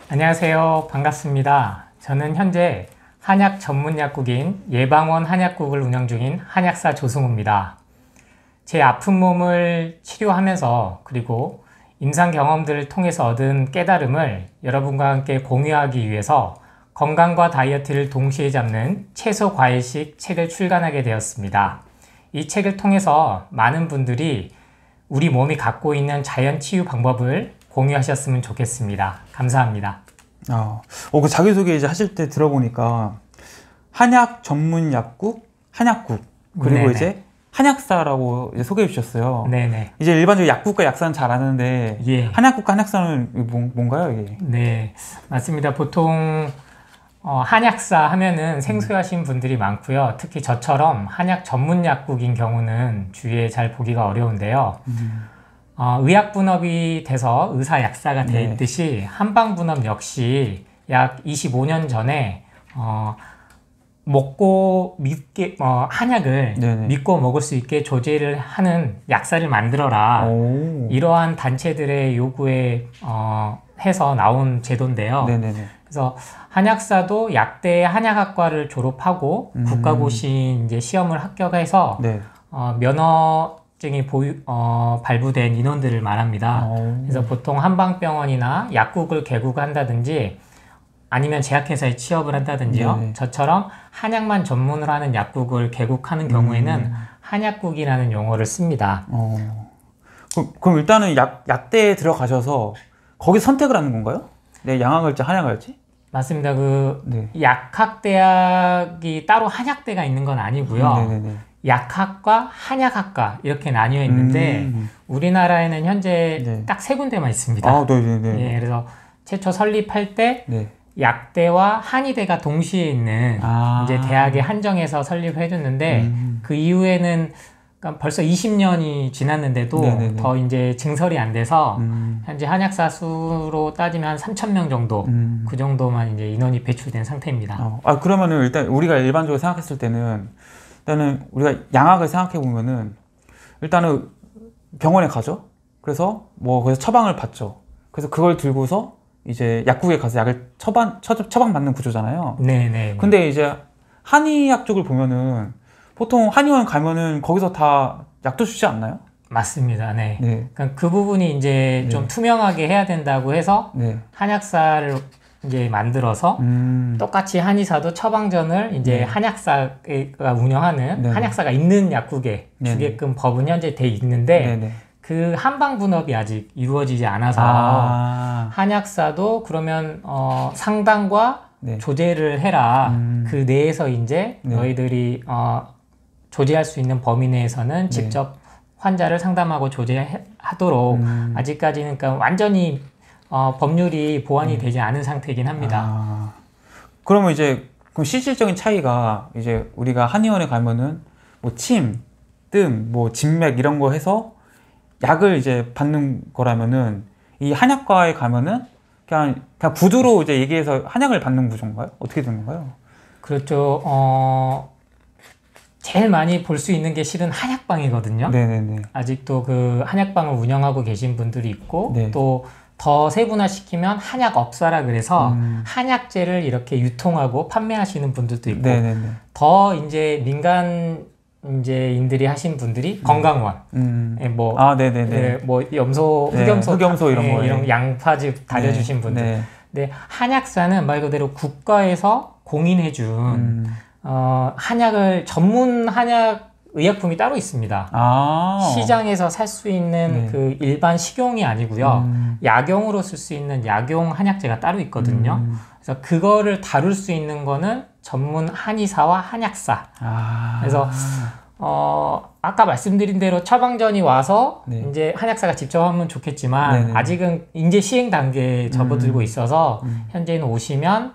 안녕하세요. 반갑습니다. 저는 현재 한약 전문 약국인 예방원 한약국을 운영 중인 한약사 조승우입니다. 제 아픈 몸을 치료하면서 그리고 임상 경험들을 통해서 얻은 깨달음을 여러분과 함께 공유하기 위해서 건강과 다이어트를 동시에 잡는 채소 과일식 책을 출간하게 되었습니다. 이 책을 통해서 많은 분들이 우리 몸이 갖고 있는 자연 치유 방법을 공유하셨으면 좋겠습니다. 감사합니다. 그 자기소개 이제 하실 때 들어보니까 한약 전문 약국, 한약국, 그리고 네네. 이제 한약사라고 이제 소개해 주셨어요. 네네. 이제 일반적으로 약국과 약사는 잘 아는데, 예. 한약국과 한약사는 뭔가요, 이게? 네, 맞습니다. 보통 한약사 하면은 생소하신 분들이 많고요. 특히 저처럼 한약 전문 약국인 경우는 주위에 잘 보기가 어려운데요. 의약분업이 돼서 의사약사가 돼 네. 있듯이 한방분업 역시 약 25년 전에 한약을 네네. 믿고 먹을 수 있게 조제를 하는 약사를 만들어라. 오. 이러한 단체들의 요구에 해서 나온 제도인데요. 네네네. 그래서 한약사도 약대 한약학과를 졸업하고 국가고시 이제 시험을 합격해서 네. 면허증이 발부된 인원들을 말합니다. 그래서 보통 한방병원이나 약국을 개국한다든지 아니면 제약회사에 취업을 한다든지요. 네네. 저처럼 한약만 전문으로 하는 약국을 개국하는 경우에는 한약국이라는 용어를 씁니다. 그럼 일단은 약대에 들어가셔서 거기 선택을 하는 건가요? 네, 양학을지 한약을지? 맞습니다. 네. 약학대학이 따로 한약대가 있는 건 아니고요. 네네네. 약학과 한약학과 이렇게 나뉘어 있는데 우리나라에는 현재 네. 딱 세 군데만 있습니다. 네네네. 예, 그래서 최초 설립할 때 네. 약대와 한의대가 동시에 있는 이제 대학에 한정해서 설립해 줬는데 그 이후에는 그러니까 벌써 20년이 지났는데도 네네네. 더 이제 증설이 안 돼서 현재 한약사 수로 따지면 한 3,000명 정도 그 정도만 이제 인원이 배출된 상태입니다. 그러면은 일단 우리가 일반적으로 생각했을 때는 일단은 우리가 양학을 생각해 보면은 일단은 병원에 가죠. 그래서 거기서 처방을 받죠. 그래서 그걸 들고서 이제 약국에 가서 약을 처방받는 구조잖아요. 네네. 근데 이제 한의학 쪽을 보면은 보통 한의원 가면은 거기서 다 약도 주지 않나요? 맞습니다. 네. 네. 그러니까 그 부분이 이제 네. 좀 투명하게 해야 된다고 해서 네. 한약사를 이제 만들어서 똑같이 한의사도 처방전을 이제 네. 한약사가 운영하는 네네. 한약사가 있는 약국에 네네. 주게끔 법은 현재 돼 있는데 네네. 그 한방분업이 아직 이루어지지 않아서 한약사도 그러면 상담과 네. 조제를 해라. 그 내에서 이제 네. 너희들이 조제할 수 있는 범위 내에서는 직접 환자를 상담하고 조제하도록 아직까지는 그러니까 완전히 법률이 보완이 되지 않은 상태이긴 합니다. 그러면 이제 그럼 실질적인 차이가 이제 우리가 한의원에 가면은 침, 뜸, 진맥 이런 거 해서 약을 이제 받는 거라면은 이 한약과에 가면은 그냥 구두로 이제 얘기해서 한약을 받는 구조인가요? 어떻게 되는 건가요? 그렇죠. 제일 많이 볼 수 있는 게 실은 한약방이거든요. 네네네. 아직도 그 한약방을 운영하고 계신 분들이 있고 네. 또 더 세분화시키면 한약업사라 그래서 한약재를 이렇게 유통하고 판매하시는 분들도 있고 네네네. 더 이제 민간인들이 하신 분들이 건강원, 네네네. 염소, 네, 흑염소 이런 거, 이런 양파즙 다려주신 분들. 네. 근데 한약사는 말 그대로 국가에서 공인해준 한약을 전문 한약 의약품이 따로 있습니다. 시장에서 살 수 있는 그 일반 식용이 아니고요. 약용으로 쓸 수 있는 약용 한약재가 따로 있거든요. 그래서 그거를 다룰 수 있는 거는 전문 한의사와 한약사. 그래서 아까 말씀드린 대로 처방전이 와서 이제 한약사가 직접 하면 좋겠지만 아직은 이제 시행 단계에 접어들고 있어서 현재는 오시면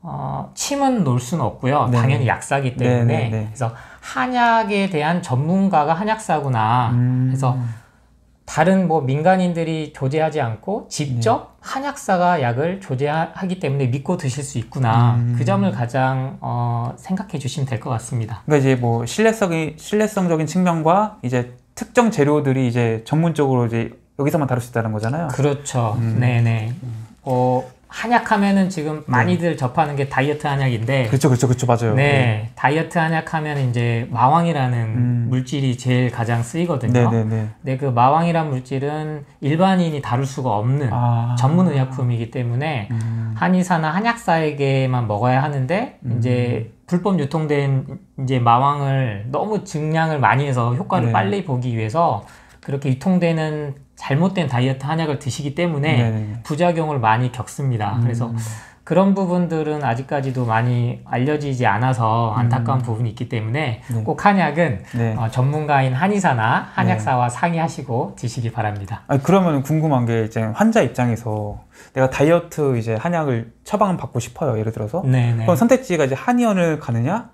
침은 놓을 수는 없고요. 당연히 약사기 때문에. 그래서 한약에 대한 전문가가 한약사구나. 그래서 다른 민간인들이 조제하지 않고 직접 한약사가 약을 조제하기 때문에 믿고 드실 수 있구나. 그 점을 가장 생각해 주시면 될 것 같습니다. 그러니까 이제 신뢰성적인 측면과 이제 특정 재료들이 이제 전문적으로 이제 여기서만 다룰 수 있다는 거잖아요. 그렇죠. 네네. 한약하면은 지금 많이들 접하는 게 다이어트 한약인데. 그렇죠, 맞아요. 네, 다이어트 한약하면 이제 마왕이라는 물질이 제일 가장 쓰이거든요. 근데 그 마왕이란 물질은 일반인이 다룰 수가 없는 전문 의약품이기 때문에 한의사나 한약사에게만 먹어야 하는데 이제 불법 유통된 이제 마왕을 너무 증량을 많이 해서 효과를 빨리 보기 위해서 그렇게 유통되는 잘못된 다이어트 한약을 드시기 때문에 부작용을 많이 겪습니다. 그래서 그런 부분들은 아직까지도 많이 알려지지 않아서 안타까운 부분이 있기 때문에 꼭 한약은 전문가인 한의사나 한약사와 상의하시고 드시기 바랍니다. 아니, 그러면 궁금한 게 이제 환자 입장에서 내가 다이어트 이제 한약을 처방을 받고 싶어요. 예를 들어서. 그럼 선택지가 이제 한의원을 가느냐,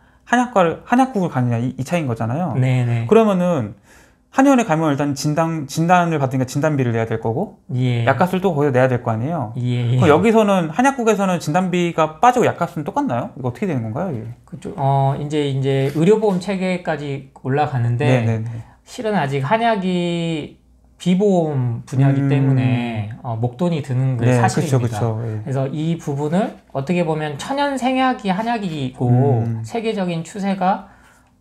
한약국을 가느냐 이 차이인 거잖아요. 그러면은 한의원에 가면 일단 진단을 받으니까 진단비를 내야 될 거고, 약값을 또 거기서 내야 될 거 아니에요. 그럼 여기서는 한약국에서는 진단비가 빠지고 약값은 똑같나요? 이거 어떻게 되는 건가요? 이게? 그쪽 이제 의료보험 체계까지 올라가는데 실은 아직 한약이 비보험 분야이기 때문에 목돈이 드는 게 사실입니다. 그래서 이 부분을 어떻게 보면 천연생약이 한약이고 세계적인 추세가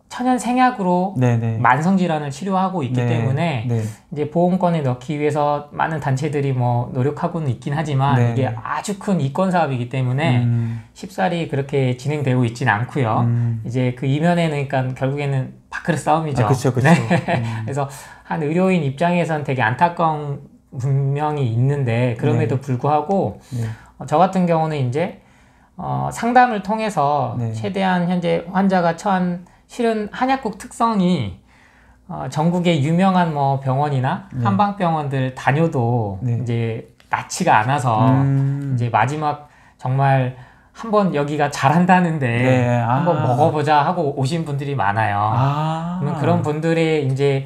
천연생약으로 만성질환을 치료하고 있기 때문에 이제 보험권에 넣기 위해서 많은 단체들이 뭐 노력하고는 있긴 하지만 이게 아주 큰 이권 사업이기 때문에 쉽사리 그렇게 진행되고 있지는 않고요. 이제 그 이면에는 그러니까 결국에는 밥그릇 싸움이죠. 그래서 한 의료인 입장에서는 되게 안타까운 분명히 있는데 그럼에도 불구하고 저 같은 경우는 이제 상담을 통해서 최대한 현재 환자가 처한 실은 한약국 특성이 전국의 유명한 뭐 병원이나 한방병원들 다녀도 이제 낫지가 않아서 이제 마지막 정말 한번 여기가 잘한다는데 한번 먹어보자 하고 오신 분들이 많아요. 그런 분들의 이제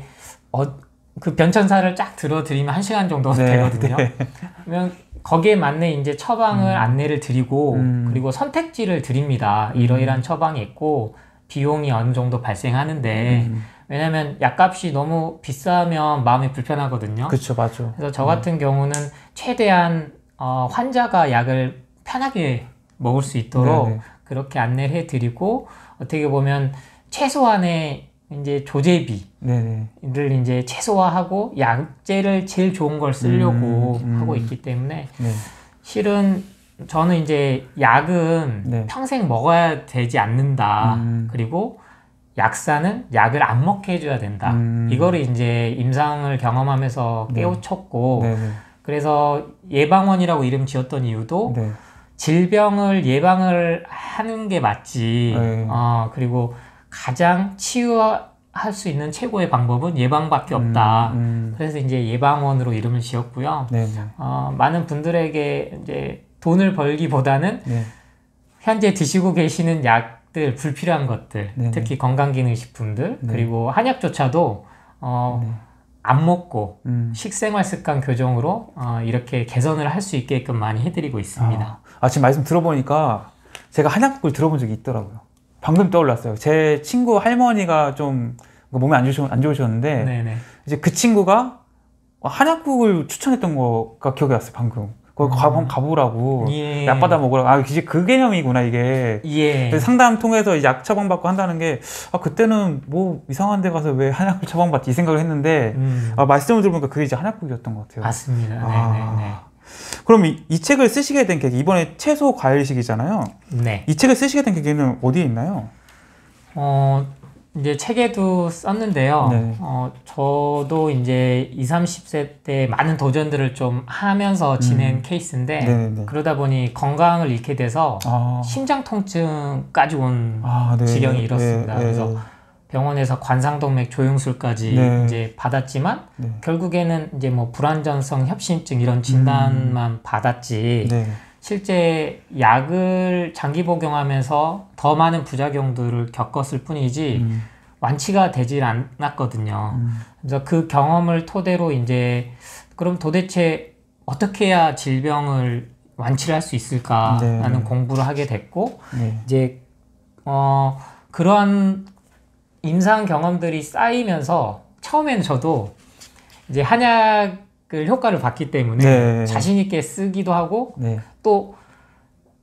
그 변천사를 쫙 들어드리면 1시간 정도 되거든요. 그러면 거기에 맞는 이제 처방을 안내를 드리고 그리고 선택지를 드립니다. 이러이러한 처방이 있고 비용이 어느 정도 발생하는데 왜냐면 약값이 너무 비싸면 마음이 불편하거든요. 맞죠. 그래서 저 같은 경우는 최대한 환자가 약을 편하게 먹을 수 있도록 그렇게 안내를 해드리고 어떻게 보면 최소한의 이제 조제비를 이제 최소화하고 약재를 제일 좋은 걸 쓰려고 하고 있기 때문에 실은 저는 이제 약은 평생 먹어야 되지 않는다. 그리고 약사는 약을 안 먹게 해줘야 된다. 이거를 이제 임상을 경험하면서 깨우쳤고 그래서 예방원이라고 이름 지었던 이유도 질병을 예방을 하는 게 맞지. 그리고 가장 치유할 수 있는 최고의 방법은 예방밖에 없다. 그래서 이제 예방원으로 이름을 지었고요. 많은 분들에게 이제 돈을 벌기보다는 현재 드시고 계시는 약들, 불필요한 것들, 특히 건강기능식품들, 그리고 한약조차도 안 먹고 식생활 습관 교정으로 이렇게 개선을 할 수 있게끔 많이 해드리고 있습니다. 지금 말씀 들어보니까 제가 한약국을 들어본 적이 있더라고요. 방금 떠올랐어요. 제 친구 할머니가 좀 몸이 안 좋으셨는데 이제 그 친구가 한약국을 추천했던 거가 기억이 났어요. 방금. 거기 한번 가보라고 약 받아 먹으라고. 이제 그 개념이구나 이게. 상담 통해서 약 처방받고 한다는 게 그때는 뭐 이상한 데 가서 왜 한약을 처방받지 이 생각을 했는데 말씀을 들어보니까 그게 이제 한약국이었던 것 같아요. 맞습니다. 그럼 이 책을 쓰시게 된 계기, 이번에 채소 과일식이잖아요. 이 책을 쓰시게 된 계기는 어디에 있나요? 이제 책에도 썼는데요. 저도 이제 20, 30세 때 많은 도전들을 좀 하면서 지낸 케이스인데 그러다 보니 건강을 잃게 돼서 심장 통증까지 온 지경이 이렇습니다. 그래서 병원에서 관상동맥 조영술까지 이제 받았지만 결국에는 이제 뭐 불안전성 협심증 이런 진단만 받았지 실제 약을 장기 복용하면서 더 많은 부작용들을 겪었을 뿐이지 완치가 되질 않았거든요. 그래서 그 경험을 토대로 이제 그럼 도대체 어떻게 해야 질병을 완치를 할 수 있을까라는 공부를 하게 됐고 이제 그러한 임상 경험들이 쌓이면서 처음에는 저도 이제 한약을 효과를 봤기 때문에 자신 있게 쓰기도 하고 또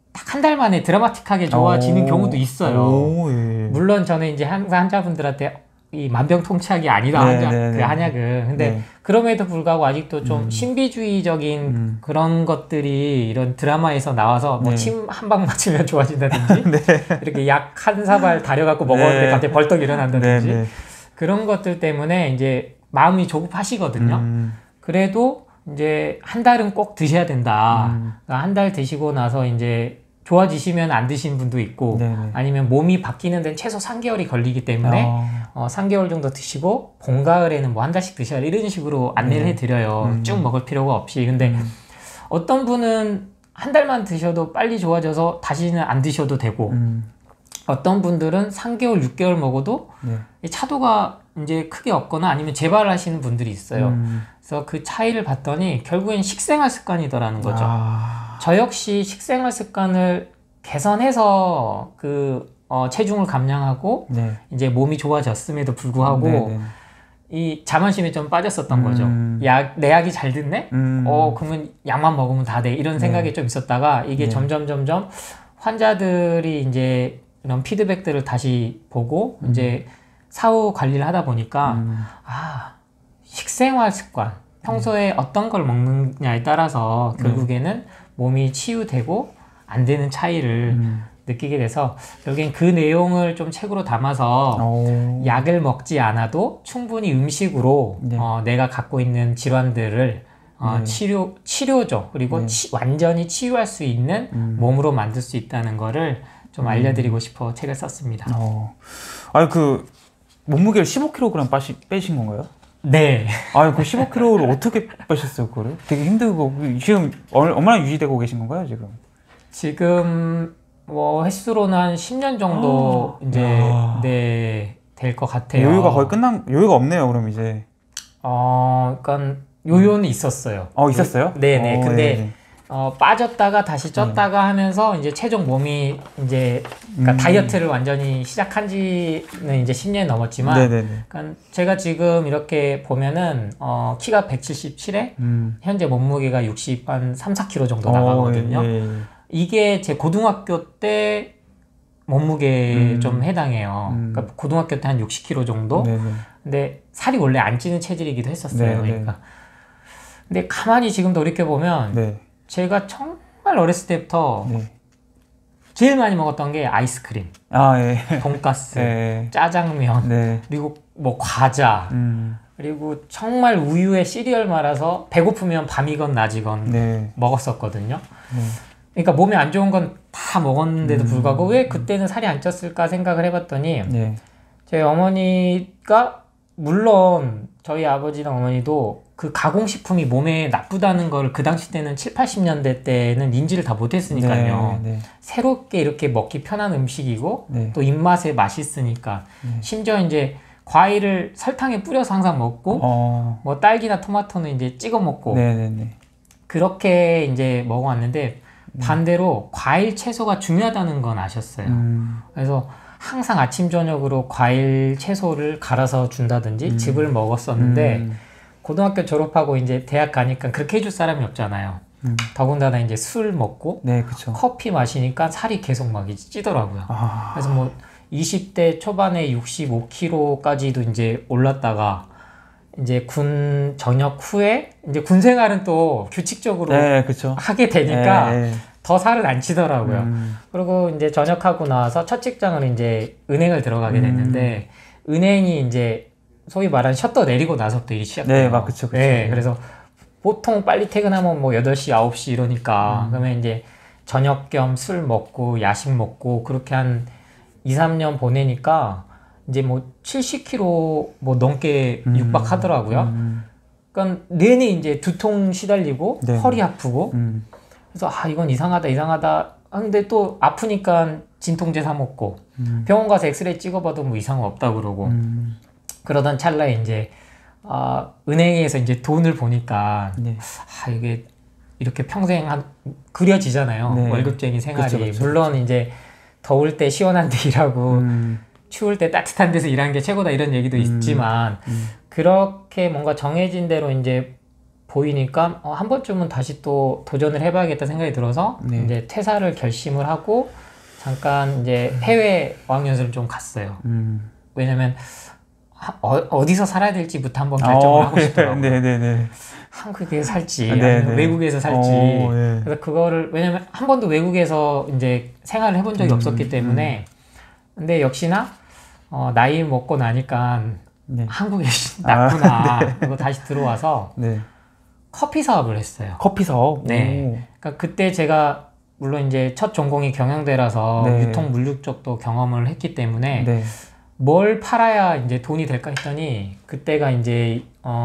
딱 한 달 만에 드라마틱하게 좋아지는 경우도 있어요. 예. 물론 저는 이제 항상 환자분들한테 이 만병통치약이 아니다, 그 한약은. 근데 그럼에도 불구하고 아직도 좀 신비주의적인 그런 것들이 이런 드라마에서 나와서 뭐 침 한 방 맞으면 좋아진다든지 이렇게 약 한 사발 다려갖고 먹었는데 갑자기 벌떡 일어난다든지 그런 것들 때문에 이제 마음이 조급하시거든요. 그래도 이제 한 달은 꼭 드셔야 된다. 그러니까 한 달 드시고 나서 이제 좋아지시면 안 드신 분도 있고 아니면 몸이 바뀌는 데는 최소 3개월이 걸리기 때문에 3개월 정도 드시고 봄, 가을에는 뭐 한 달씩 드셔야 이런 식으로 안내를 해드려요. 쭉 먹을 필요가 없이. 근데 어떤 분은 한 달만 드셔도 빨리 좋아져서 다시는 안 드셔도 되고 어떤 분들은 3개월, 6개월 먹어도 차도가 이제 크게 없거나 아니면 재발하시는 분들이 있어요. 그래서 그 차이를 봤더니 결국엔 식생활 습관이더라는 거죠. 저 역시 식생활 습관을 개선해서 체중을 감량하고 이제 몸이 좋아졌음에도 불구하고 이 자만심에 좀 빠졌었던 거죠. 내 약이 잘 듣네? 그러면 약만 먹으면 다 돼. 이런 생각이 좀 있었다가 이게 점점 환자들이 이제 이런 피드백들을 다시 보고 이제 사후 관리를 하다 보니까 식생활 습관, 평소에 어떤 걸 먹느냐에 따라서 결국에는 몸이 치유되고 안 되는 차이를 느끼게 돼서 결국엔 그 내용을 좀 책으로 담아서 약을 먹지 않아도 충분히 음식으로 내가 갖고 있는 질환들을 치료죠. 그리고 완전히 치유할 수 있는 몸으로 만들 수 있다는 거를 좀 알려드리고 싶어 책을 썼습니다. 아니 몸무게를 15kg 빼신 건가요? 네. 그 15kg를 어떻게 빼셨어요, 그거를? 되게 힘들고 지금 얼마나 유지되고 계신 건가요, 지금? 지금 뭐 횟수로는 한 10년 정도 이제 될 것 같아요. 요요가 거의 요요가 없네요, 그럼 이제. 그러니까 요요는 있었어요. 있었어요? 네네. 근데 빠졌다가 다시 쪘다가 하면서 이제 최종 몸이 이제 그러니까 다이어트를 완전히 시작한 지는 이제 10년이 넘었지만 그러니까 제가 지금 이렇게 보면은 키가 177에 현재 몸무게가 60한 3, 4kg 정도 나가거든요. 이게 제 고등학교 때 몸무게에 좀 해당해요. 그러니까 고등학교 때 한 60kg 정도? 근데 살이 원래 안 찌는 체질이기도 했었어요. 그러니까. 근데 가만히 지금 돌이켜보면 제가 정말 어렸을 때부터 제일 많이 먹었던 게 아이스크림, 돈가스, 짜장면, 그리고 뭐 과자, 그리고 정말 우유에 시리얼 말아서 배고프면 밤이건 낮이건 먹었었거든요. 그러니까 몸에 안 좋은 건 다 먹었는데도 불구하고 왜 그때는 살이 안 쪘을까 생각을 해봤더니 제 어머니가 물론 저희 아버지랑 어머니도 그 가공식품이 몸에 나쁘다는 걸 그 당시 때는 7, 80년대 때는 인지를 다 못했으니까요. 새롭게 이렇게 먹기 편한 음식이고 또 입맛에 맛있으니까 심지어 이제 과일을 설탕에 뿌려서 항상 먹고 뭐 딸기나 토마토는 이제 찍어 먹고 그렇게 이제 먹어왔는데 반대로 과일 채소가 중요하다는 건 아셨어요. 그래서 항상 아침 저녁으로 과일 채소를 갈아서 준다든지 즙을 먹었었는데 고등학교 졸업하고 이제 대학 가니까 그렇게 해줄 사람이 없잖아요. 더군다나 이제 술 먹고 커피 마시니까 살이 계속 막 찌더라고요. 그래서 뭐 20대 초반에 65kg까지도 이제 올랐다가 이제 군 전역 후에 이제 군 생활은 또 규칙적으로 하게 되니까 더 살은 안 찌더라고요. 그리고 이제 전역하고 나와서 첫 직장을 이제 은행을 들어가게 됐는데 은행이 이제 소위 말하는 셔터 내리고 나서부터 일이 시작돼요. 그래서 보통 빨리 퇴근하면 뭐 8시, 9시 이러니까 그러면 이제 저녁 겸 술 먹고 야식 먹고 그렇게 한 2, 3년 보내니까 이제 뭐 70kg 뭐 넘게 육박하더라고요. 그러니까 내내 이제 두통 시달리고 허리 아프고 그래서 이건 이상하다 근데 또 아프니까 진통제 사 먹고 병원 가서 엑스레이 찍어봐도 뭐 이상 없다 그러고 그러던 찰나에 이제 은행에서 이제 돈을 보니까 이게 이렇게 평생 그려지잖아요. 월급쟁이 생활이. 물론 이제 더울 때 시원한 데 일하고 추울 때 따뜻한 데서 일하는 게 최고다 이런 얘기도 있지만 그렇게 뭔가 정해진 대로 이제 보이니까 한 번쯤은 다시 또 도전을 해봐야겠다 생각이 들어서 네. 이제 퇴사를 결심을 하고 잠깐 이제 해외 어학연수를 좀 갔어요. 왜냐면 어디서 살아야 될지부터 한번 결정을 하고 싶더라고요. 네네네. 한국에서 살지 아니면 외국에서 살지. 네. 그래서 그거를 왜냐면 한 번도 외국에서 이제 생활을 해본 적이 없었기 때문에 근데 역시나 나이 먹고 나니까 네. 한국에 낫구나. 네. 그리고 다시 들어와서 네. 커피 사업을 했어요. 커피 사업? 네. 그러니까 그때 제가 물론 이제 첫 전공이 경영대라서 네. 유통 물류 쪽도 경험을 했기 때문에 네. 뭘 팔아야 이제 돈이 될까 했더니 그때가 이제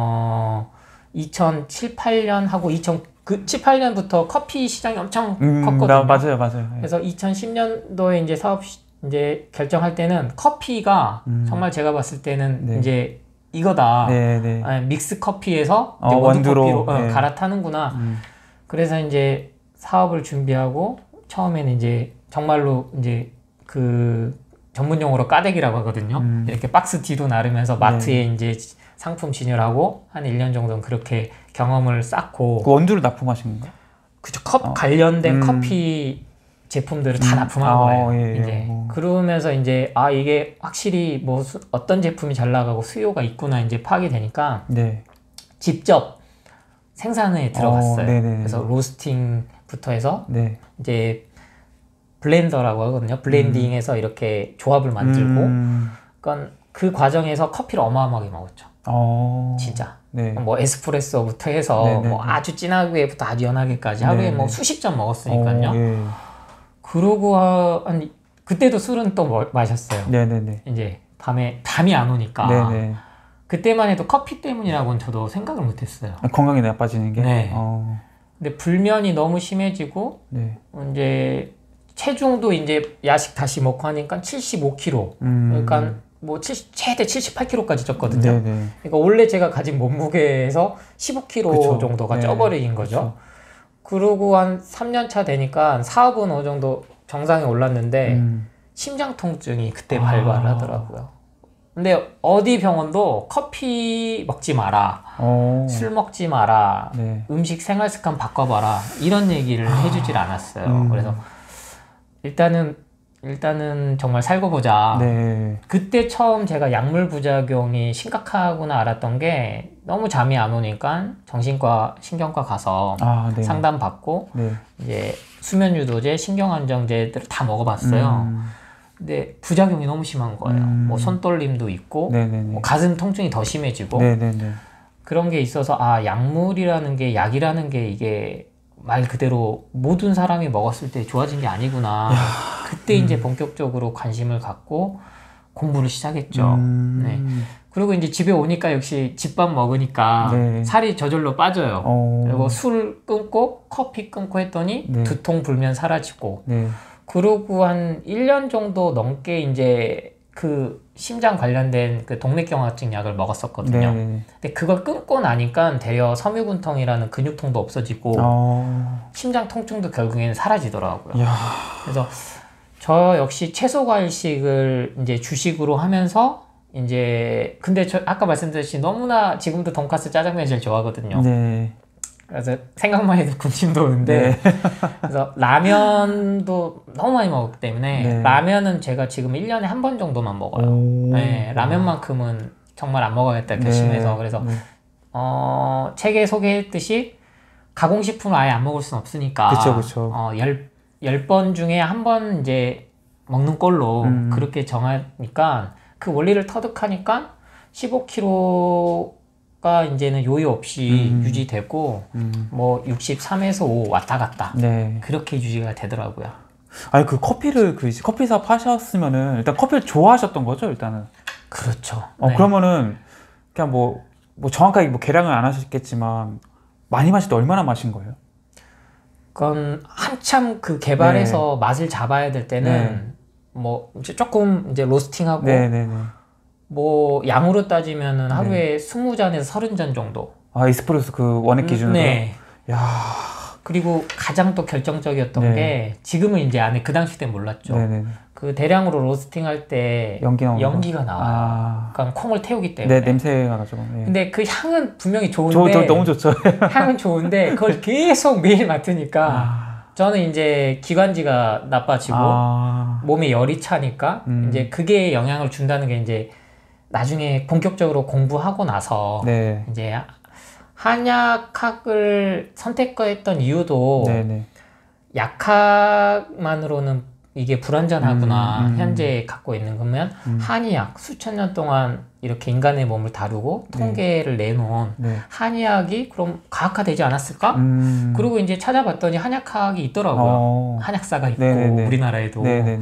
2007, 8년 하고 7, 8년부터 커피 시장이 엄청 컸거든요. 맞아요. 그래서 2010년도에 이제 사업 이제 결정할 때는 커피가 정말 제가 봤을 때는 네. 이제 이거다. 믹스 커피에서 이제 원두 커피로 갈아타는구나. 그래서 이제 사업을 준비하고 처음에는 이제 정말로 이제 그 전문 용어로 까대기라고 하거든요. 이렇게 박스 뒤도 나르면서 마트에 이제 상품 진열하고 한 1년 정도는 그렇게 경험을 쌓고. 그 원두를 납품하신 건가요? 그쵸. 관련된 커피 제품들을 다 납품한 거예요. 이제 그러면서 이제 이게 확실히 뭐 어떤 제품이 잘 나가고 수요가 있구나 이제 파악이 되니까 네. 직접 생산에 들어갔어요. 그래서 로스팅부터 해서 네. 이제 블렌더라고 하거든요. 블렌딩해서 이렇게 조합을 만들고 그러니까 그 과정에서 커피를 어마어마하게 먹었죠. 진짜. 네. 뭐 에스프레소부터 해서 뭐 아주 진하게부터 아주 연하게까지 하루에 뭐 수십 잔 먹었으니까요. 그러고 그때도 술은 또 마셨어요. 이제 밤이 안 오니까. 그때만 해도 커피 때문이라고는 저도 생각을 못했어요. 건강이 나빠지는 게. 네. 근데 불면이 너무 심해지고 이제 체중도 이제 야식 다시 먹고 하니까 75kg. 그러니까 뭐 최대 78kg까지 쪘거든요. 그러니까 원래 제가 가진 몸무게에서 15kg 그쵸. 정도가 쪄버린 거죠. 그쵸. 그러고 한 3년 차 되니까 사업은 어느 정도 정상에 올랐는데 심장 통증이 그때 발발을 하더라고요. 근데 어디 병원도 커피 먹지 마라, 술 먹지 마라, 음식 생활 습관 바꿔봐라 이런 얘기를 해주질 않았어요. 그래서 일단은 정말 살고 보자. 그때 처음 제가 약물 부작용이 심각하구나 알았던 게 너무 잠이 안 오니까 정신과 신경과 가서 상담 받고 이제 수면 유도제, 신경 안정제들을 다 먹어봤어요. 근데 부작용이 너무 심한 거예요. 뭐 손떨림도 있고 뭐 가슴 통증이 더 심해지고 그런 게 있어서 약물이라는 게 약이라는 게 이게 말 그대로 모든 사람이 먹었을 때 좋아진 게 아니구나. 그때 이제 본격적으로 관심을 갖고 공부를 시작했죠. 네. 그리고 이제 집에 오니까 역시 집밥 먹으니까 살이 저절로 빠져요. 그리고 술 끊고 커피 끊고 했더니 두통 불면 사라지고 그러고 한 1년 정도 넘게 이제 그 심장 관련된 그 동맥경화증 약을 먹었었거든요. 근데 그걸 끊고 나니까 대여 섬유근통이라는 근육통도 없어지고 심장 통증도 결국에는 사라지더라고요. 그래서 저 역시 채소 과일식을 이제 주식으로 하면서 이제 근데 저 아까 말씀드렸듯이 너무나 지금도 돈가스 짜장면 제일 좋아하거든요. 그래서 생각만 해도 군침 도는데 그래서 라면도 너무 많이 먹었기 때문에 라면은 제가 지금 1년에 한 번 정도만 먹어요. 라면만큼은 정말 안 먹어야겠다 결심해서 그래서 책에 소개했듯이 가공식품을 아예 안 먹을 수는 없으니까 그쵸. 10번 중에 한 번 이제 먹는 걸로 그렇게 정하니까 그 원리를 터득하니까 15kg가 이제는 요요 없이 유지되고 뭐 63에서 5 왔다 갔다 그렇게 유지가 되더라고요. 아니 그 커피를 커피 사업 하셨으면은 일단 커피를 좋아하셨던 거죠 일단은? 그렇죠. 그러면은 그냥 뭐 정확하게 뭐 계량을 안 하셨겠지만 많이 마실 때 얼마나 마신 거예요? 그건 한참 그 개발해서 맛을 잡아야 될 때는 뭐 이제 조금 이제 로스팅하고 뭐 양으로 따지면은 하루에 20잔에서 30잔 정도. 에스프레소 그 원액 기준으로? 야. 그리고 가장 또 결정적이었던 게 지금은 이제 그 당시 때 몰랐죠. 그 대량으로 로스팅할 때 연기가 나와요. 그러니까 콩을 태우기 때문에. 네, 냄새가 가지고. 네. 근데 그 향은 분명히 좋은데 너무 좋죠. 향은 좋은데 그걸 계속 매일 맡으니까 저는 이제 기관지가 나빠지고 몸에 열이 차니까 이제 그게 영향을 준다는 게 이제 나중에 본격적으로 공부하고 나서 네. 이제 한약학을 선택했던 이유도 약학만으로는 이게 불완전하구나 현재 갖고 있는 거면 한의학 수천 년 동안 이렇게 인간의 몸을 다루고 통계를 내놓은 한의학이 그럼 과학화되지 않았을까? 그리고 이제 찾아봤더니 한약학이 있더라고요. 한약사가 있고 우리나라에도.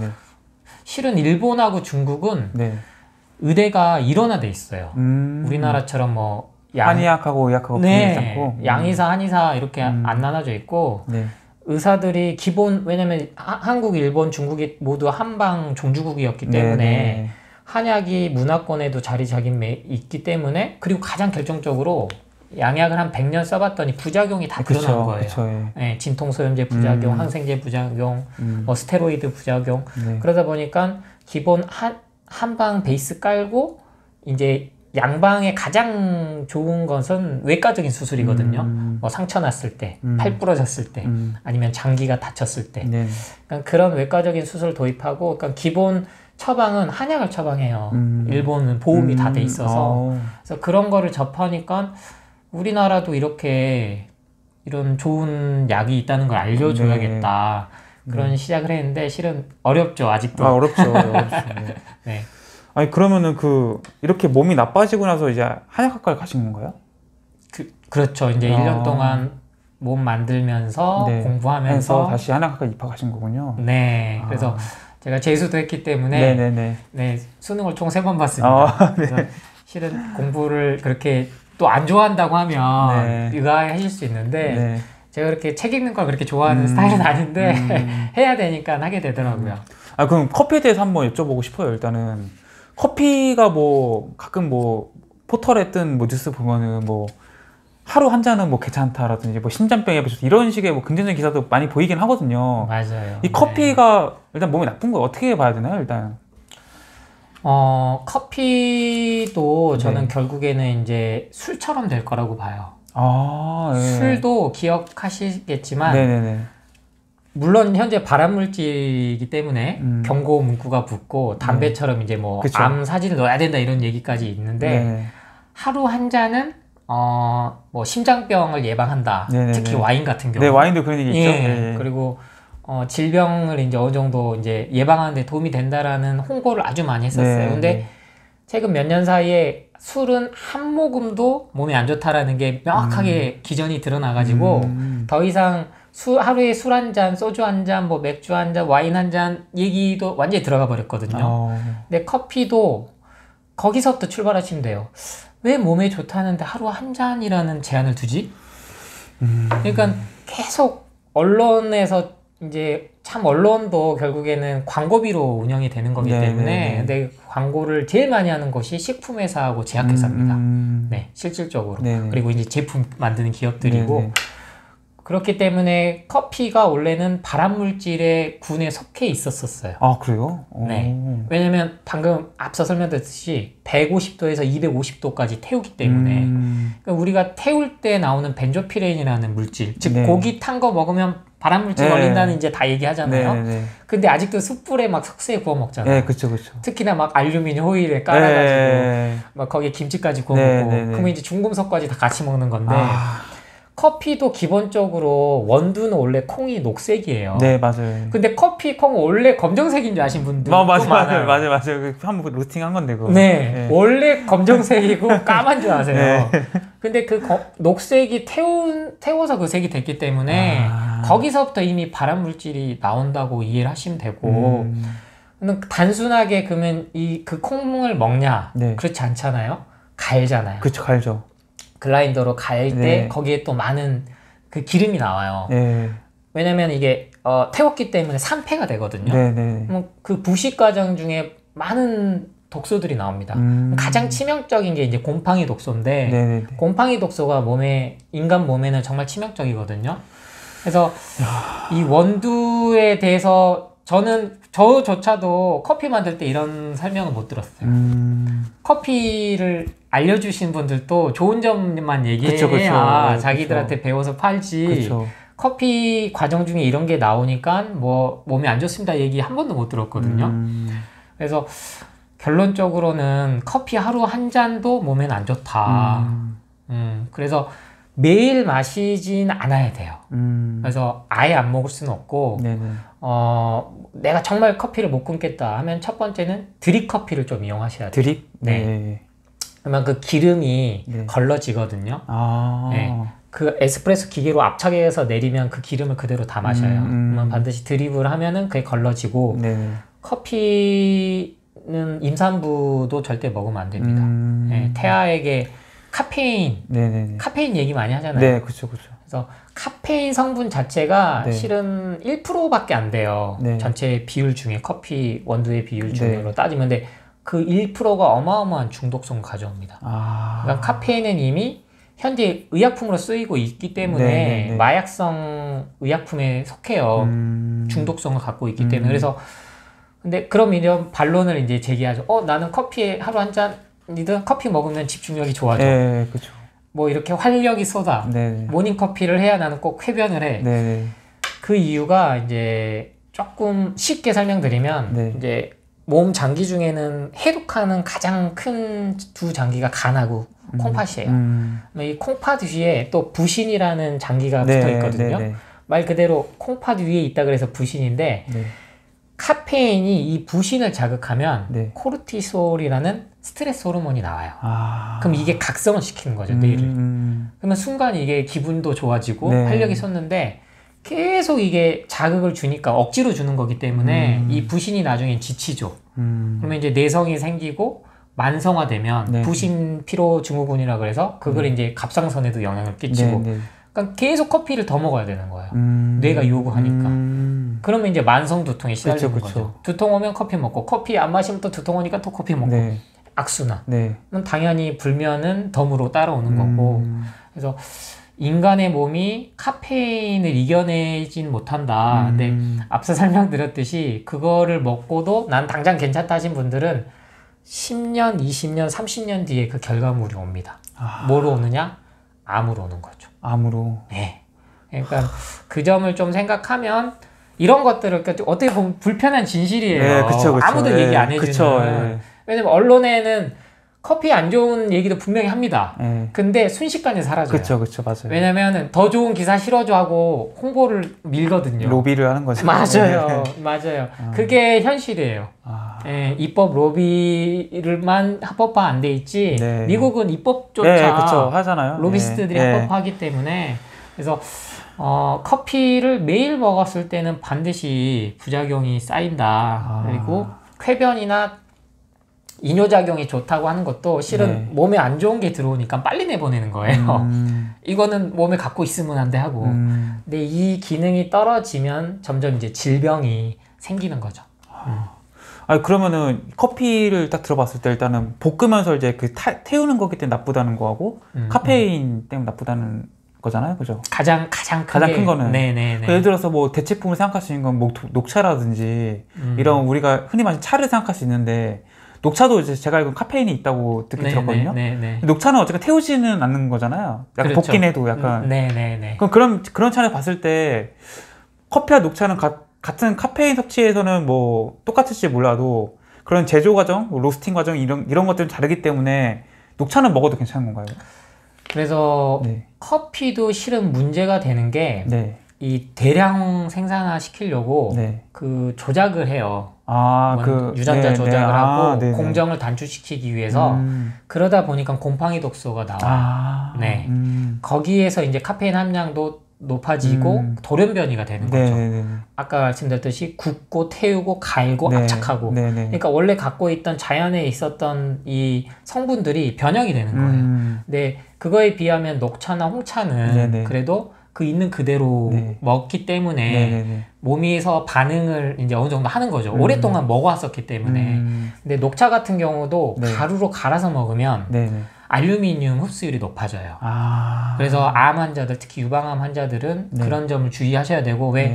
실은 일본하고 중국은 의대가 일원화돼 있어요. 우리나라처럼 뭐 한의학하고 의학하고 분리되지 않고 양의사, 한의사 이렇게 안 나눠져 있고 의사들이 기본 왜냐면 한국, 일본, 중국이 모두 한방 종주국이었기 때문에 한약이 문화권에도 자리 있기 때문에 그리고 가장 결정적으로 양약을 한 100년 써봤더니 부작용이 다 드러난 거예요. 네, 진통소염제 부작용, 항생제 부작용, 뭐 스테로이드 부작용 그러다 보니까 기본 한방 베이스 깔고 이제 양방의 가장 좋은 것은 외과적인 수술이거든요. 뭐 상처 났을 때, 팔 부러졌을 때, 아니면 장기가 다쳤을 때. 그러니까 그런 외과적인 수술을 도입하고, 그러니까 기본 처방은 한약을 처방해요. 일본은 보험이 다 돼 있어서. 그래서 그런 거를 접하니까 우리나라도 이렇게 이런 좋은 약이 있다는 걸 알려줘야겠다. 그런 시작을 했는데 실은 어렵죠, 아직도. 어렵죠. 네. 아니 그러면은 이렇게 몸이 나빠지고 나서 이제 한약학과를 가신 건가요? 그렇죠. 이제 1년 동안 몸 만들면서 공부하면서 다시 한약학과 입학하신 거군요. 네. 그래서 제가 재수도 했기 때문에 수능을 총 3번 봤습니다. 그래서 실은 공부를 그렇게 또 안 좋아한다고 하면 의아해하실 수 있는데 제가 그렇게 책 읽는 걸 그렇게 좋아하는 스타일은 아닌데 해야 되니까 하게 되더라고요. 그럼 커피에 대해서 한번 여쭤보고 싶어요. 일단은 커피가 뭐 가끔 뭐 포털에 뜬 뭐 뉴스 보면은 뭐 하루 한 잔은 뭐 괜찮다라든지 뭐 심장병에 이런 식의 뭐 긍정적인 기사도 많이 보이긴 하거든요. 맞아요. 이 커피가 일단 몸에 나쁜 거 어떻게 봐야 되나요, 일단? 커피도 저는 결국에는 이제 술처럼 될 거라고 봐요. 술도 기억하시겠지만 물론 현재 발암물질이기 때문에 경고 문구가 붙고 담배처럼 이제 뭐 암 사진을 넣어야 된다 이런 얘기까지 있는데 하루 한 잔은 뭐 심장병을 예방한다. 특히 와인 같은 경우. 와인도 그런 얘기 있죠. 그리고 질병을 이제 어느 정도 이제 예방하는 데 도움이 된다라는 홍보를 아주 많이 했었어요. 근데 최근 몇 년 사이에 술은 한 모금도 몸에 안 좋다라는 게 명확하게 기전이 드러나가지고 더 이상 하루에 술 한 잔, 소주 한 잔, 뭐 맥주 한 잔, 와인 한 잔 얘기도 완전히 들어가 버렸거든요. 근데 커피도 거기서부터 출발하시면 돼요. 왜 몸에 좋다는데 하루 한 잔이라는 제한을 두지? 그러니까 계속 언론에서 이제 참 언론도 결국에는 광고비로 운영이 되는 거기 때문에 근데 광고를 제일 많이 하는 것이 식품회사하고 제약회사입니다. 실질적으로. 그리고 이제 제품 만드는 기업들이고 그렇기 때문에 커피가 원래는 발암물질의 군에 속해 있었어요. 그래요? 왜냐면 방금 앞서 설명드렸듯이 150도에서 250도까지 태우기 때문에 그러니까 우리가 태울 때 나오는 벤조피렌이라는 물질, 즉 고기 탄 거 먹으면 발암물질 걸린다는 이제 다 얘기하잖아요. 근데 아직도 숯불에 막 석쇠에 구워 먹잖아요. 그쵸. 특히나 막 알루미늄 호일에 깔아가지고 막 거기에 김치까지 구워 먹고 그러면 이제 중금속까지 다 같이 먹는 건데 커피도 기본적으로 원두는 원래 콩이 녹색이에요. 맞아요. 근데 커피 콩은 원래 검정색인 줄 아신 분들 많아요. 맞아요. 한번 루팅한 건데 그거. 원래 검정색이고 까만 줄 아세요. 근데 그 녹색이 태워서 그 색이 됐기 때문에 거기서부터 이미 발암물질이 나온다고 이해를 하시면 되고 단순하게 그러면 그 콩을 먹냐? 그렇지 않잖아요. 갈잖아요. 그쵸, 갈죠. 글라인더로 갈 때 거기에 또 많은 그 기름이 나와요. 왜냐면 이게 태웠기 때문에 산패가 되거든요. 그 부식 과정 중에 많은 독소들이 나옵니다. 가장 치명적인 게 이제 곰팡이 독소인데 곰팡이 독소가 인간 몸에는 정말 치명적이거든요. 그래서 이 원두에 대해서 저조차도 커피 만들 때 이런 설명을 못 들었어요. 커피를 알려주신 분들도 좋은 점만 얘기해야 자기들한테 배워서 팔지. 그쵸. 커피 과정 중에 이런 게 나오니까 뭐 몸에 안 좋습니다 얘기 한 번도 못 들었거든요. 그래서 결론적으로는 커피 하루 한 잔도 몸에는 안 좋다. 그래서 매일 마시진 않아야 돼요. 그래서 아예 안 먹을 수는 없고, 내가 정말 커피를 못 끊겠다 하면 첫 번째는 드립 커피를 좀 이용하셔야 돼요. 드립? 네. 그러면 그 기름이 걸러지거든요. 네. 그 에스프레소 기계로 압착해서 내리면 그 기름을 그대로 다 마셔요. 그러면 반드시 드립을 하면은 그게 걸러지고, 커피는 임산부도 절대 먹으면 안 됩니다. 네. 태아에게 카페인 얘기 많이 하잖아요. 네, 그렇죠. 그래서 카페인 성분 자체가 실은 1%밖에 안 돼요. 전체 비율 중에 커피 원두의 비율 중으로 따지면 근데 그 1%가 어마어마한 중독성을 가져옵니다. 그러니까 카페인은 이미 현재 의약품으로 쓰이고 있기 때문에 마약성 의약품에 속해요. 중독성을 갖고 있기 때문에. 그래서 근데 그럼 이런 반론을 이제 제기하죠. 나는 커피에 하루 한 잔이든 커피 먹으면 집중력이 좋아져. 그렇죠. 뭐 이렇게 활력이 쏟아. 모닝 커피를 해야 나는 꼭 쾌변을 해. 그 이유가 이제 조금 쉽게 설명드리면 이제 몸 장기 중에는 해독하는 가장 큰 두 장기가 간하고 콩팥이에요. 이 콩팥 위에 또 부신이라는 장기가 붙어 있거든요. 말 그대로 콩팥 위에 있다 그래서 부신인데 카페인이 이 부신을 자극하면 코르티솔이라는 스트레스 호르몬이 나와요. 그럼 이게 각성을 시키는 거죠, 뇌를. 그러면 순간 이게 기분도 좋아지고 활력이 솟는데 계속 이게 자극을 주니까 억지로 주는 거기 때문에 이 부신이 나중에 지치죠. 그러면 이제 내성이 생기고 만성화되면 부신 피로 증후군이라 그래서 그걸 이제 갑상선에도 영향을 끼치고 그러니까 계속 커피를 더 먹어야 되는 거예요. 뇌가 요구하니까. 그러면 이제 만성 두통에 시달리는 거죠. 두통 오면 커피 먹고 커피 안 마시면 또 두통 오니까 또 커피 먹고 악순환. 그럼 당연히 불면은 덤으로 따라오는 거고. 그래서 인간의 몸이 카페인을 이겨내진 못한다. 근데 앞서 설명드렸듯이 그거를 먹고도 난 당장 괜찮다 하신 분들은 10년, 20년, 30년 뒤에 그 결과물이 옵니다. 뭐로 오느냐? 암으로 오는 거죠. 암으로? 네. 그러니까 그 점을 좀 생각하면 이런 것들을 어떻게 보면 불편한 진실이에요. 그쵸. 아무도 얘기 안 해주는. 왜냐면 언론에는 커피 안 좋은 얘기도 분명히 합니다. 근데 순식간에 사라져요. 그쵸, 맞아요. 왜냐면 더 좋은 기사 실어줘 하고 홍보를 밀거든요. 로비를 하는 거죠. 맞아요. 그게 현실이에요. 입법 로비를만 합법화 안 돼 있지. 미국은 입법조차 하잖아요. 로비스트들이 합법화하기 때문에. 그래서 커피를 매일 먹었을 때는 반드시 부작용이 쌓인다. 그리고 쾌변이나 이뇨작용이 좋다고 하는 것도 실은 몸에 안 좋은 게 들어오니까 빨리 내보내는 거예요. 이거는 몸에 갖고 있으면 안 돼 하고. 근데 이 기능이 떨어지면 점점 이제 질병이 생기는 거죠. 그러면은 커피를 딱 들어봤을 때 일단은 볶으면서 이제 그 태우는 거기 때문에 나쁘다는 거하고 카페인 때문에 나쁘다는 거잖아요, 그죠? 가장 큰 거는. 예를 들어서 뭐 대체품을 생각할 수 있는 건 뭐 녹차라든지 이런 우리가 흔히 마시는 차를 생각할 수 있는데 녹차도 이제 제가 알기로는 카페인이 있다고 듣긴 들었거든요. 녹차는 어쨌든 태우지는 않는 거잖아요. 약간 볶긴 해도 약간. 그럼 그런 차를 봤을 때 커피와 녹차는 같은 카페인 섭취에서는 뭐 똑같을지 몰라도 그런 제조 과정, 로스팅 과정 이런 것들은 다르기 때문에 녹차는 먹어도 괜찮은 건가요? 그래서 커피도 실은 문제가 되는 게 이 대량 생산화 시키려고 그 조작을 해요. 유전자 조작을 하고 공정을 단축시키기 위해서 그러다 보니까 곰팡이 독소가 나와요. 거기에서 이제 카페인 함량도 높아지고 돌연변이가 되는 거죠. 아까 말씀드렸듯이 굽고 태우고 갈고 압착하고 그러니까 원래 갖고 있던 자연에 있었던 이 성분들이 변형이 되는 거예요. 근데 그거에 비하면 녹차나 홍차는 그래도 그 있는 그대로 먹기 때문에 몸에서 반응을 이제 어느 정도 하는 거죠. 오랫동안 먹어왔었기 때문에. 근데 녹차 같은 경우도 가루로 갈아서 먹으면 알루미늄 흡수율이 높아져요. 그래서 암 환자들, 특히 유방암 환자들은 그런 점을 주의하셔야 되고, 왜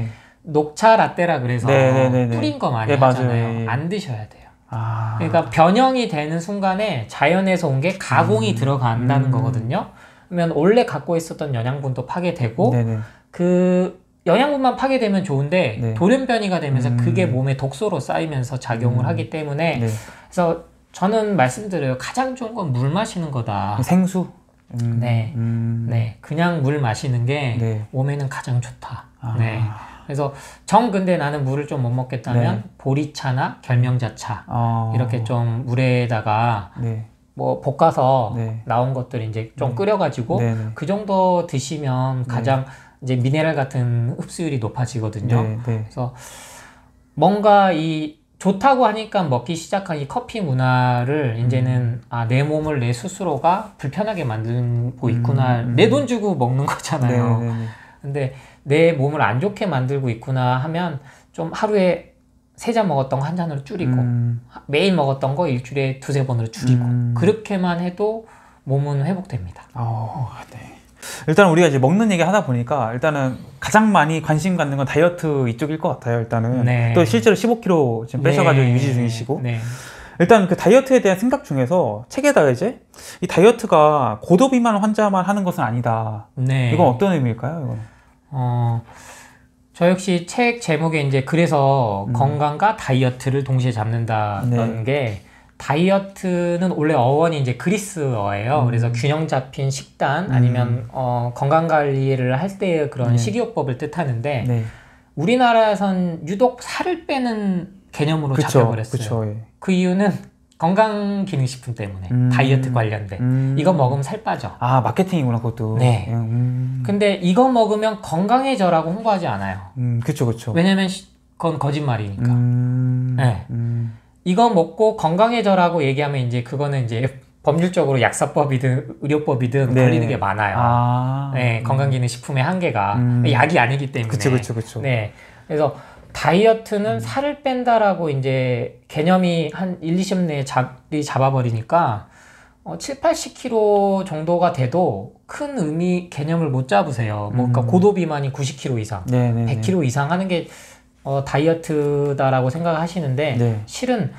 녹차 라떼라 그래서 네네네네. 뿌린 거 많이 네, 하잖아요. 맞아요. 안 드셔야 돼요. 그러니까 변형이 되는 순간에 자연에서 온 게 가공이 들어간다는 거거든요. 그러면 원래 갖고 있었던 영양분도 파괴되고 네네. 그 영양분만 파괴되면 좋은데 네. 돌연변이가 되면서 그게 몸에 독소로 쌓이면서 작용을 하기 때문에 네. 그래서 저는 말씀드려요. 가장 좋은 건 물 마시는 거다. 생수? 네. 네. 그냥 물 마시는 게 네. 몸에는 가장 좋다. 네. 그래서 근데 나는 물을 좀 못 먹겠다면 네. 보리차나 결명자차 이렇게 좀 물에다가 네. 뭐 볶아서 네. 나온 것들 이제 좀 끓여가지고 네. 그 정도 드시면 가장 이제 미네랄 같은 흡수율이 높아지거든요. 네. 그래서 뭔가 이 좋다고 하니까 먹기 시작한 이 커피 문화를 이제는 내 몸을 내 스스로가 불편하게 만들고 있구나. 내 돈 주고 먹는 거잖아요. 네. 근데 내 몸을 안 좋게 만들고 있구나 하면 좀 하루에 3잔 먹었던 거 한 잔으로 줄이고 매일 먹었던 거 일주일에 2-3번으로 줄이고 그렇게만 해도 몸은 회복됩니다. 네. 일단 우리가 이제 먹는 얘기 하다 보니까 일단은 가장 많이 관심 갖는 건 다이어트 이쪽일 것 같아요. 일단은 네. 또 실제로 15kg 지금 빼셔가지고 네. 유지 중이시고 네. 일단 그 다이어트에 대한 생각 중에서 책에다가 이제 이 다이어트가 고도비만 환자만 하는 것은 아니다. 네. 이건 어떤 의미일까요? 이건? 저 역시 책 제목에 이제 그래서 건강과 다이어트를 동시에 잡는다는 게 다이어트는 원래 어원이 이제 그리스어예요. 그래서 균형 잡힌 식단 아니면 건강 관리를 할 때의 그런 식이요법을 뜻하는데 네. 우리나라에선 유독 살을 빼는 개념으로 잡혀버렸어요. 그쵸, 예. 그 이유는 건강기능식품 때문에 다이어트 관련된 이거 먹으면 살 빠져. 마케팅이구나 그것도. 네. 근데 이거 먹으면 건강해져라고 홍보하지 않아요. 그쵸. 왜냐면 그건 거짓말이니까. 네. 이거 먹고 건강해져라고 얘기하면 이제 그거는 이제 법률적으로 약사법이든 의료법이든 네. 걸리는 게 많아요. 네, 건강기능식품의 한계가 약이 아니기 때문에. 그쵸. 네. 그래서 다이어트는 살을 뺀다라고 이제 개념이 한 1-2년 내에 자리 잡아버리니까 7-80kg 정도가 돼도 큰 의미 개념을 못 잡으세요. 그러니까 고도 비만이 90kg 이상, 100kg 이상 하는 게 다이어트다라고 생각하시는데 네. 실은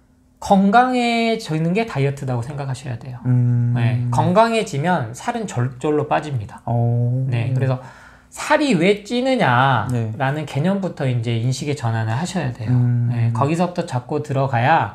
건강해지는 게 다이어트다고 생각하셔야 돼요. 네, 건강해지면 살은 절절로 빠집니다. 네, 그래서 살이 왜 찌느냐라는 개념부터 이제 인식의 전환을 하셔야 돼요. 네, 거기서부터 잡고 들어가야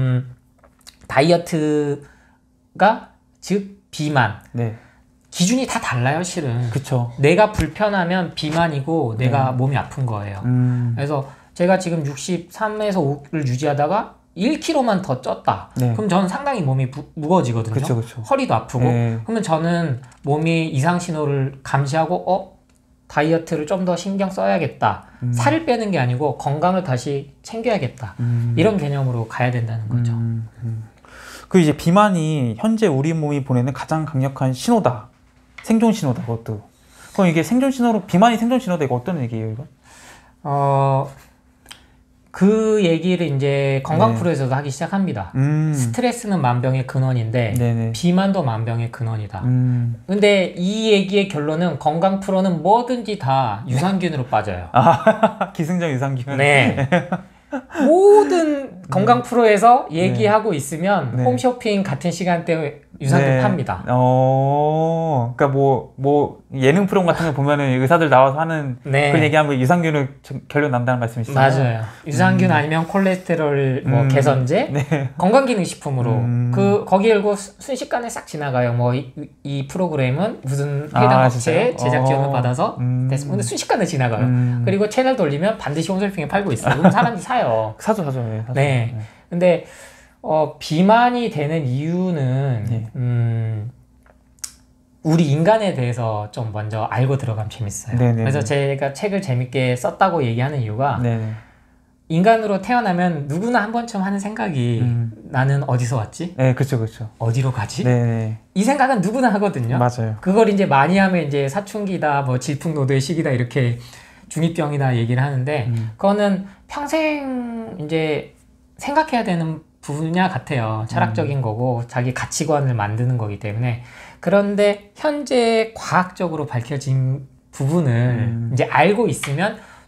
다이어트가 즉 비만 기준이 다 달라요, 실은. 그쵸. 내가 불편하면 비만이고 내가 몸이 아픈 거예요. 그래서 제가 지금 63에서 5를 유지하다가 1kg만 더 쪘다. 그럼 저는 상당히 몸이 무거워지거든요. 그쵸. 허리도 아프고. 그러면 저는 몸이 이상 신호를 감지하고 다이어트를 좀 더 신경 써야겠다. 살을 빼는 게 아니고 건강을 다시 챙겨야겠다. 이런 개념으로 가야 된다는 거죠. 그 이제 비만이 현재 우리 몸이 보내는 가장 강력한 신호다. 생존 신호다, 그것도. 그럼 이게 생존 신호로, 비만이 생존 신호다, 이거 어떤 얘기예요, 이거? 그 얘기를 이제 건강 프로에서도 하기 시작합니다. 스트레스는 만병의 근원인데, 네네. 비만도 만병의 근원이다. 근데 이 얘기의 결론은 건강 프로는 뭐든지 다 유산균으로 빠져요. 기승전 유산균. 네. 모든 건강 프로에서 얘기하고 있으면 홈쇼핑 같은 시간대에 유산균 팝니다. 그러니까 뭐 예능 프로그램 같은 거 보면은 의사들 나와서 하는 그런 얘기하면 유산균을 결론 난다는 말씀이시죠? 맞아요. 유산균 아니면 콜레스테롤 개선제, 건강기능식품으로 거기 열고 순식간에 싹 지나가요. 이 프로그램은 무슨 해당 업체의 제작 지원을 받아서 됐습니다. 순식간에 지나가요. 그리고 채널 돌리면 반드시 홈쇼핑에 팔고 있어요. 그럼 사람들이 사요. 사죠. 네. 근데 비만이 되는 이유는 우리 인간에 대해서 좀 먼저 알고 들어가면 재밌어요. 그래서 제가 책을 재밌게 썼다고 얘기하는 이유가 인간으로 태어나면 누구나 한 번쯤 하는 생각이 나는 어디서 왔지? 네, 그쵸. 어디로 가지? 이 생각은 누구나 하거든요. 맞아요. 그걸 이제 많이 하면 이제 사춘기다, 질풍노도의 시기다 이렇게 중2병이다 얘기를 하는데 그거는 평생 이제 생각해야 되는 분야 같아요. 철학적인 거고 자기 가치관을 만드는 거기 때문에. 그런데 현재 과학적으로 밝혀진 부분을 이제 알고 있으면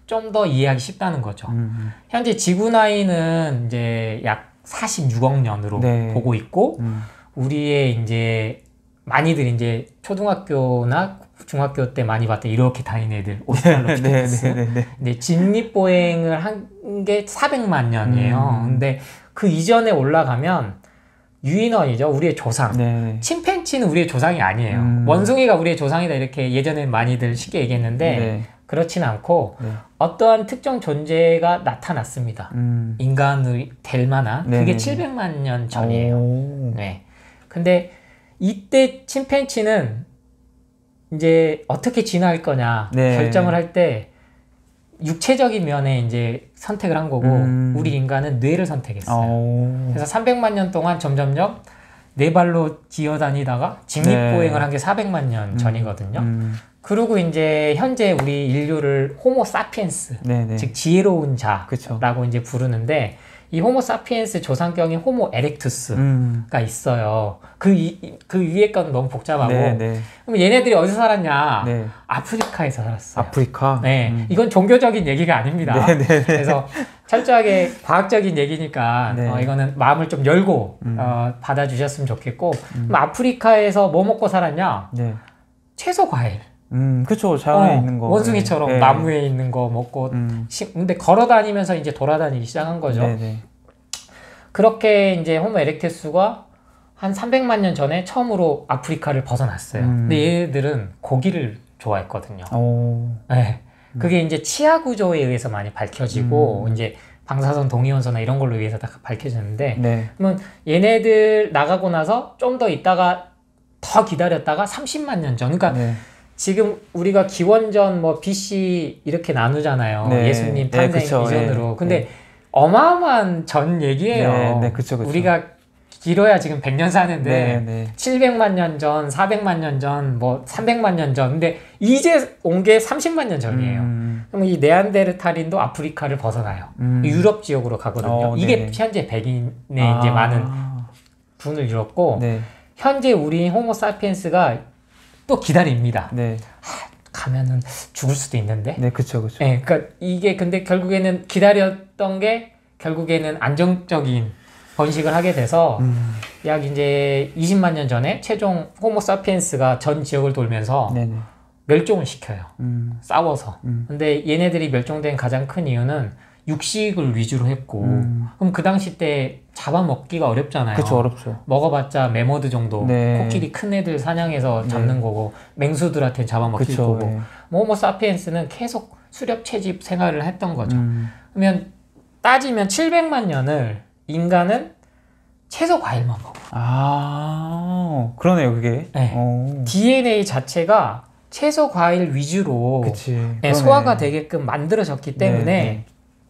좀 더 이해하기 쉽다는 거죠. 현재 지구 나이는 이제 약 46억 년으로 네. 보고 있고, 우리의 이제 많이들 이제 초등학교나 중학교 때 많이 봤던 이렇게 다니는 애들, 오스트랄로피테쿠스. 근데 직립보행을 한 게 400만 년이에요. 근데 그 이전에 올라가면 유인원이죠. 우리의 조상. 네. 침팬지는 우리의 조상이 아니에요. 원숭이가 우리의 조상이다 이렇게 예전에 많이들 쉽게 얘기했는데 네. 그렇지는 않고 네. 어떠한 특정 존재가 나타났습니다. 인간이 될 만한. 네. 그게 700만 년 전이에요. 네. 근데 이때 침팬지는 이제 어떻게 진화할 거냐 네. 결정을 할 때 육체적인 면에 이제 선택을 한 거고 우리 인간은 뇌를 선택했어요. 그래서 300만 년 동안 점점점 네 발로 기어다니다가 직립보행을 한 게 400만 년 전이거든요. 그리고 이제 현재 우리 인류를 호모 사피엔스, 즉 지혜로운 자라고 그쵸. 이제 부르는데 이 호모 사피엔스 조상격인 호모 에렉투스가 있어요. 그 위에 건 너무 복잡하고. 그럼 얘네들이 어디서 살았냐? 아프리카에서 살았어요. 아프리카? 네. 이건 종교적인 얘기가 아닙니다. 그래서 철저하게 과학적인 얘기니까 이거는 마음을 좀 열고 받아주셨으면 좋겠고. 그럼 아프리카에서 뭐 먹고 살았냐? 채소 과일. 그쵸. 자연에 있는 거. 원숭이처럼 나무에 있는 거 먹고. 근데 걸어 다니면서 이제 돌아다니기 시작한 거죠. 그렇게 이제 호모 에렉투스가 한 300만 년 전에 처음으로 아프리카를 벗어났어요. 근데 얘들은 고기를 좋아했거든요. 네. 그게 이제 치아 구조에 의해서 많이 밝혀지고, 이제 방사선 동위원소나 이런 걸로 의해서 다 밝혀졌는데, 그러면 얘네들 나가고 나서 좀 더 있다가 더 기다렸다가 30만 년 전. 그러니까 지금 우리가 기원전 뭐 BC 이렇게 나누잖아요. 예수님 탄생 이전으로. 근데 어마어마한 전 얘기예요. 그쵸. 우리가 길어야 지금 100년 사는데 700만 년 전, 400만 년 전, 뭐 300만 년 전. 근데 이제 온 게 30만 년 전이에요. 그럼 이 네안데르탈인도 아프리카를 벗어나요. 유럽 지역으로 가거든요. 이게 현재 백인의 이제 많은 분을 이뤘고 현재 우리 호모 사피엔스가 또 기다립니다. 가면은 죽을 수도 있는데. 그쵸. 그러니까 이게 근데 결국에는 기다렸던 게 결국에는 안정적인 번식을 하게 돼서 약 이제 20만 년 전에 최종 호모 사피엔스가 전 지역을 돌면서 멸종을 시켜요. 싸워서. 근데 얘네들이 멸종된 가장 큰 이유는 육식을 위주로 했고 그럼 그 당시 때 잡아먹기가 어렵잖아요. 그쵸, 어렵죠. 먹어봤자 메머드 정도. 코끼리 큰 애들 사냥해서 잡는 거고 맹수들한테 잡아먹힐 거고. 호모 사피엔스는 계속 수렵 채집 생활을 했던 거죠. 그러면 따지면 700만 년을 인간은 채소 과일만 먹어. 그러네요, 그게. DNA 자체가 채소 과일 위주로 소화가 되게끔 만들어졌기 때문에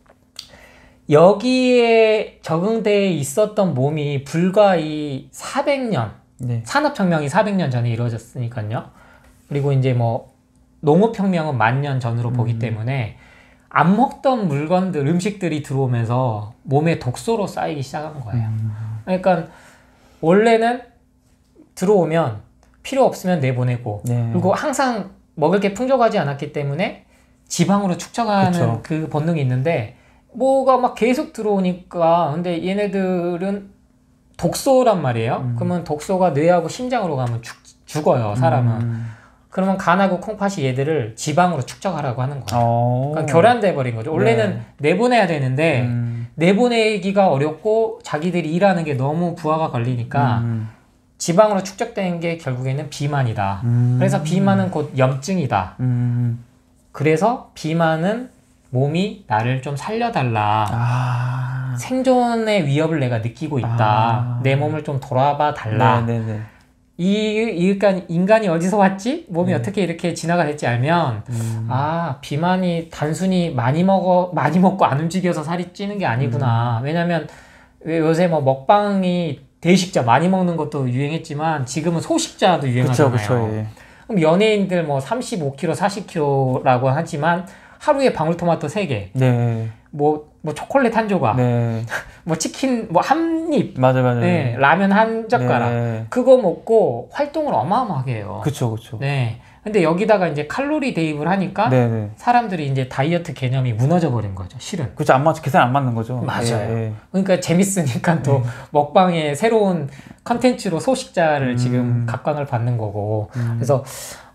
여기에 적응돼 있었던 몸이 불과 이 400년, 산업혁명이 400년 전에 이루어졌으니까요. 그리고 이제 뭐 농업혁명은 10,000년 전으로 보기 때문에 안 먹던 물건들, 음식들이 들어오면서 몸에 독소로 쌓이기 시작한 거예요. 그러니까 원래는 들어오면 필요 없으면 내보내고 그리고 항상 먹을 게 풍족하지 않았기 때문에 지방으로 축적하는 그 본능이 있는데 뭐가 막 계속 들어오니까 근데 얘네들은 독소란 말이에요. 그러면 독소가 뇌하고 심장으로 가면 죽어요, 사람은. 그러면 간하고 콩팥이 얘들을 지방으로 축적하라고 하는 거예요. 그러니까 교란돼 버린 거죠. 원래는 내보내야 되는데 내보내기가 어렵고 자기들이 일하는 게 너무 부하가 걸리니까 지방으로 축적된 게 결국에는 비만이다. 그래서 비만은 곧 염증이다. 그래서 비만은 몸이 나를 좀 살려달라. 생존의 위협을 내가 느끼고 있다. 내 몸을 좀 돌아봐 달라. 그러니까 인간이 어디서 왔지? 몸이 어떻게 이렇게 진화가 됐지 알면 비만이 단순히 많이 먹고 안 움직여서 살이 찌는 게 아니구나. 왜냐면 요새 뭐 먹방이 대식자 많이 먹는 것도 유행했지만 지금은 소식자도 유행하잖아요. 그럼 연예인들 뭐 35kg, 40kg라고 하지만 하루에 방울토마토 3개, 뭐 초콜릿 한 조각, 뭐 치킨 뭐 한 입, 라면 한 젓가락, 그거 먹고 활동을 어마어마하게 해요. 그쵸. 근데 여기다가 이제 칼로리 대입을 하니까 네네. 사람들이 이제 다이어트 개념이 무너져 버린 거죠, 실은. 그렇죠. 안 맞죠. 계산 안 맞는 거죠. 맞아요. 그러니까 재밌으니까 또 먹방의 새로운 컨텐츠로 소식자를 지금 각광을 받는 거고. 그래서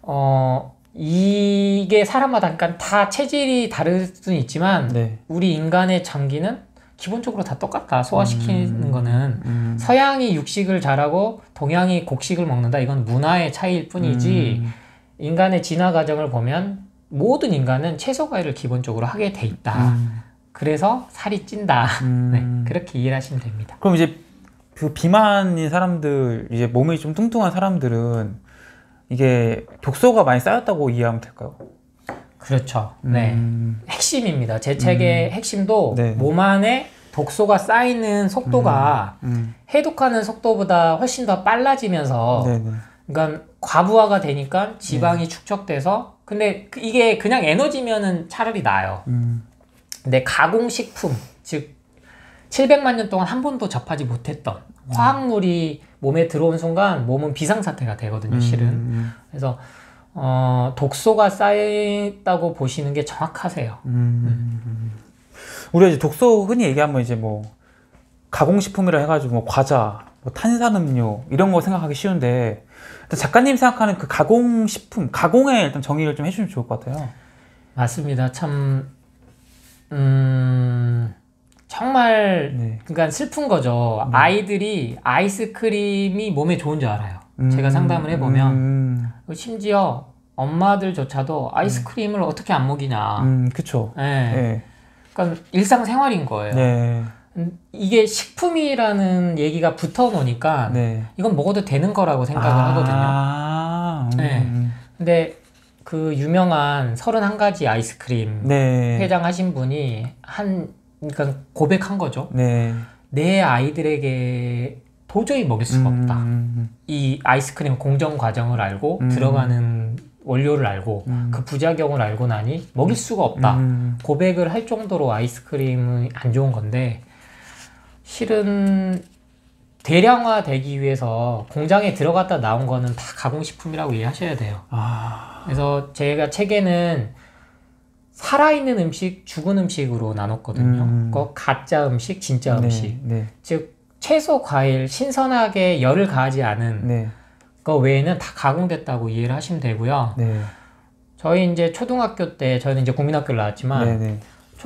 이게 사람마다 그러니까 다 체질이 다를 수는 있지만 네. 우리 인간의 장기는 기본적으로 다 똑같다. 소화시키는 거는 서양이 육식을 잘하고 동양이 곡식을 먹는다. 이건 문화의 차이일 뿐이지 인간의 진화 과정을 보면 모든 인간은 채소 과일을 기본적으로 하게 돼 있다. 그래서 살이 찐다. 네, 그렇게 이해를 하시면 됩니다. 그럼 이제 그 비만인 사람들, 이제 몸이 좀 뚱뚱한 사람들은 이게 독소가 많이 쌓였다고 이해하면 될까요? 그렇죠. 네. 핵심입니다. 제 책의 핵심도 네. 몸 안에 독소가 쌓이는 속도가 해독하는 속도보다 훨씬 더 빨라지면서 그러니까 과부하가 되니까 지방이 축적돼서 근데 이게 그냥 에너지면은 차라리 나아요. 근데 가공식품, 즉 700만 년 동안 한 번도 접하지 못했던 화학물이 몸에 들어온 순간 몸은 비상사태가 되거든요, 실은. 그래서 독소가 쌓였다고 보시는 게 정확하세요. 우리가 이제 독소 흔히 얘기하면 이제 뭐 가공식품이라 해가지고 뭐 과자, 뭐 탄산음료 이런 거 생각하기 쉬운데 작가님 생각하는 그 가공식품, 가공의 일단 정의를 좀 해주시면 좋을 것 같아요. 맞습니다. 참 정말 네. 그러니까 슬픈 거죠. 아이들이 아이스크림이 몸에 좋은 줄 알아요. 제가 상담을 해보면 심지어 엄마들조차도 아이스크림을 어떻게 안 먹이냐. 그쵸. 네. 네. 그러니까 일상생활인 거예요. 네. 이게 식품이라는 얘기가 붙어 놓으니까 네. 이건 먹어도 되는 거라고 생각을 하거든요. 네. 근데 그 유명한 31가지 아이스크림 네. 회장하신 분이 그러니까 고백한 거죠. 네. 내 아이들에게 도저히 먹일 수가 없다. 이 아이스크림 공정 과정을 알고 들어가는 원료를 알고 그 부작용을 알고 나니 먹일 수가 없다. 고백을 할 정도로 아이스크림이 안 좋은 건데 실은 대량화되기 위해서 공장에 들어갔다 나온 거는 다 가공식품이라고 이해하셔야 돼요. 그래서 제가 책에는 살아있는 음식, 죽은 음식으로 나눴거든요. 가짜 음식, 진짜 음식. 네. 즉 채소, 과일, 신선하게 열을 가하지 않은 거 외에는 다 가공됐다고 이해를 하시면 되고요. 네. 저희 이제 초등학교 때, 저희는 이제 국민학교를 나왔지만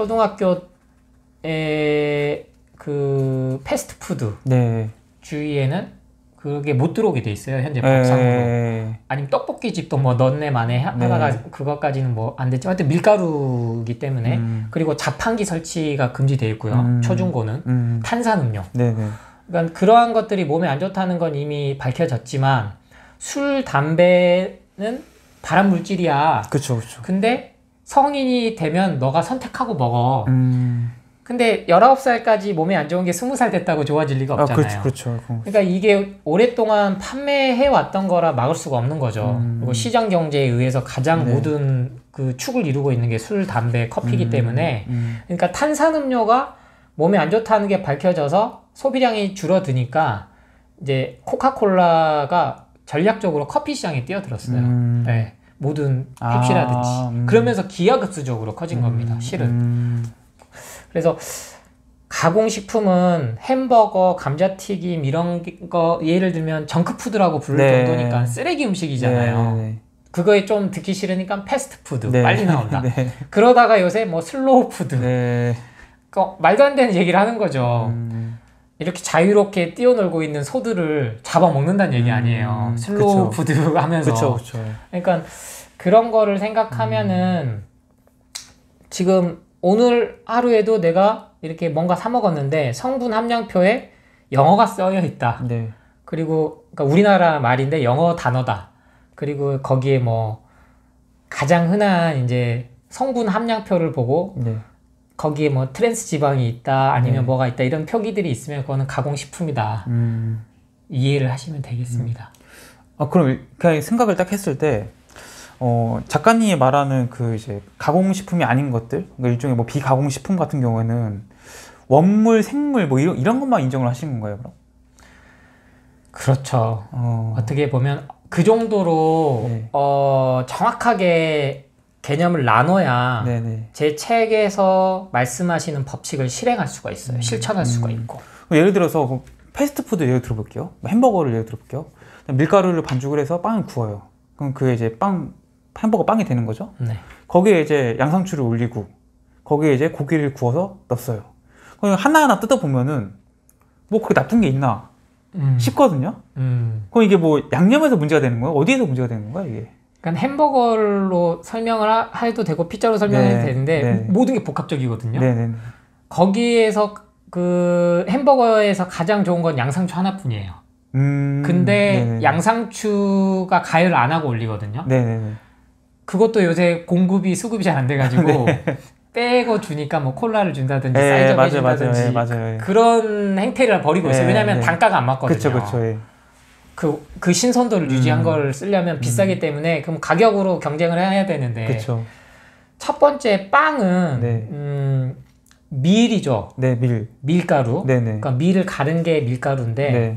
초등학교에 그 패스트푸드 주위에는 그게 못 들어오게 돼 있어요. 현재 법상으로. 아니면 떡볶이 집도 뭐 넌네 만에 하다가 그것까지는 뭐 안 됐지만 하여튼 밀가루기 때문에 그리고 자판기 설치가 금지되어 있고요. 초중고는 탄산음료. 그러니까 그러한 것들이 몸에 안 좋다는 건 이미 밝혀졌지만 술, 담배는 발암 물질이야. 그쵸. 근데 성인이 되면 너가 선택하고 먹어. 근데 19살까지 몸에 안 좋은 게 20살 됐다고 좋아질 리가 없잖아요. 그렇죠. 그러니까 이게 오랫동안 판매해 왔던 거라 막을 수가 없는 거죠. 그리고 시장 경제에 의해서 가장 모든 그 축을 이루고 있는 게 술, 담배, 커피이기 때문에 그러니까 탄산음료가 몸에 안 좋다는 게 밝혀져서 소비량이 줄어드니까 이제 코카콜라가 전략적으로 커피 시장에 뛰어들었어요. 네. 모든 펩시라든지. 그러면서 기하급수적으로 커진 겁니다. 실은. 그래서 가공식품은 햄버거, 감자튀김 이런 거 예를 들면 정크푸드라고 부를 정도니까 쓰레기 음식이잖아요. 그거에 좀 듣기 싫으니까 패스트푸드 빨리 나온다. 그러다가 요새 뭐 슬로우푸드 그러니까 말도 안 되는 얘기를 하는 거죠. 이렇게 자유롭게 뛰어놀고 있는 소들을 잡아먹는다는 얘기 아니에요. 슬로우푸드 하면서. 그쵸. 그러니까 그런 거를 생각하면은 지금 오늘 하루에도 내가 이렇게 뭔가 사 먹었는데 성분 함량표에 영어가 써여 있다. 그리고 그러니까 우리나라 말인데 영어 단어다. 그리고 거기에 뭐 가장 흔한 이제 성분 함량표를 보고 거기에 뭐 트랜스 지방이 있다 아니면 뭐가 있다 이런 표기들이 있으면 그거는 가공식품이다. 이해를 하시면 되겠습니다. 그럼 그냥 생각을 딱 했을 때 작가님이 말하는 그 이제 가공식품이 아닌 것들, 그러니까 일종의 뭐 비가공식품 같은 경우에는 원물, 생물 뭐 이런 것만 인정을 하시는 건가요, 그럼? 그렇죠. 어떻게 보면 그 정도로 네. 정확하게 개념을 나눠야 네네. 제 책에서 말씀하시는 법칙을 실행할 수가 있어요. 실천할 수가 있고. 예를 들어서 패스트푸드 예를 들어볼게요. 햄버거를 예를 들어볼게요. 밀가루를 반죽을 해서 빵을 구워요. 그럼 그게 이제 햄버거 빵이 되는 거죠. 네. 거기에 이제 양상추를 올리고 거기에 이제 고기를 구워서 넣었어요. 그럼 하나하나 뜯어보면은 뭐 그게 나쁜 게 있나 싶거든요. 그럼 이게 뭐 양념에서 문제가 되는 거예요? 어디에서 문제가 되는 거야 이게? 그러니까 햄버거로 설명을 해도 되고 피자로 설명해도 네, 되는데 네. 모든 게 복합적이거든요. 네네. 거기에서 그 햄버거에서 가장 좋은 건 양상추 하나뿐이에요. 근데 네네. 양상추가 가열을 안 하고 올리거든요. 네네네. 그것도 요새 공급이 수급이 잘 안 돼가지고 네. 빼고 주니까 뭐 콜라를 준다든지 네, 사이즈업 맞아요, 해준다든지 맞아요. 그런 행태를 벌이고 있어요. 네, 왜냐하면 네. 단가가 안 맞거든요. 그쵸. 예. 그 신선도를 유지한 걸 쓰려면 비싸기 때문에 그럼 가격으로 경쟁을 해야 되는데 그쵸. 첫 번째 빵은 네. 밀이죠. 네, 밀가루. 네네. 그러니까 밀을 가른 게 밀가루인데 네.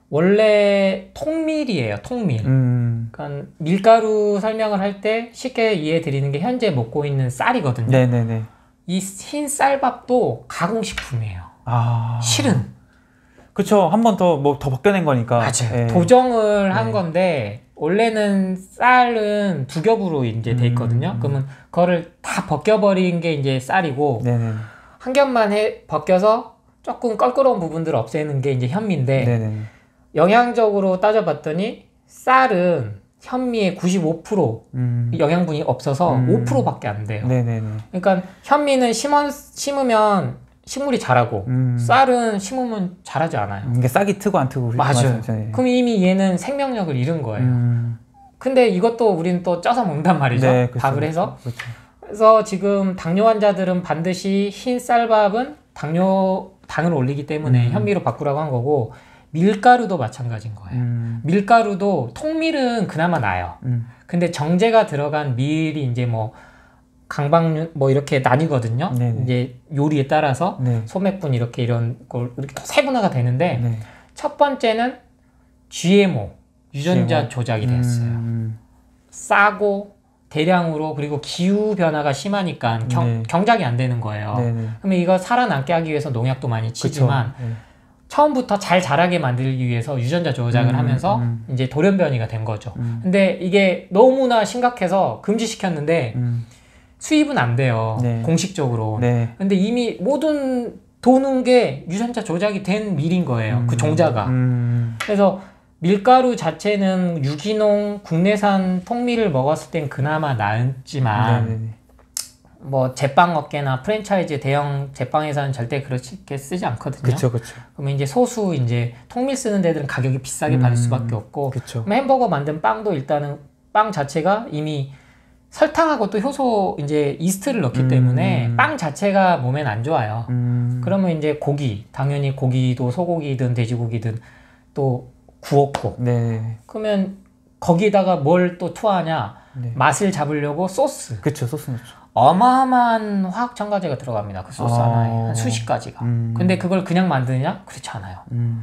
원래 통밀이에요. 통밀. 그러니까 밀가루 설명을 할 때 쉽게 이해해 드리는 게 현재 먹고 있는 쌀이거든요. 네네네. 이 흰 쌀밥도 가공식품이에요. 아. 실은. 그쵸. 한 번 더 뭐 더 벗겨낸 거니까. 맞아요. 예. 도정을 한 네. 건데 원래는 쌀은 두 겹으로 이제 돼 있거든요. 그러면 그거를 다 벗겨버린 게 이제 쌀이고 네네. 한 겹만 벗겨서 조금 껄끄러운 부분들을 없애는 게 이제 현미인데 네네. 영양적으로 따져봤더니 쌀은 현미의 95% 영양분이 없어서 5%밖에 안 돼요. 네네네. 그러니까 현미는 심으면 식물이 자라고 쌀은 심으면 자라지 않아요. 이게 싹이 트고 안 트고. 맞아요. 예. 그럼 이미 얘는 생명력을 잃은 거예요. 근데 이것도 우리는 또 쪄서 먹는단 말이죠. 네, 그쵸, 밥을 해서. 그쵸. 그래서 지금 당뇨 환자들은 반드시 흰 쌀밥은 당을 올리기 때문에 현미로 바꾸라고 한 거고 밀가루도 마찬가지인 거예요. 밀가루도 통밀은 그나마 나아요. 근데 정제가 들어간 밀이 이제 뭐 강박류 뭐 이렇게 나뉘거든요. 네네. 이제 요리에 따라서 네. 소매분 이런 걸 이렇게 세분화가 되는데 네. 첫 번째는 GMO 유전자 조작이 됐어요. 싸고 대량으로 그리고 기후 변화가 심하니까 네. 경작이 안 되는 거예요. 네네. 그러면 이거 살아남게 하기 위해서 농약도 많이 치지만 네. 처음부터 잘 자라게 만들기 위해서 유전자 조작을 하면서 이제 돌연변이가 된 거죠. 근데 이게 너무나 심각해서 금지시켰는데 수입은 안 돼요. 네. 공식적으로. 네. 근데 이미 모든 도는 게 유전자 조작이 된 밀인 거예요. 그 종자가. 그래서 밀가루 자체는 유기농 국내산 통밀을 먹었을 땐 그나마 나았지만 네네네. 뭐 제빵업계나 프랜차이즈 대형 제빵에서는 절대 그렇게 쓰지 않거든요. 그쵸. 그러면 이제 소수 이제 통밀 쓰는 데들은 가격이 비싸게 받을 수밖에 없고 그쵸. 그럼 햄버거 만든 빵도 일단은 빵 자체가 이미 설탕하고 또 효소 이제 이스트를 넣기 때문에 빵 자체가 몸엔 안 좋아요. 그러면 이제 고기 당연히 고기도 소고기든 돼지고기든 또 구웠고 네. 그러면 거기에다가 뭘 또 투하하냐 네. 맛을 잡으려고 소스 그쵸. 소스 넣죠. 어마어마한 화학 첨가제가 들어갑니다. 그 소스 하나에 한 수십 가지가. 근데 그걸 그냥 만드냐? 그렇지 않아요.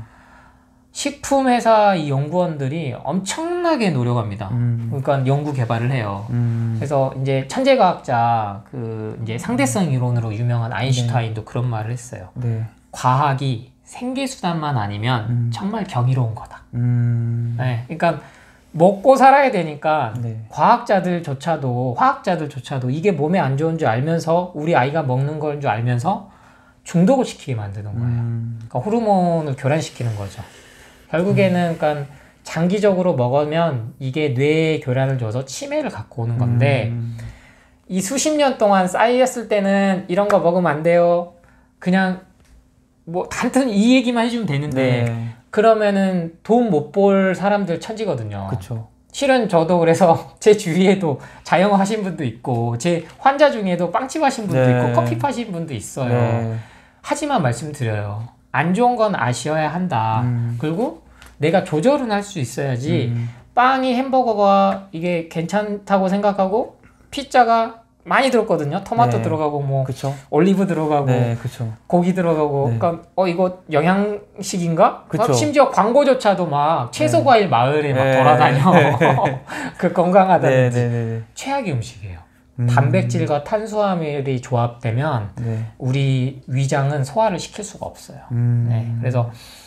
식품회사 이 연구원들이 엄청나게 노력합니다. 그러니까 연구 개발을 해요. 그래서 이제 천재과학자 그 이제 상대성 이론으로 유명한 아인슈타인도 그런 말을 했어요. 네. 과학이 생계수단만 아니면 정말 경이로운 거다. 네, 그러니까 먹고 살아야 되니까 네. 화학자들조차도 이게 몸에 안 좋은 줄 알면서 우리 아이가 먹는 걸 줄 알면서 중독을 시키게 만드는 거예요. 그러니까 호르몬을 교란시키는 거죠. 결국에는 그러니까 장기적으로 먹으면 이게 뇌에 교란을 줘서 치매를 갖고 오는 건데 이 수십 년 동안 쌓였을 때는 이런 거 먹으면 안 돼요. 그냥 뭐 단순히 이 얘기만 해주면 되는데 네. 그러면은 돈 못 벌 사람들 천지거든요. 그쵸. 실은 저도 그래서 제 주위에도 자영업 하신 분도 있고 제 환자 중에도 빵집 하신 분도 네. 있고 커피 파신 분도 있어요. 네. 하지만 말씀드려요. 안 좋은 건 아셔야 한다. 그리고 내가 조절은 할 수 있어야지 빵이 햄버거가 이게 괜찮다고 생각하고 피자가 많이 들었거든요. 토마토 네. 들어가고 뭐 그쵸. 올리브 들어가고 네, 그쵸. 고기 들어가고 네. 그러니까 이거 영양식인가? 그쵸. 심지어 광고조차도 막 채소 과일 마을에 막 네. 돌아다녀. 그 건강하다든지. 네, 네, 네. 최악의 음식이에요. 단백질과 탄수화물이 조합되면 네. 우리 위장은 소화를 시킬 수가 없어요. 네. 그래서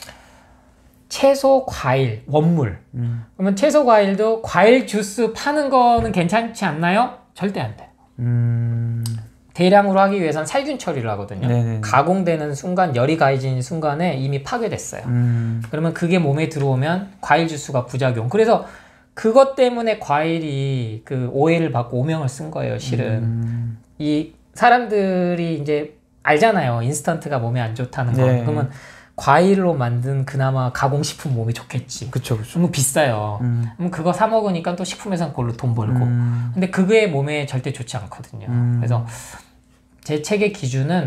채소, 과일, 원물. 그러면 채소, 과일도 과일 주스 파는 거는 괜찮지 않나요? 절대 안 돼요. 대량으로 하기 위해선 살균 처리를 하거든요. 네네. 가공되는 순간, 열이 가해지는 순간에 이미 파괴됐어요. 그러면 그게 몸에 들어오면 과일 주스가 부작용. 그래서 그것 때문에 과일이 그 오해를 받고 오명을 쓴 거예요, 실은. 이 사람들이 이제 알잖아요. 인스턴트가 몸에 안 좋다는 거. 네. 그러면 과일로 만든 그나마 가공식품 몸에 좋겠지. 그쵸, 그쵸. 너무 비싸요. 그럼 그거 사 먹으니까 또 식품회사 그걸로 돈 벌고. 근데 그게 몸에 절대 좋지 않거든요. 그래서 제 책의 기준은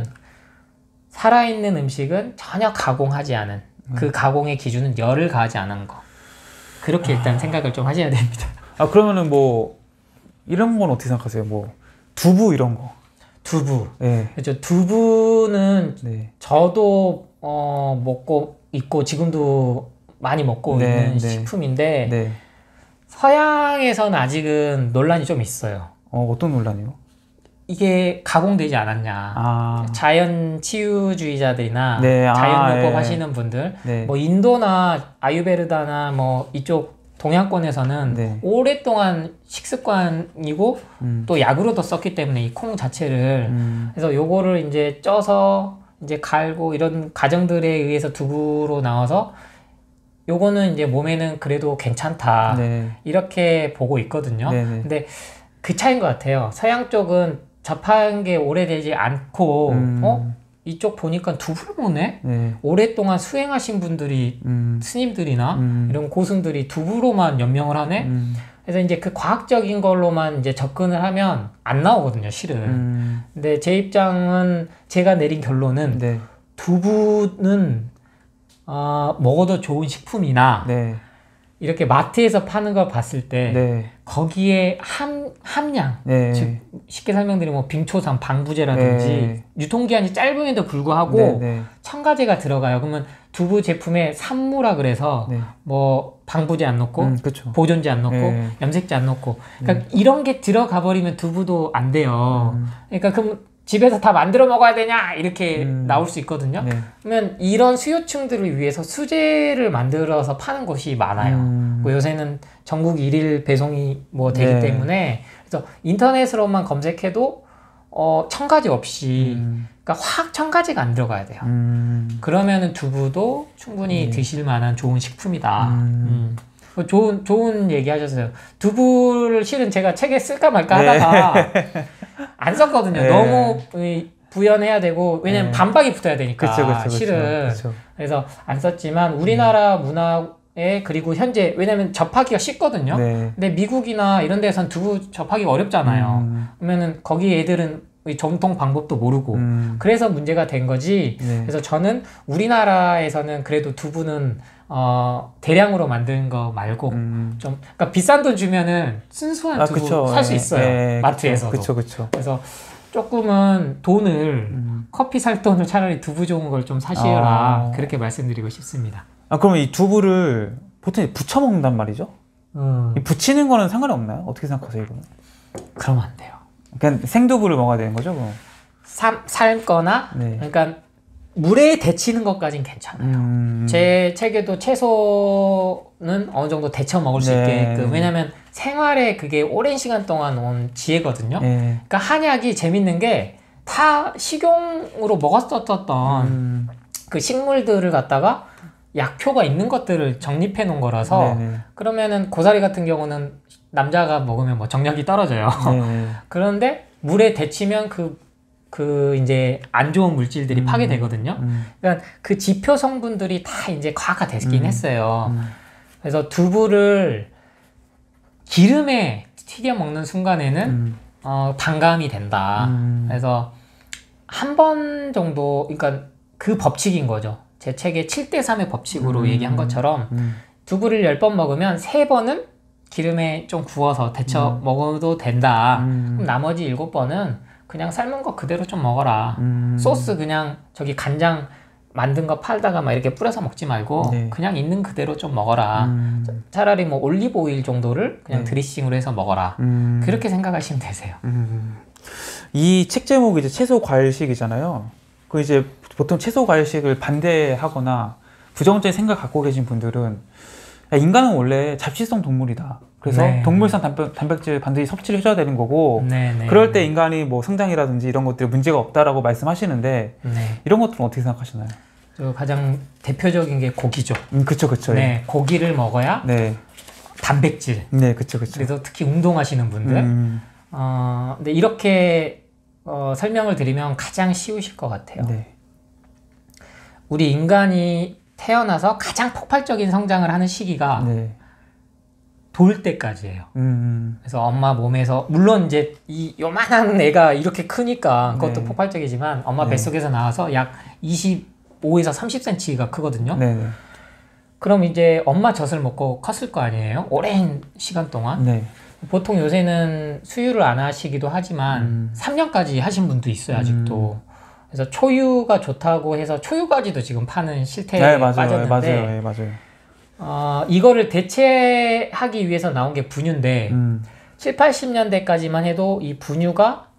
살아있는 음식은 전혀 가공하지 않은, 그 가공의 기준은 열을 가하지 않은 거. 그렇게 일단 생각을 좀 하셔야 됩니다. 아, 그러면은 뭐 이런 건 어떻게 생각하세요? 뭐 두부 이런 거. 두부. 네. 그렇죠. 두부는 네. 저도 먹고 있고 지금도 많이 먹고 네, 있는 네. 식품인데 네. 서양에서는 아직은 논란이 좀 있어요. 어떤 논란이요? 이게 가공되지 않았냐. 아. 자연 치유주의자들이나 네, 자연요법 예. 하시는 분들, 네. 뭐 인도나 아유베르다나 뭐 이쪽 동양권에서는 네. 오랫동안 식습관이고 또 약으로도 썼기 때문에 이 콩 자체를 그래서 요거를 이제 쪄서 이제 갈고 이런 과정들에 의해서 두부로 나와서 요거는 이제 몸에는 그래도 괜찮다. 네. 이렇게 보고 있거든요. 네네. 근데 그 차이인 것 같아요. 서양 쪽은 접한 게 오래되지 않고 이쪽 보니까 두부를 먹네? 네. 오랫동안 수행하신 분들이 스님들이나 이런 고승들이 두부로만 연명을 하네? 그래서 이제 그 과학적인 걸로만 이제 접근을 하면 안 나오거든요, 실은. 근데 제 입장은 제가 내린 결론은 네. 두부는 먹어도 좋은 식품이나 네. 이렇게 마트에서 파는 걸 봤을 때 네. 거기에 함량, 네. 즉 쉽게 설명드리면 뭐 빙초산, 방부제라든지 네. 유통기한이 짧음에도 불구하고 네. 네. 첨가제가 들어가요. 그러면 두부 제품에 산무라 그래서 네. 뭐 방부제 안 넣고 그쵸. 보존제 안 넣고 네. 염색제 안 넣고 그러니까 이런 게 들어가 버리면 두부도 안 돼요. 그러니까 그럼 집에서 다 만들어 먹어야 되냐 이렇게 나올 수 있거든요. 네. 그러면 이런 수요층들을 위해서 수제를 만들어서 파는 곳이 많아요. 뭐 요새는 전국 일일 배송이 뭐 되기 네. 때문에 그래서 인터넷으로만 검색해도 첨가제 없이 그러니까 화학 첨가제가 안 들어가야 돼요. 그러면은 두부도 충분히 드실 만한 좋은 식품이다. 좋은 얘기 하셨어요. 두부를 실은 제가 책에 쓸까 말까 하다가 안 썼거든요. 네. 너무 부연해야 되고 왜냐면 반박이 붙어야 되니까 그쵸. 실은 그쵸. 그래서 안 썼지만 우리나라 문화에 그리고 현재 왜냐면 접하기가 쉽거든요. 네. 근데 미국이나 이런 데선 두부 접하기가 어렵잖아요. 그러면은 거기 애들은 정통 방법도 모르고 그래서 문제가 된 거지. 네. 그래서 저는 우리나라에서는 그래도 두부는 대량으로 만든 거 말고 좀 그러니까 비싼 돈 주면은 순수한 두부 살 수 있어요. 마트에서도. 그쵸. 그래서 조금은 돈을 커피 살 돈을 차라리 두부 좋은 걸 좀 사시라 그렇게 말씀드리고 싶습니다. 그러면 이 두부를 보통 부쳐 먹는단 말이죠? 이 부치는 거는 상관이 없나요? 어떻게 생각하세요, 이거는? 그러면 안 돼요. 그냥 생두부를 먹어야 되는 거죠, 그럼? 삶거나 네. 그러니까 물에 데치는 것까진 괜찮아요. 제 책에도 채소는 어느 정도 데쳐 먹을 수 있게끔 왜냐면 생활에 그게 오랜 시간 동안 온 지혜거든요. 네. 그러니까 한약이 재밌는 게 다 식용으로 먹었었던 그 식물들을 갖다가 약효가 있는 것들을 정립해 놓은 거라서 네네. 그러면은 고사리 같은 경우는 남자가 먹으면 뭐 정력이 떨어져요. 그런데 물에 데치면 그 이제 안 좋은 물질들이 파괴되거든요. 그러니까 그 지표 성분들이 다 이제 과학화되긴 했어요. 그래서 두부를 기름에 튀겨 먹는 순간에는 반감이 된다. 그래서 한 번 정도, 그러니까 그 법칙인 거죠. 제 책에 7대3의 법칙으로 얘기한 것처럼 두부를 10번 먹으면 3번은 기름에 좀 구워서 데쳐 먹어도 된다. 그럼 나머지 7번은 그냥 삶은 거 그대로 좀 먹어라. 소스 그냥 저기 간장 만든 거 팔다가 막 이렇게 뿌려서 먹지 말고 네. 그냥 있는 그대로 좀 먹어라. 차라리 뭐 올리브 오일 정도를 그냥 네. 드레싱으로 해서 먹어라. 그렇게 생각하시면 되세요. 이 책 제목이 이제 채소 과일식이잖아요. 그 이제 보통 채소 과일식을 반대하거나 부정적인 생각 갖고 계신 분들은 야, 인간은 원래 잡식성 동물이다. 그래서 네. 동물성 단백질 반드시 섭취를 해줘야 되는 거고 네, 네, 그럴 때 인간이 뭐 성장이라든지 이런 것들이 문제가 없다라고 말씀하시는데 네. 이런 것들은 어떻게 생각하시나요? 가장 대표적인 게 고기죠. 그쵸. 네, 고기를 먹어야 네. 단백질. 네, 그쵸. 그래서 특히 운동하시는 분들. 근데 이렇게 설명을 드리면 가장 쉬우실 것 같아요. 네. 우리 인간이 태어나서 가장 폭발적인 성장을 하는 시기가 네. 돌 때까지예요. 그래서 엄마 몸에서 물론 이제 이 요만한 애가 이렇게 크니까 그것도 네. 폭발적이지만 엄마 네. 뱃속에서 나와서 약 25에서 30cm가 크거든요. 네. 그럼 이제 엄마 젖을 먹고 컸을 거 아니에요? 오랜 시간 동안. 네. 보통 요새는 수유를 안 하시기도 하지만 3년까지 하신 분도 있어요, 아직도. 그래서 초유가 좋다고 해서 초유까지도 지금 파는 실태에 네, 맞아요. 빠졌는데 맞아요. 이거를 대체하기 위해서 나온 게 분유인데 7, 80년대까지만 해도 이 분유가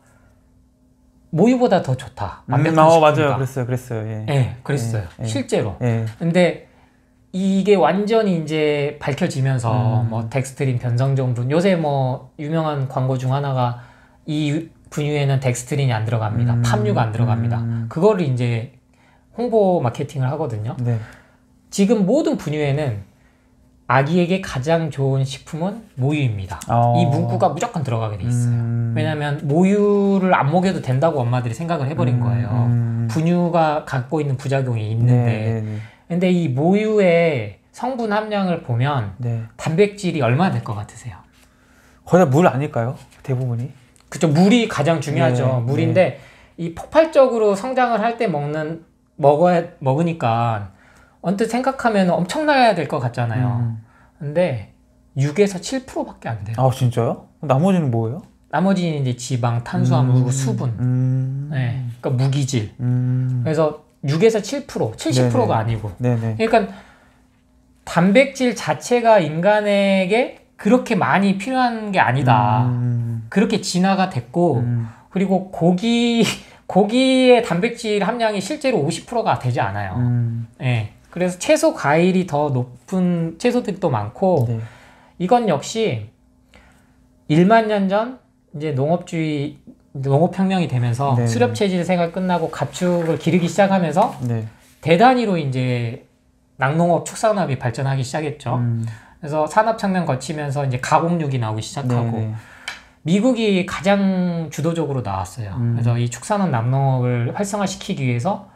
모유보다 더 좋다. 맞아요. 그랬어요. 예. 네, 그랬어요. 실제로. 근데 이게 완전히 이제 밝혀지면서 뭐 덱스트린 변성정분 요새 뭐 유명한 광고 중 하나가 이 분유에는 덱스트린이 안 들어갑니다. 팜유가 안 들어갑니다. 그거를 이제 홍보 마케팅을 하거든요. 네. 지금 모든 분유에는 아기에게 가장 좋은 식품은 모유입니다. 이 문구가 무조건 들어가게 돼 있어요. 왜냐하면 모유를 안 먹여도 된다고 엄마들이 생각을 해버린 거예요. 분유가 갖고 있는 부작용이 있는데 근데 이 모유의 성분 함량을 보면 네. 단백질이 얼마나 될 것 같으세요? 거의 다 물 아닐까요? 대부분이? 그쵸, 물이 가장 중요하죠. 네, 물인데 네. 이 폭발적으로 성장을 할 때 먹으니까 언뜻 생각하면 엄청나야 될 것 같잖아요. 근데 6에서 7%밖에 안 돼요. 아 진짜요? 나머지는 뭐예요? 나머지는 이제 지방, 탄수화물, 그리고 수분. 네, 그러니까 무기질. 그래서 6에서 7%, 70%가 네네. 아니고. 네네. 그러니까 단백질 자체가 인간에게 그렇게 많이 필요한 게 아니다. 그렇게 진화가 됐고, 그리고 고기의 단백질 함량이 실제로 50%가 되지 않아요. 네. 그래서 채소, 과일이 더 높은 채소들이 또 많고, 네. 이건 역시 1만 년 전 이제 농업혁명이 되면서 네. 수렵체질 생활 끝나고 가축을 기르기 시작하면서 네. 대단위로 이제 낙농업, 축산업이 발전하기 시작했죠. 그래서 산업혁명 거치면서 이제 가공육이 나오기 시작하고 네. 미국이 가장 주도적으로 나왔어요. 그래서 이 축산업, 낙농업을 활성화시키기 위해서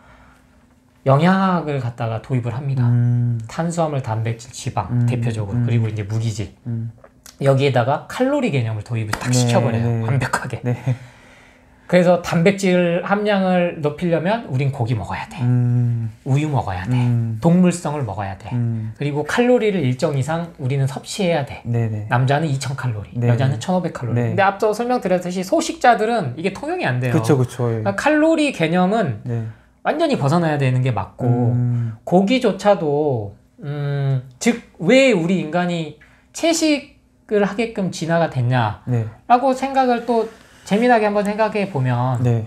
영양학을 갖다가 도입을 합니다. 탄수화물, 단백질, 지방 대표적으로 그리고 이제 무기질 여기에다가 칼로리 개념을 도입을 딱 시켜버려요. 네. 완벽하게. 네. 그래서 단백질 함량을 높이려면 우린 고기 먹어야 돼. 우유 먹어야 돼. 동물성을 먹어야 돼. 그리고 칼로리를 일정 이상 우리는 섭취해야 돼. 네네. 남자는 2000칼로리, 네네. 여자는 1500칼로리. 네네. 근데 앞서 설명드렸듯이 소식자들은 이게 통용이 안 돼요. 그쵸. 그러니까 칼로리 개념은 네. 완전히 벗어나야 되는 게 맞고 고기조차도 즉 왜 우리 인간이 채식을 하게끔 진화가 됐냐라고 네. 생각을 또 재미나게 한번 생각해 보면 네.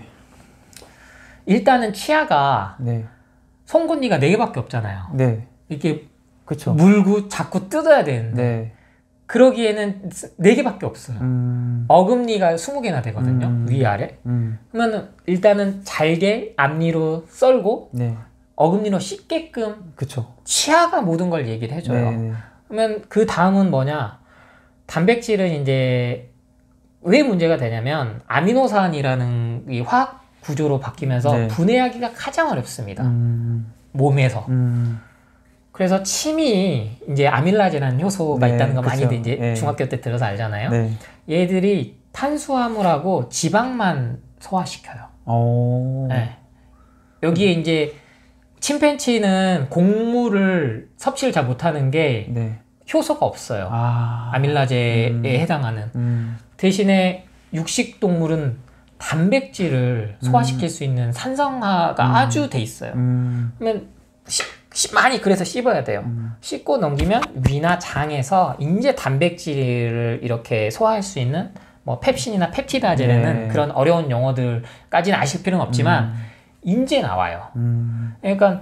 일단은 치아가 네. 송곳니가 4개밖에 없잖아요. 네. 이렇게 그쵸. 물고 자꾸 뜯어야 되는데 네. 그러기에는 4개밖에 없어요. 어금니가 20개나 되거든요. 위아래. 그러면 일단은 잘게 앞니로 썰고 네. 어금니로 씻게끔 그쵸. 치아가 모든 걸 얘기를 해줘요. 네. 그러면 그 다음은 뭐냐? 단백질은 이제 왜 문제가 되냐면 아미노산이라는 이 화학 구조로 바뀌면서 네. 분해하기가 가장 어렵습니다. 몸에서. 그래서 침이 이제 아밀라제라는 효소가 네, 있다는 거 많이들 이제 네. 중학교 때 들어서 알잖아요. 네. 얘들이 탄수화물하고 지방만 소화시켜요. 네. 여기에 이제 침팬치는 곡물을 섭취를 잘 못하는 게 네. 효소가 없어요. 아밀라제에 해당하는. 대신에 육식 동물은 단백질을 소화시킬 수 있는 산성화가 아주 돼 있어요. 그러면 많이 그래서 씹어야 돼요. 씹고 넘기면 위나 장에서 이제 단백질을 이렇게 소화할 수 있는 뭐 펩신이나 펩티다제라는 네. 그런 어려운 용어들까지는 아실 필요는 없지만 인제 나와요. 그러니까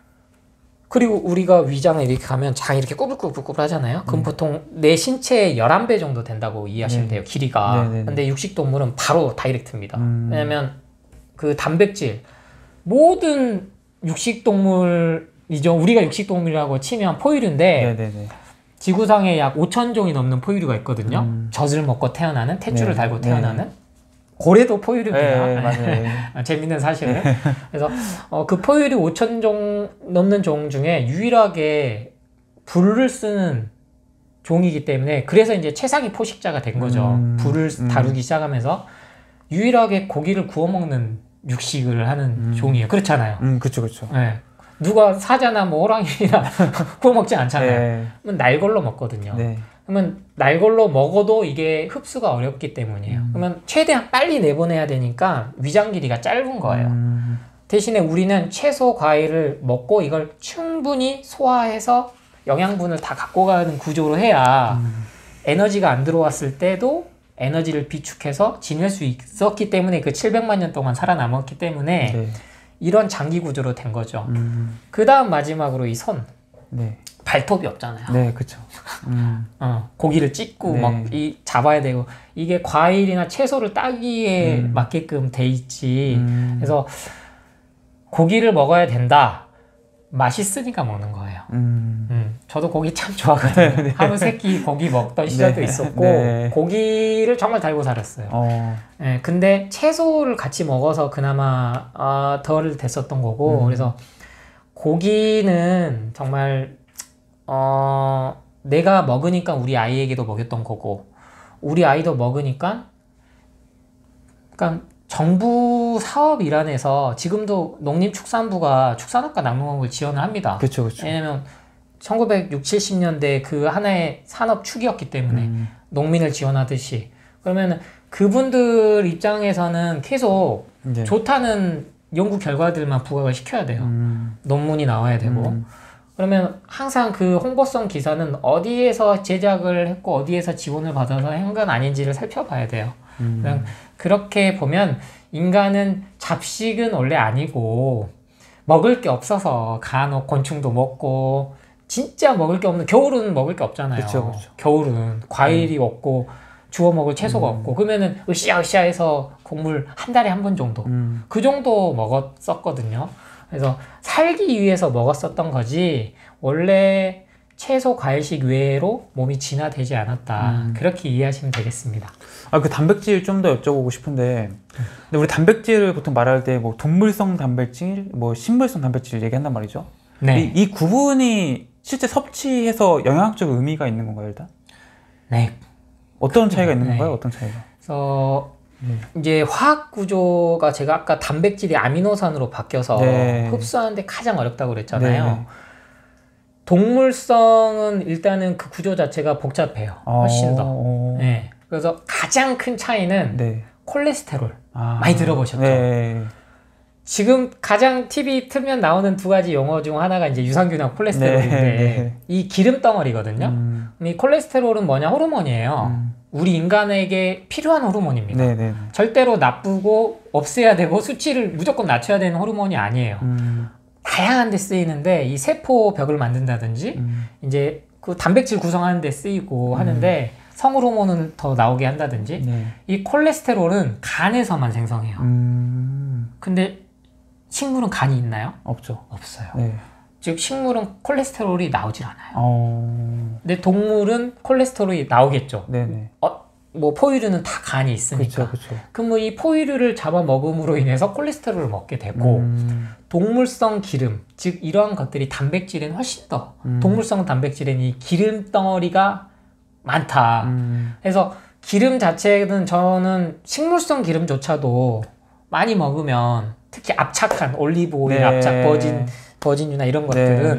그리고 우리가 위장에 이렇게 가면 장이 이렇게 꾸불꾸불꾸불 하잖아요. 그럼 보통 내 신체의 11배 정도 된다고 이해하시면 돼요. 길이가. 네네네. 근데 육식동물은 바로 다이렉트입니다. 왜냐면 그 단백질 모든 육식동물이죠. 우리가 육식동물이라고 치면 포유류인데 네네네. 지구상에 약 5,000종이 넘는 포유류가 있거든요. 젖을 먹고 태어나는, 탯줄을 달고 태어나는. 고래도 포유류입니다. 네, 맞아요. 재밌는 사실은. 그래서 그 포유류 5,000종 넘는 종 중에 유일하게 불을 쓰는 종이기 때문에 그래서 이제 최상위 포식자가 된 거죠. 불을 다루기 시작하면서 유일하게 고기를 구워 먹는 육식을 하는 종이에요. 그렇잖아요. 그렇죠. 네. 누가 사자나 뭐 호랑이나 구워 먹지 않잖아요. 네. 그러면 날걸로 먹거든요. 네. 그러면 날걸로 먹어도 이게 흡수가 어렵기 때문이에요. 그러면 최대한 빨리 내보내야 되니까 위장 길이가 짧은 거예요. 대신에 우리는 채소, 과일을 먹고 이걸 충분히 소화해서 영양분을 다 갖고 가는 구조로 해야 에너지가 안 들어왔을 때도 에너지를 비축해서 지낼 수 있었기 때문에 그 700만 년 동안 살아남았기 때문에 네. 이런 장기 구조로 된 거죠. 그 다음 마지막으로 이 손. 네. 발톱이 없잖아요. 네, 그렇죠. 고기를 찢고 네. 막 잡아야 되고 이게 과일이나 채소를 따기에 맞게끔 돼 있지. 그래서 고기를 먹어야 된다. 맛있으니까 먹는 거예요. 저도 고기 참 좋아하거든요. 네. 하루 세 끼 고기 먹던 시절도 네. 있었고 네. 고기를 정말 달고 살았어요. 네, 근데 채소를 같이 먹어서 그나마 덜 됐었던 거고 그래서 고기는 정말 내가 먹으니까 우리 아이에게도 먹였던 거고 우리 아이도 먹으니까 그러니까 정부 사업 일환에서 지금도 농림축산부가 축산업과 낙농업을 지원을 합니다. 그렇죠. 왜냐면 1960, 70년대 그 하나의 산업 축이었기 때문에 농민을 지원하듯이 그러면 그분들 입장에서는 계속 네. 좋다는 연구 결과들만 부각을 시켜야 돼요. 논문이 나와야 되고 그러면 항상 그 홍보성 기사는 어디에서 제작을 했고 어디에서 지원을 받아서 한 건 아닌지를 살펴봐야 돼요. 그렇게 보면 인간은 잡식은 원래 아니고 먹을 게 없어서 간혹 곤충도 먹고 진짜 먹을 게 없는 겨울은 먹을 게 없잖아요. 그쵸. 겨울은 과일이 없고 주워 먹을 채소가 없고 그러면은 으쌰으쌰해서 곡물 한 달에 한 번 정도 그 정도 먹었었거든요. 그래서 살기 위해서 먹었었던 거지 원래 채소 과일식 외로 몸이 진화되지 않았다. 그렇게 이해하시면 되겠습니다. 그 단백질 좀 더 여쭤보고 싶은데 근데 우리 단백질을 보통 말할 때 뭐 동물성 단백질, 뭐 식물성 단백질 얘기한단 말이죠. 네. 이 구분이 실제 섭취해서 영양적 의미가 있는 건가요, 일단? 네. 어떤 차이가 있는 건가요? 어떤 차이가? 그래서 이제 화학 구조가 제가 아까 단백질이 아미노산으로 바뀌어서 네. 흡수하는데 가장 어렵다고 그랬잖아요. 네. 동물성은 일단은 그 구조 자체가 복잡해요. 훨씬 더. 네. 그래서 가장 큰 차이는 네. 콜레스테롤. 많이 들어보셨죠? 네. 지금 가장 TV 틀면 나오는 두 가지 용어 중 하나가 이제 유산균하고 콜레스테롤인데 네. 이 기름 덩어리거든요. 이 콜레스테롤은 뭐냐? 호르몬이에요. 우리 인간에게 필요한 호르몬입니다. 네네. 절대로 나쁘고 없애야 되고 수치를 무조건 낮춰야 되는 호르몬이 아니에요. 다양한 데 쓰이는데 이 세포벽을 만든다든지 이제 그 단백질 구성하는 데 쓰이고 하는데 성호르몬은 더 나오게 한다든지 네. 이 콜레스테롤은 간에서만 생성해요. 근데 식물은 간이 있나요? 없죠. 없어요. 네. 즉 식물은 콜레스테롤이 나오질 않아요. 근데 동물은 콜레스테롤이 나오겠죠. 네네. 뭐 포유류는 다 간이 있으니까. 그쵸. 그럼 뭐 이 포유류를 잡아먹음으로 인해서 콜레스테롤을 먹게 되고 동물성 기름, 즉 이러한 것들이 단백질엔 훨씬 더 동물성 단백질엔 이 기름 덩어리가 많다. 그래서 기름 자체는 저는 식물성 기름조차도 많이 먹으면 특히 압착한 올리브 오일, 네. 압착 버진유나 이런 것들은 네.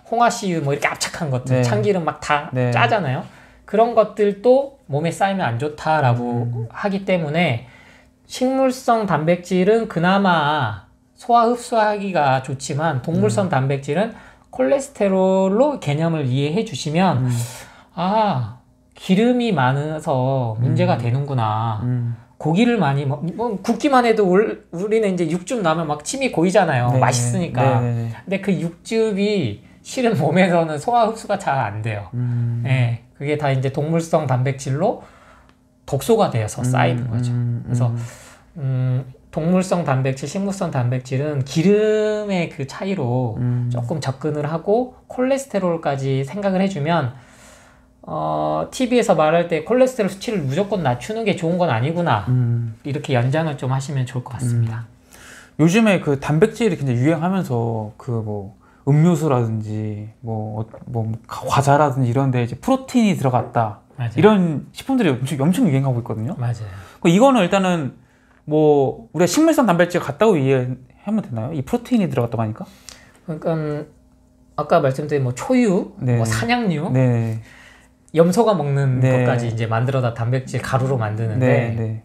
홍화씨유 뭐 이렇게 압착한 것들, 네. 참기름 막 다 네. 짜잖아요. 그런 것들도 몸에 쌓이면 안 좋다라고 하기 때문에 식물성 단백질은 그나마 소화 흡수하기가 좋지만 동물성 단백질은 콜레스테롤로 개념을 이해해 주시면 아, 기름이 많아서 문제가 되는구나. 고기를 많이 뭐 굽기만 해도 우리는 이제 육즙 나면 막 침이 고이잖아요. 네. 맛있으니까. 네. 근데 그 육즙이 실은 몸에서는 소화 흡수가 잘 안 돼요. 네, 그게 다 이제 동물성 단백질로 독소가 되어서 쌓이는 거죠. 그래서 동물성 단백질, 식물성 단백질은 기름의 그 차이로 조금 접근을 하고 콜레스테롤까지 생각을 해주면 TV에서 말할 때 콜레스테롤 수치를 무조건 낮추는 게 좋은 건 아니구나. 이렇게 연장을 좀 하시면 좋을 것 같습니다. 요즘에 그 단백질이 굉장히 유행하면서 그 뭐 음료수라든지 뭐 과자라든지 이런 데 이제 프로틴이 들어갔다. 맞아요. 이런 식품들이 엄청 유행하고 있거든요. 맞아요. 이거는 일단은 뭐 우리가 식물성 단백질 같다고 이해하면 되나요? 이 프로틴이 들어갔다고 하니까? 그러니까 아까 말씀드린 뭐 초유, 네. 뭐 산양류, 네. 염소가 먹는 네. 것까지 이제 만들어다 단백질 가루로 만드는데 네.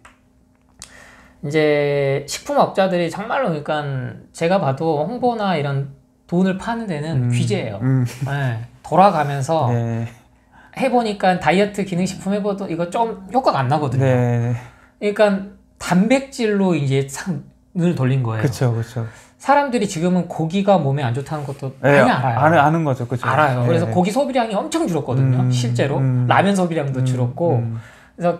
이제 식품업자들이 정말로 그러니까 제가 봐도 홍보나 이런 돈을 파는 데는 귀재예요. 네. 돌아가면서 네. 해보니까 다이어트 기능식품 해봐도 이거 좀 효과가 안 나거든요. 네. 그러니까 단백질로 이제 상을 돌린 거예요. 그렇죠. 사람들이 지금은 고기가 몸에 안 좋다는 것도 네, 많이 알아요. 아는 거죠, 그렇죠. 알아요. 네. 그래서 고기 소비량이 엄청 줄었거든요. 실제로 라면 소비량도 줄었고, 그래서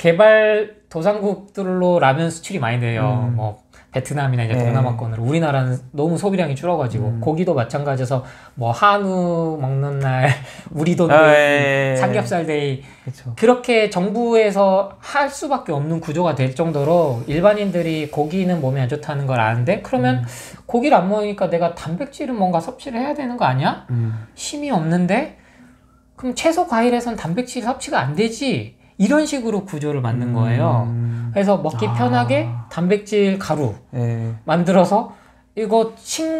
도상국들로 라면 수출이 많이 돼요. 뭐 베트남이나 이제 네. 동남아권으로. 우리나라는 너무 소비량이 줄어가지고 고기도 마찬가지여서 뭐 한우 먹는 날 우리 돈 데이, 삼겹살 데이 그쵸. 그렇게 정부에서 할 수밖에 없는 구조가 될 정도로 일반인들이 고기는 몸에 안 좋다는 걸 아는데 그러면 고기를 안 먹으니까 내가 단백질은 뭔가 섭취를 해야 되는 거 아니야? 힘이 없는데 그럼 채소 과일에선 단백질 섭취가 안 되지. 이런 식으로 구조를 만든 거예요. 그래서 먹기 편하게 단백질 가루 만들어서 이거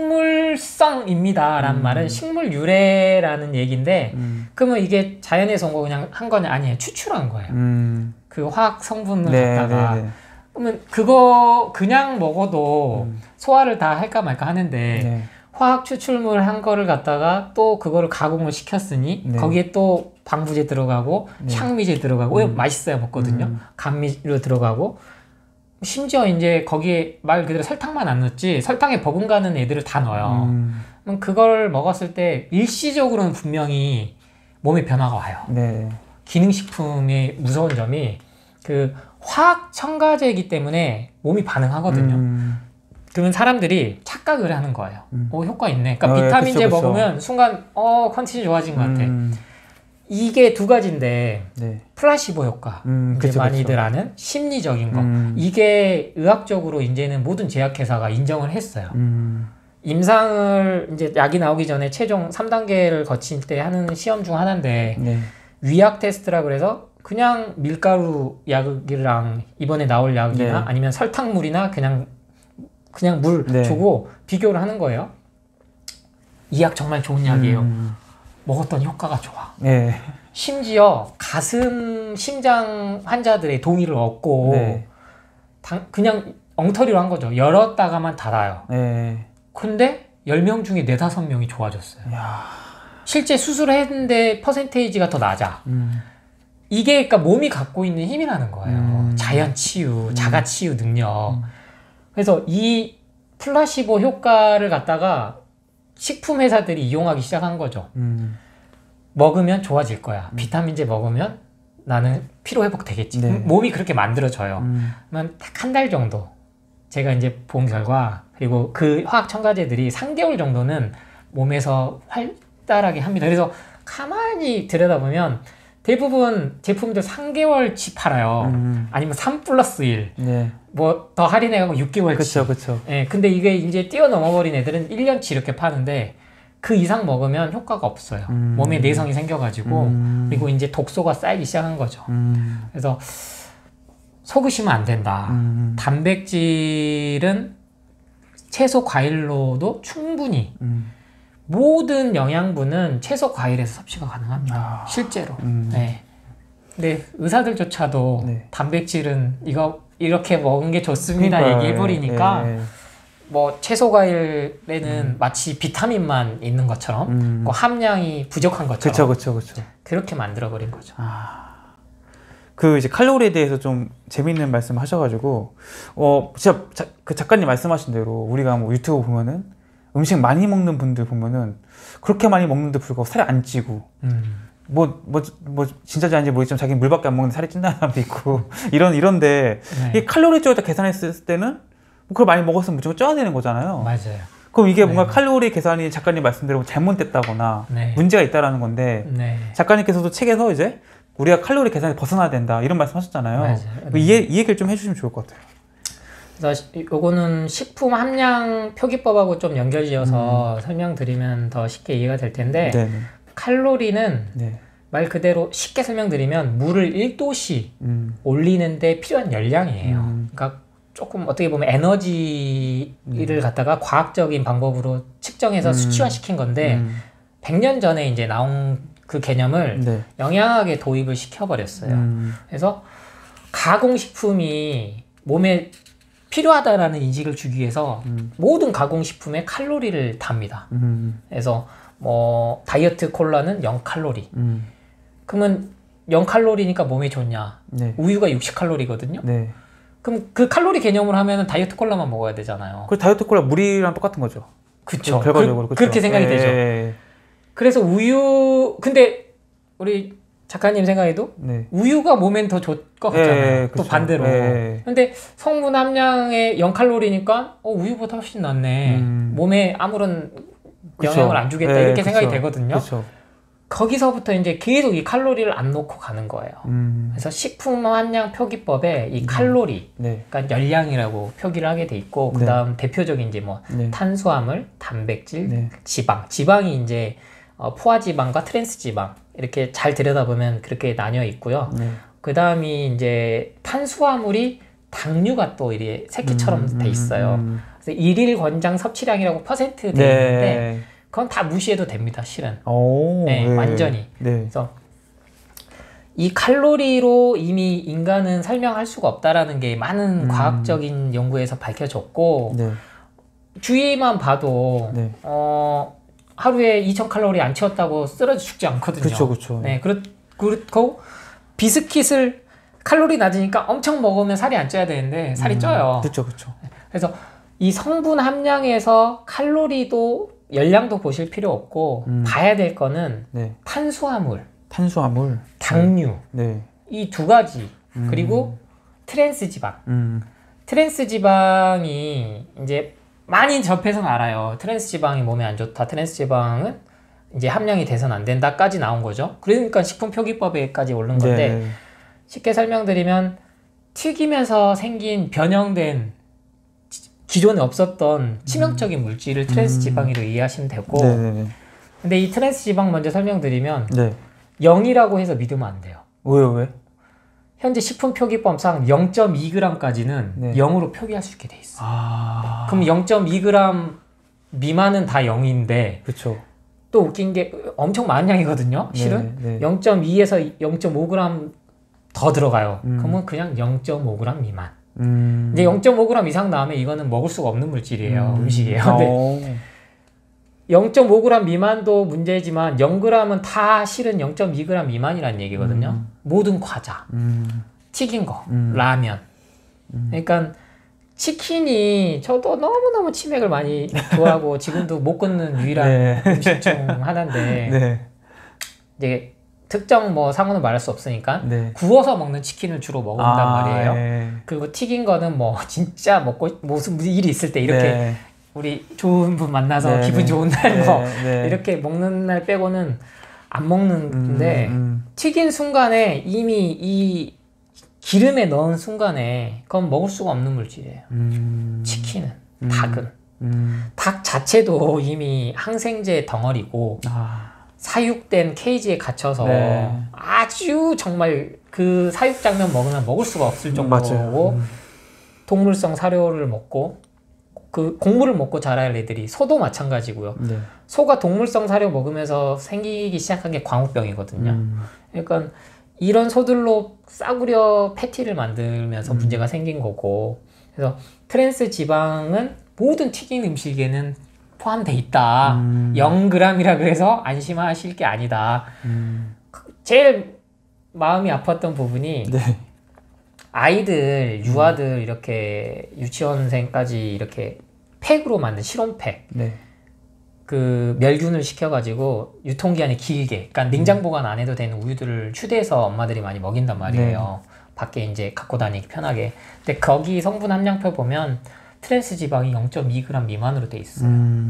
식물성입니다 라는 말은 식물 유래라는 얘기인데 그러면 이게 자연에서 온 거 그냥 한 건 아니에요. 추출한 거예요. 그 화학 성분을 갖다가 그러면 그거 그냥 먹어도 소화를 다 할까 말까 하는데 화학 추출물 한 거를 갖다가 또 그거를 가공을 시켰으니 거기에 또 방부제 들어가고 향미제 들어가고 맛있어야 먹거든요. 감미료 들어가고 심지어 이제 거기에 말 그대로 설탕만 안 넣지 설탕에 버금가는 애들을 다 넣어요. 그럼 그걸 먹었을 때 일시적으로는 분명히 몸에 변화가 와요. 기능식품의 무서운 점이 그 화학 첨가제이기 때문에 몸이 반응하거든요. 그러면 사람들이 착각을 하는 거예요. 효과 있네. 그러니까 비타민제 그쵸. 먹으면 순간 컨디션이 좋아진 것 같아. 이게 두 가지인데 플라시보 효과. 이제 그쵸, 많이들 그쵸. 아는 심리적인 거. 이게 의학적으로 이제는 모든 제약회사가 인정을 했어요. 임상을 이제 약이 나오기 전에 최종 3단계를 거칠 때 하는 시험 중 하나인데 위약 테스트라 그래서 그냥 밀가루 약이랑 이번에 나올 약이나 아니면 설탕물이나 그냥 물 주고 비교를 하는 거예요. 이 약 정말 좋은 약이에요. 먹었더니 효과가 좋아. 심지어 가슴 심장 환자들의 동의를 얻고 그냥 엉터리로 한 거죠. 열었다가만 닫아요. 근데 10명 중에 4, 5명이 좋아졌어요. 실제 수술을 했는데 퍼센테이지가 더 낮아. 이게 그러니까 몸이 갖고 있는 힘이라는 거예요. 자연 치유, 자가 치유 능력. 그래서 이 플라시보 효과를 갖다가 식품 회사들이 이용하기 시작한 거죠. 먹으면 좋아질 거야. 비타민제 먹으면 나는 피로 회복 되겠지. 몸이 그렇게 만들어져요. 그러면 딱 한 달 정도 제가 이제 본 결과 그리고 그 화학 첨가제들이 3개월 정도는 몸에서 활달하게 합니다. 그래서 가만히 들여다보면 대부분 제품들 3개월치 팔아요. 아니면 3+1. 뭐 더 할인해가고 6개월치. 그쵸. 근데 이게 이제 뛰어넘어버린 애들은 1년치 이렇게 파는데 그 이상 먹으면 효과가 없어요. 몸에 내성이 생겨가지고 그리고 이제 독소가 쌓이기 시작한 거죠. 그래서 속으시면 안 된다. 단백질은 채소 과일로도 충분히 모든 영양분은 채소, 과일에서 섭취가 가능합니다. 실제로. 네. 근데 의사들조차도 네. 단백질은 이렇게 먹은 게 좋습니다. 그러니까, 얘기해버리니까 뭐 채소, 과일에는 마치 비타민만 있는 것처럼 그 함량이 부족한 것처럼 그쵸. 그렇게 만들어버린 거죠. 그 이제 칼로리에 대해서 좀 재밌는 말씀 하셔가지고 진짜 그 작가님 말씀하신 대로 우리가 뭐 유튜브 보면은 음식 많이 먹는 분들 보면은 그렇게 많이 먹는데 불구하고 살이 안 찌고 뭐 진짜인지 아닌지 모르겠지만 자기는 물밖에 안 먹는데 살이 찐다는 사람도 있고 이런데 네. 이 칼로리 쪽에다 계산했을 때는 그걸 많이 먹었으면 무조건 쪄야 되는 거잖아요. 맞아요. 그럼 이게 뭔가 칼로리 계산이 작가님 말씀대로 잘못됐다거나 문제가 있다라는 건데 작가님께서도 책에서 이제 우리가 칼로리 계산에 벗어나야 된다 이런 말씀하셨잖아요. 맞아요. 이 얘기를 좀 해주시면 좋을 것 같아요. 그래서 요거는 식품 함량 표기법하고 좀 연결지어서 설명드리면 더 쉽게 이해가 될 텐데 칼로리는 말 그대로 쉽게 설명드리면 물을 1도씩 올리는데 필요한 열량이에요. 그러니까 조금 어떻게 보면 에너지를 갖다가 과학적인 방법으로 측정해서 수치화시킨 건데 100년 전에 이제 나온 그 개념을 영양학에 도입을 시켜버렸어요. 그래서 가공식품이 몸에 필요하다라는 인식을 주기 위해서 모든 가공식품에 칼로리를 답니다. 그래서 뭐 다이어트 콜라는 0칼로리. 그러면 0칼로리니까 몸에 좋냐? 우유가 60칼로리거든요. 그럼 그 칼로리 개념을 하면 다이어트 콜라만 먹어야 되잖아요. 그 다이어트 콜라 물이랑 똑같은 거죠. 그쵸. 결과적으로 그렇게 생각이 되죠. 그래서 근데 우리 작가님 생각에도 우유가 몸엔 더 좋을 것 같잖아요. 또 반대로. 근데 성분 함량의 0칼로리니까 우유보다 훨씬 낫네. 몸에 아무런 영향을 안 주겠다 이렇게 생각이 되거든요. 거기서부터 이제 계속 이 칼로리를 안 놓고 가는 거예요. 그래서 식품 함량 표기법에 이 칼로리, 그러니까 열량이라고 표기를 하게 돼 있고, 그 다음 대표적인 이제 뭐 탄수화물, 단백질, 지방. 지방이 이제 포화지방과 트랜스지방 이렇게 잘 들여다보면 그렇게 나뉘어 있고요. 그 다음이 이제 탄수화물이 당류가 또 이렇게 새끼처럼 돼 있어요. 그래서 일일 권장 섭취량이라고 퍼센트 돼 있는데 그건 다 무시해도 됩니다, 실은. 완전히. 그래서 이 칼로리로 이미 인간은 설명할 수가 없다라는 게 많은 과학적인 연구에서 밝혀졌고, 주위만 봐도 하루에 2000칼로리 안 채웠다고 쓰러져 죽지 않거든요. 그렇죠. 그렇고 비스킷을 칼로리 낮으니까 엄청 먹으면 살이 안 쪄야 되는데 살이 쪄요. 그렇죠. 그래서 이 성분 함량에서 칼로리도 열량도 보실 필요 없고 봐야 될 거는 탄수화물, 당류 이 두 가지 그리고 트랜스 지방. 트랜스 지방이 이제 많이 접해서는 알아요. 트랜스 지방이 몸에 안 좋다. 트랜스 지방은 이제 함량이 돼서는 안 된다까지 나온 거죠. 그러니까 식품 표기법에까지 오른 건데 쉽게 설명드리면 튀기면서 생긴 변형된 기존에 없었던 치명적인 물질을 트랜스 지방이로 이해하시면 되고 근데 이 트랜스 지방 먼저 설명드리면 0이라고 해서 믿으면 안 돼요. 왜? 현재 식품 표기법상 0.2g까지는 0으로 표기할 수 있게 돼 있어. 그럼 0.2g 미만은 다 0인데 또 웃긴 게 엄청 많은 양이거든요. 실은 0.2에서 0.5g 더 들어가요. 그러면 그냥 0.5g 미만. 이제 0.5g 이상 나오면 이거는 먹을 수가 없는 물질이에요. 음식이에요. 근데 0.5g 미만도 문제지만 0g은 다 실은 0.2g 미만이라는 얘기거든요. 모든 과자, 튀긴 거, 라면. 그러니까 치킨이 저도 너무너무 치맥을 많이 좋아하고 지금도 못 끊는 유일한 음식 중 하나인데 이제 특정 뭐 상호는 말할 수 없으니까 구워서 먹는 치킨을 주로 먹는단 말이에요. 그리고 튀긴 거는 뭐 진짜 먹고 무슨 일이 있을 때 이렇게 우리 좋은 분 만나서 기분 좋은 날 뭐 이렇게 먹는 날 빼고는 안 먹는데 튀긴 순간에 이미 이 기름에 넣은 순간에 그건 먹을 수가 없는 물질이에요. 치킨은, 닭은. 닭 자체도 이미 항생제 덩어리고 사육된 케이지에 갇혀서 아주 정말 그 사육 장면 먹으면 먹을 수가 없을 정도고 동물성 사료를 먹고 그 곡물을 먹고 자랄 애들이 소도 마찬가지고요. 네. 소가 동물성 사료 먹으면서 생기기 시작한 게 광우병이거든요. 그러니까 이런 소들로 싸구려 패티를 만들면서 문제가 생긴 거고, 그래서 트랜스 지방은 모든 튀긴 음식에는 포함돼 있다. 0g이라 그래서 안심하실 게 아니다. 제일 마음이 아팠던 부분이 네. 아이들, 유아들 이렇게 유치원생까지 이렇게 팩으로 만든 실온팩. 네. 그 멸균을 시켜가지고 유통기한이 길게, 그러니까 냉장 보관 안 해도 되는 우유들을 휴대해서 엄마들이 많이 먹인단 말이에요. 네. 밖에 이제 갖고 다니기 편하게. 근데 거기 성분 함량표 보면 트랜스 지방이 0.2g 미만으로 돼 있어요.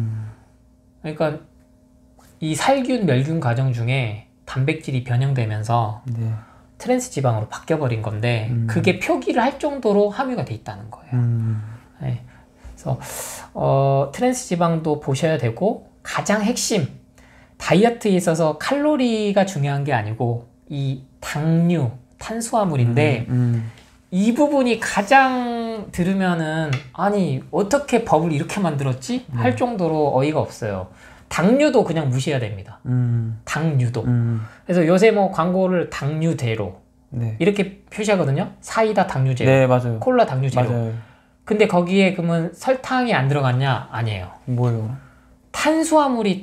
그러니까 이 살균, 멸균 과정 중에 단백질이 변형되면서 네. 트랜스 지방으로 바뀌어버린 건데 그게 표기를 할 정도로 함유가 돼 있다는 거예요. 네. 그래서 트랜스 지방도 보셔야 되고, 가장 핵심, 다이어트에 있어서 칼로리가 중요한 게 아니고 이 당류, 탄수화물인데 이 부분이 가장 들으면은 아니 어떻게 법을 이렇게 만들었지? 할 정도로 어이가 없어요. 당류도 그냥 무시해야 됩니다. 당류도. 그래서 요새 뭐 광고를 당류제로 네. 이렇게 표시하거든요. 사이다 당류제로, 네, 맞아요. 콜라 당류제로. 맞아요. 근데 거기에 그러면 설탕이 안 들어갔냐? 아니에요. 뭐요? 탄수화물이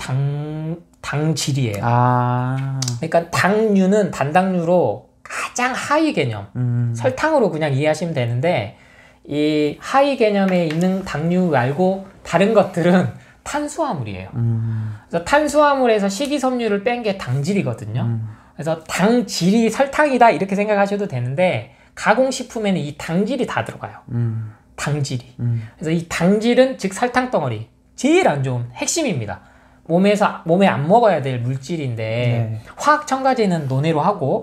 당질이에요. 아. 그러니까 당류는 단당류로 가장 하위 개념. 설탕으로 그냥 이해하시면 되는데, 이 하위 개념에 있는 당류 말고 다른 것들은 탄수화물이에요. 그래서 탄수화물에서 식이섬유를 뺀 게 당질이거든요. 그래서 당질이 설탕이다 이렇게 생각하셔도 되는데, 가공식품에는 이 당질이 다 들어가요. 당질이. 그래서 이 당질은 즉 설탕 덩어리, 제일 안 좋은 핵심입니다. 몸에 안 먹어야 될 물질인데 네. 화학 첨가제는 논외로 하고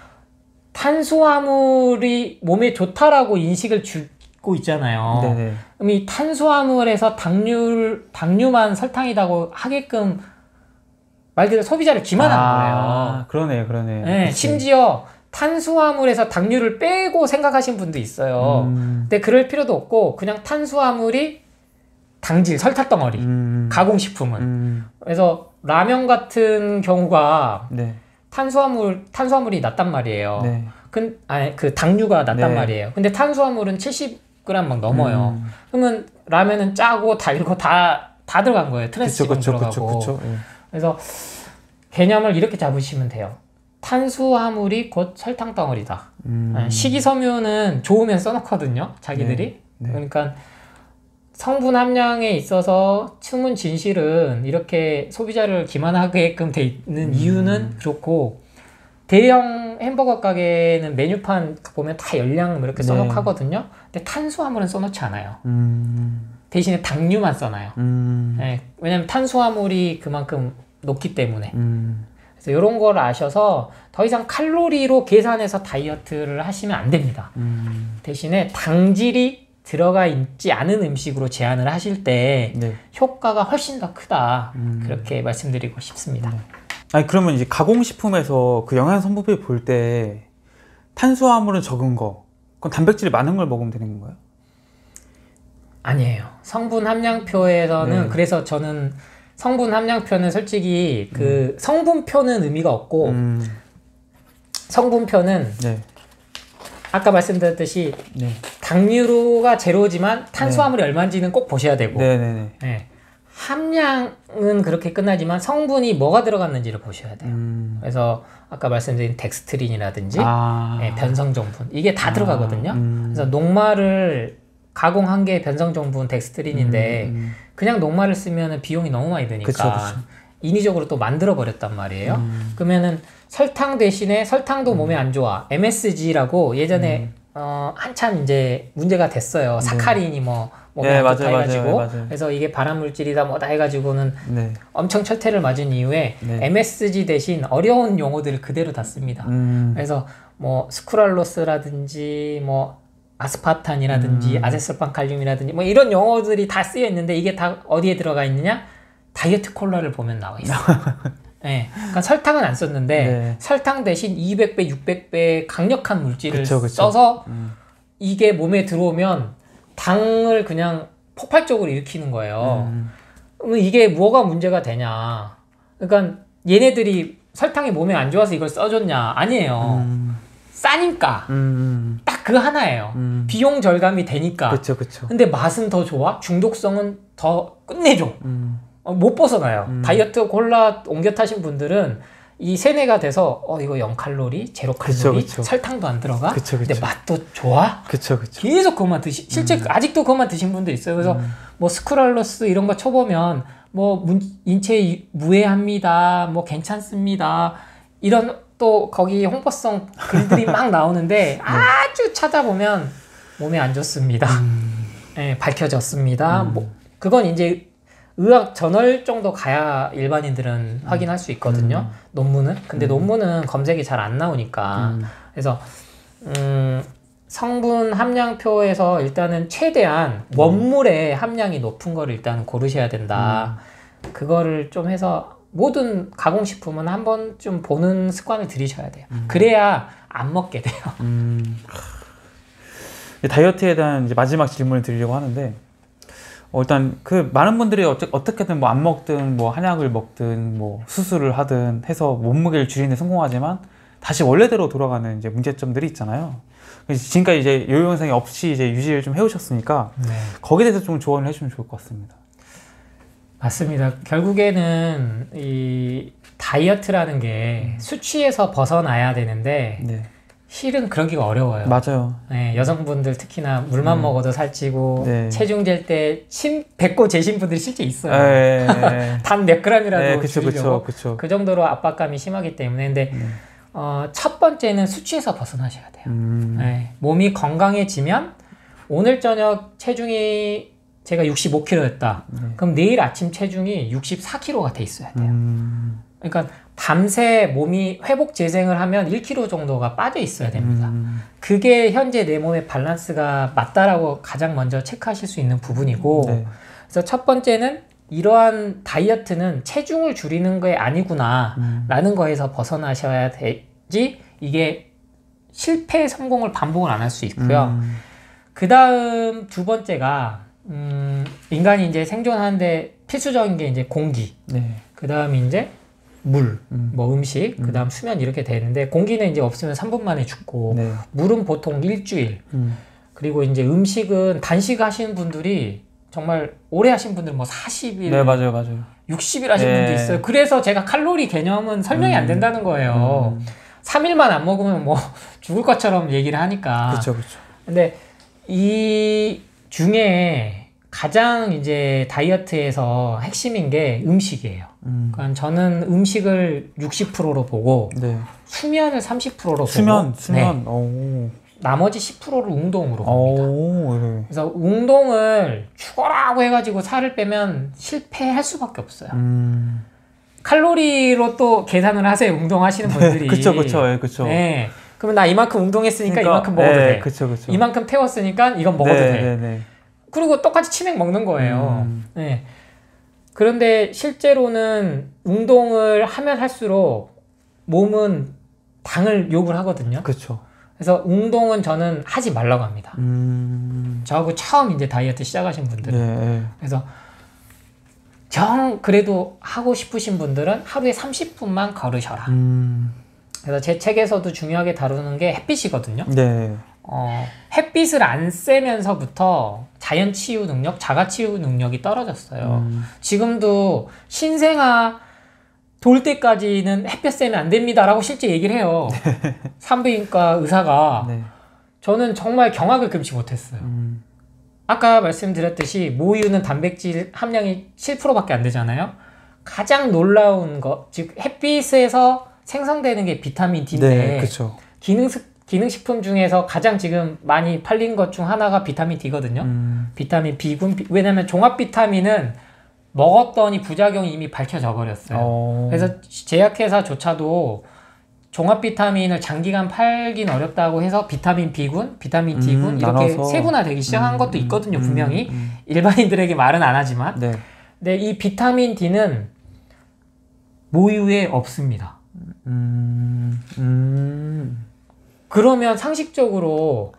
탄수화물이 몸에 좋다라고 인식을 주고 있잖아요. 네네. 그럼 이 탄수화물에서 당류만 설탕이라고 하게끔 말 그대로 소비자를 기만한 거예요. 그러네. 네, 심지어 탄수화물에서 당류를 빼고 생각하시는 분도 있어요. 근데 그럴 필요도 없고 그냥 탄수화물이 당질, 설탕 덩어리, 가공식품은. 그래서 라면 같은 경우가 네. 탄수화물이 낮단 말이에요. 네. 그 당류가 낮단 네. 말이에요. 근데 탄수화물은 70g 막 넘어요. 그러면 라면은 짜고 달고 다 들어간 거예요. 트랜스 지방 들어가고. 그쵸. 예. 그래서 개념을 이렇게 잡으시면 돼요. 탄수화물이 곧 설탕 덩어리다. 식이섬유는 좋으면 써놓거든요, 자기들이. 네. 그러니까 성분 함량에 있어서 숨은 진실은 이렇게 소비자를 기만하게끔 돼 있는 이유는 그렇고, 대형 햄버거 가게는 메뉴판 보면 다 열량 이렇게 써놓거든요. 근데 탄수화물은 써놓지 않아요. 대신에 당류만 써놔요. 네, 왜냐면 탄수화물이 그만큼 높기 때문에. 그래서 이런 걸 아셔서 더 이상 칼로리로 계산해서 다이어트를 하시면 안 됩니다. 대신에 당질이 들어가 있지 않은 음식으로 제한을 하실 때 네. 효과가 훨씬 더 크다. 그렇게 말씀드리고 싶습니다. 네. 아니 그러면 이제 가공식품에서 그 영양 성분표 볼 때 탄수화물은 적은 거, 그럼 단백질이 많은 걸 먹으면 되는 건가요? 아니에요. 성분 함량표에서는 네. 그래서 저는 성분 함량표는 솔직히 그 성분표는 의미가 없고 성분표는 네. 아까 말씀드렸듯이 네. 당류가 제로지만 탄수화물이 네. 얼마인지는 꼭 보셔야 되고 네. 함량은 그렇게 끝나지만 성분이 뭐가 들어갔는지를 보셔야 돼요. 그래서 아까 말씀드린 덱스트린이라든지 변성정분 이게 다 들어가거든요. 그래서 녹말을 가공한 게 변성정분 덱스트린인데 그냥 녹말을 쓰면 비용이 너무 많이 드니까 그쵸. 인위적으로 또 만들어 버렸단 말이에요. 그러면은 설탕 대신에 설탕도 몸에 안 좋아. MSG라고 예전에 한참 이제 문제가 됐어요. 사카린이 뭐 몸에 안 좋다 해가지고 맞아요. 그래서 이게 발암물질이다 뭐다 해가지고는 네. 엄청 철퇴를 맞은 이후에 네. MSG 대신 어려운 용어들을 그대로 다 씁니다. 그래서 뭐 스쿠랄로스라든지 뭐 아스파탄이라든지 아세솔판칼륨이라든지 뭐 이런 용어들이 다 쓰여 있는데 이게 다 어디에 들어가 있느냐? 다이어트 콜라를 보면 나와 있어요. 네, 그러니까 설탕은 안 썼는데 네. 설탕 대신 200배, 600배 강력한 물질을 그쵸. 써서 이게 몸에 들어오면 당을 그냥 폭발적으로 일으키는 거예요. 그럼 이게 뭐가 문제가 되냐? 그러니까 얘네들이 설탕이 몸에 안 좋아서 이걸 써줬냐? 아니에요. 싸니까 딱 그 하나예요. 비용 절감이 되니까. 그쵸, 그쵸. 근데 맛은 더 좋아? 중독성은 더 끝내줘. 못 벗어나요. 다이어트 콜라 옮겨 타신 분들은 이 세뇌가 돼서 이거 0칼로리, 0칼로리, 그쵸, 그쵸. 설탕도 안 들어가. 그쵸, 그쵸. 근데 맛도 좋아. 그쵸, 그쵸. 계속 그것만 실제 아직도 그것만 드신 분들 있어요. 그래서 뭐 스크랄로스 이런 거 쳐보면 뭐 인체에 무해합니다. 뭐 괜찮습니다. 이런 또 거기 홍보성 글들이 막 나오는데 아주 찾아보면 몸에 안 좋습니다. 네, 밝혀졌습니다. 뭐 그건 이제 의학 저널 정도 가야 일반인들은 확인할 수 있거든요. 논문은. 근데 논문은 검색이 잘 안 나오니까. 그래서 성분 함량표에서 일단은 최대한 원물의 함량이 높은 거를 일단 고르셔야 된다. 그거를 좀 해서 모든 가공식품은 한 번쯤 보는 습관을 들이셔야 돼요. 그래야 안 먹게 돼요. 다이어트에 대한 이제 마지막 질문을 드리려고 하는데, 일단 그 많은 분들이 어떻게든 뭐 안 먹든 뭐 한약을 먹든 뭐 수술을 하든 해서 몸무게를 줄이는 데 성공하지만 다시 원래대로 돌아가는 이제 문제점들이 있잖아요. 지금까지 이제 요요 현상이 없이 이제 유지를 좀 해오셨으니까 거기에 대해서 좀 조언을 해주면 좋을 것 같습니다. 맞습니다. 결국에는 이 다이어트라는 게 수치에서 벗어나야 되는데 실은 그러기가 어려워요. 맞아요. 네, 여성분들 특히나 물만 먹어도 살찌고 체중 잴 때 뱉고 재신 분들이 실제 있어요. 단 몇 그램이라도 줄이려고. 그 정도로 압박감이 심하기 때문에. 근데 첫 번째는 수치에서 벗어나셔야 돼요. 몸이 건강해지면 오늘 저녁 체중이 제가 65kg였다. 그럼 내일 아침 체중이 64kg가 돼 있어야 돼요. 그러니까 밤새 몸이 회복 재생을 하면 1kg 정도가 빠져 있어야 됩니다. 그게 현재 내 몸의 밸런스가 맞다라고 가장 먼저 체크하실 수 있는 부분이고, 그래서 첫 번째는 이러한 다이어트는 체중을 줄이는 게 아니구나 라는 거에서 벗어나셔야 되지, 이게 실패 성공을 반복을 안 할 수 있고요. 그 다음 두 번째가 인간이 이제 생존하는데 필수적인 게 이제 공기, 그 다음 이제 물, 뭐 음식, 그 다음 수면 이렇게 되는데, 공기는 이제 없으면 3분 만에 죽고, 물은 보통 일주일, 그리고 이제 음식은 단식 하시는 분들이 정말 오래 하신 분들 뭐 40일, 맞아요. 60일 하신 분도 있어요. 그래서 제가 칼로리 개념은 설명이 안 된다는 거예요. 3일만 안 먹으면 뭐 죽을 것처럼 얘기를 하니까. 그렇죠. 근데 이 중에 가장 이제 다이어트에서 핵심인 게 음식이에요. 그러니까 저는 음식을 60%로 보고 수면을 30%로 보고 수면. 나머지 10%를 운동으로 봅니다. 그래서 운동을 죽어라고 해가지고 살을 빼면 실패할 수밖에 없어요. 칼로리로 또 계산을 하세요. 운동하시는 분들이. 그쵸. 네. 그러면 나 이만큼 운동했으니까 이만큼 먹어도 돼. 그쵸. 이만큼 태웠으니까 이건 먹어도 돼. 그리고 똑같이 치맥 먹는 거예요. 그런데 실제로는 운동을 하면 할수록 몸은 당을 요구를 하거든요. 그래서 운동은 저는 하지 말라고 합니다. 저하고 처음 이제 다이어트 시작하신 분들은. 그래서 그래도 하고 싶으신 분들은 하루에 30분만 걸으셔라. 그래서 제 책에서도 중요하게 다루는 게 햇빛이거든요. 햇빛을 안 쐬면서부터 자연 치유 능력, 자가 치유 능력이 떨어졌어요. 지금도 신생아 돌 때까지는 햇볕 쐬면 안 됩니다라고 실제 얘기를 해요. 산부인과 의사가. 저는 정말 경악을 금치 못했어요. 아까 말씀드렸듯이 모유는 단백질 함량이 7%밖에 안 되잖아요. 가장 놀라운 거, 즉 햇빛에서 생성되는 게 비타민 D인데 기능식품 중에서 가장 지금 많이 팔린 것 중 하나가 비타민 D거든요. 비타민 B군. 왜냐면 종합 비타민은 먹었더니 부작용이 이미 밝혀져 버렸어요. 그래서 제약회사조차도 종합 비타민을 장기간 팔긴 어렵다고 해서 비타민 B군, 비타민 D군 이렇게 나눠서 세분화되기 시작한 것도 있거든요. 분명히 일반인들에게 말은 안 하지만. 근데 이 비타민 D는 모유에 없습니다. 그러면 상식적으로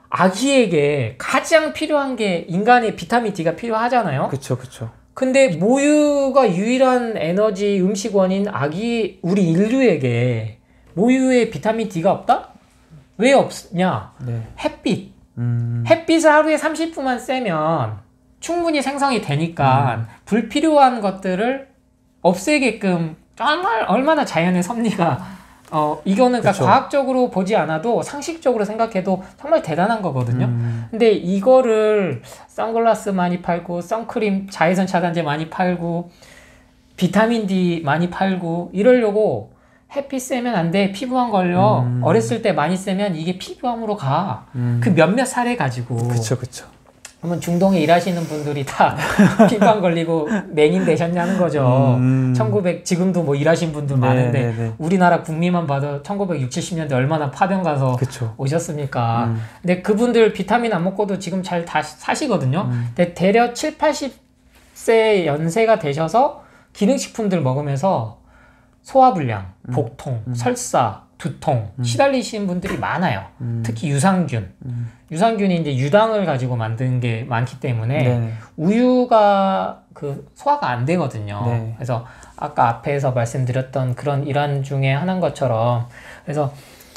아기에게 가장 필요한 게 인간의 비타민 D가 필요하잖아요. 그쵸, 그쵸. 근데 모유가 유일한 에너지 음식원인 우리 인류에게 모유에 비타민 D가 없다? 왜 없냐? 네. 햇빛. 햇빛을 하루에 30분만 쐬면 충분히 생성이 되니까 불필요한 것들을 없애게끔 정말 얼마나 자연의 섭리가 이거는 그러니까 과학적으로 보지 않아도 상식적으로 생각해도 정말 대단한 거거든요. 근데 이거를 선글라스 많이 팔고 선크림 자외선 차단제 많이 팔고 비타민 D 많이 팔고 이러려고 햇빛 쐬면 안 돼. 피부암 걸려. 어렸을 때 많이 쐬면 이게 피부암으로 가. 그 몇몇 사례 가지고. 그쵸, 그쵸. 그러면 중동에 일하시는 분들이 다 피부암 걸리고 맹인 되셨냐는 거죠. 지금도 뭐 일하신 분들 많은데 네네네. 우리나라 국민만 봐도 1960, 70년대 얼마나 파병 가서 그쵸. 오셨습니까? 근데 그분들 비타민 안 먹고도 지금 잘 다 사시거든요. 근데 대략 7, 80세 연세가 되셔서 기능식품들 먹으면서 소화불량, 복통, 설사, 두통 시달리시는 분들이 많아요. 특히 유산균. 유산균이 이제 유당을 가지고 만든 게 많기 때문에 네. 우유가 소화가 안 되거든요. 네. 그래서 아까 앞에서 말씀드렸던 그런 일환 중에 하나인 것처럼 그래서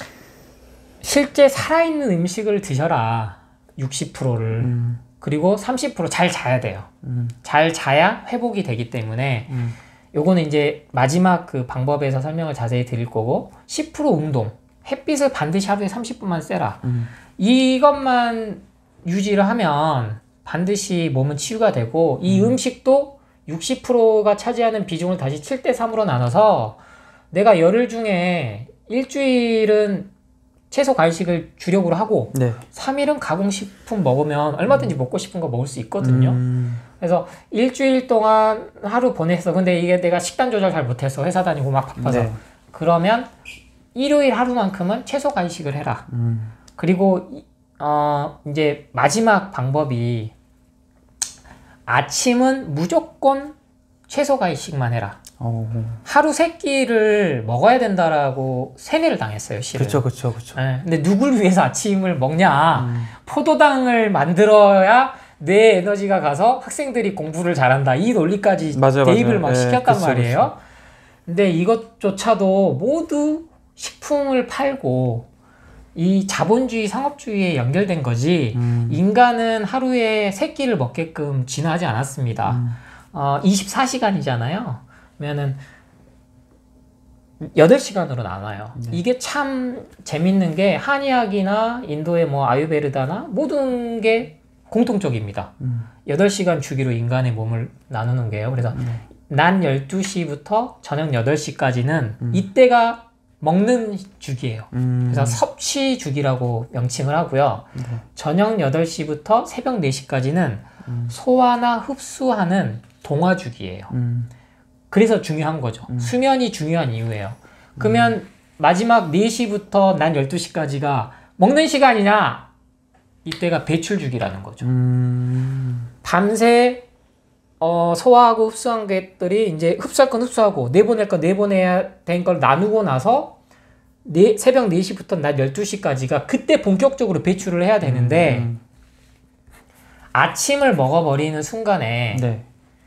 실제 살아있는 음식을 드셔라. 60%를 그리고 30% 잘 자야 돼요. 잘 자야 회복이 되기 때문에 요거는 이제 마지막 그 방법에서 설명을 자세히 드릴 거고 10% 운동 햇빛을 반드시 하루에 30분만 쐬라 이것만 유지를 하면 반드시 몸은 치유가 되고 이 음식도 60%가 차지하는 비중을 다시 7대3으로 나눠서 내가 열흘 중에 일주일은 채소 과일식을 주력으로 하고 네. 3일은 가공식품 먹으면 얼마든지 먹고 싶은 거 먹을 수 있거든요. 그래서 일주일 동안 하루 보냈어. 근데 이게 내가 식단 조절 잘 못해서 회사 다니고 막 바빠서 네. 그러면 일요일 하루만큼은 채소 간식을 해라. 그리고 이제 마지막 방법이 아침은 무조건 채소 간식만 해라. 하루 3끼를 먹어야 된다라고 세뇌를 당했어요, 실은. 그쵸. 네, 근데 누굴 위해서 아침을 먹냐? 포도당을 만들어야 뇌 에너지가 가서 학생들이 공부를 잘한다. 이 논리까지 대입을 막 시켰단 말이에요. 근데 이것조차도 모두 식품을 팔고 이 자본주의 상업주의에 연결된 거지 인간은 하루에 3끼를 먹게끔 진화하지 않았습니다. 24시간이잖아요. 그러면은 8시간으로 나눠요. 네. 이게 참 재밌는 게 한의학이나 인도의 뭐 아유베르다나 모든 게 공통적입니다. 8시간 주기로 인간의 몸을 나누는 게요. 그래서 낮 12시부터 저녁 8시까지는 이때가 먹는 주기예요. 그래서 섭취 주기라고 명칭을 하고요. 저녁 8시부터 새벽 4시까지는 소화나 흡수하는 동화 주기예요. 그래서 중요한 거죠. 수면이 중요한 이유예요. 그러면 마지막 4시부터 낮 12시까지가 먹는 시간이냐? 이때가 배출 주기라는 거죠. 밤새 소화하고 흡수한 것들이 이제 흡수할 건 흡수하고 내보낼 건 내보내야 된 걸 나누고 나서 새벽 4시부터 낮 12시까지가 그때 본격적으로 배출을 해야 되는데 아침을 먹어버리는 순간에 네.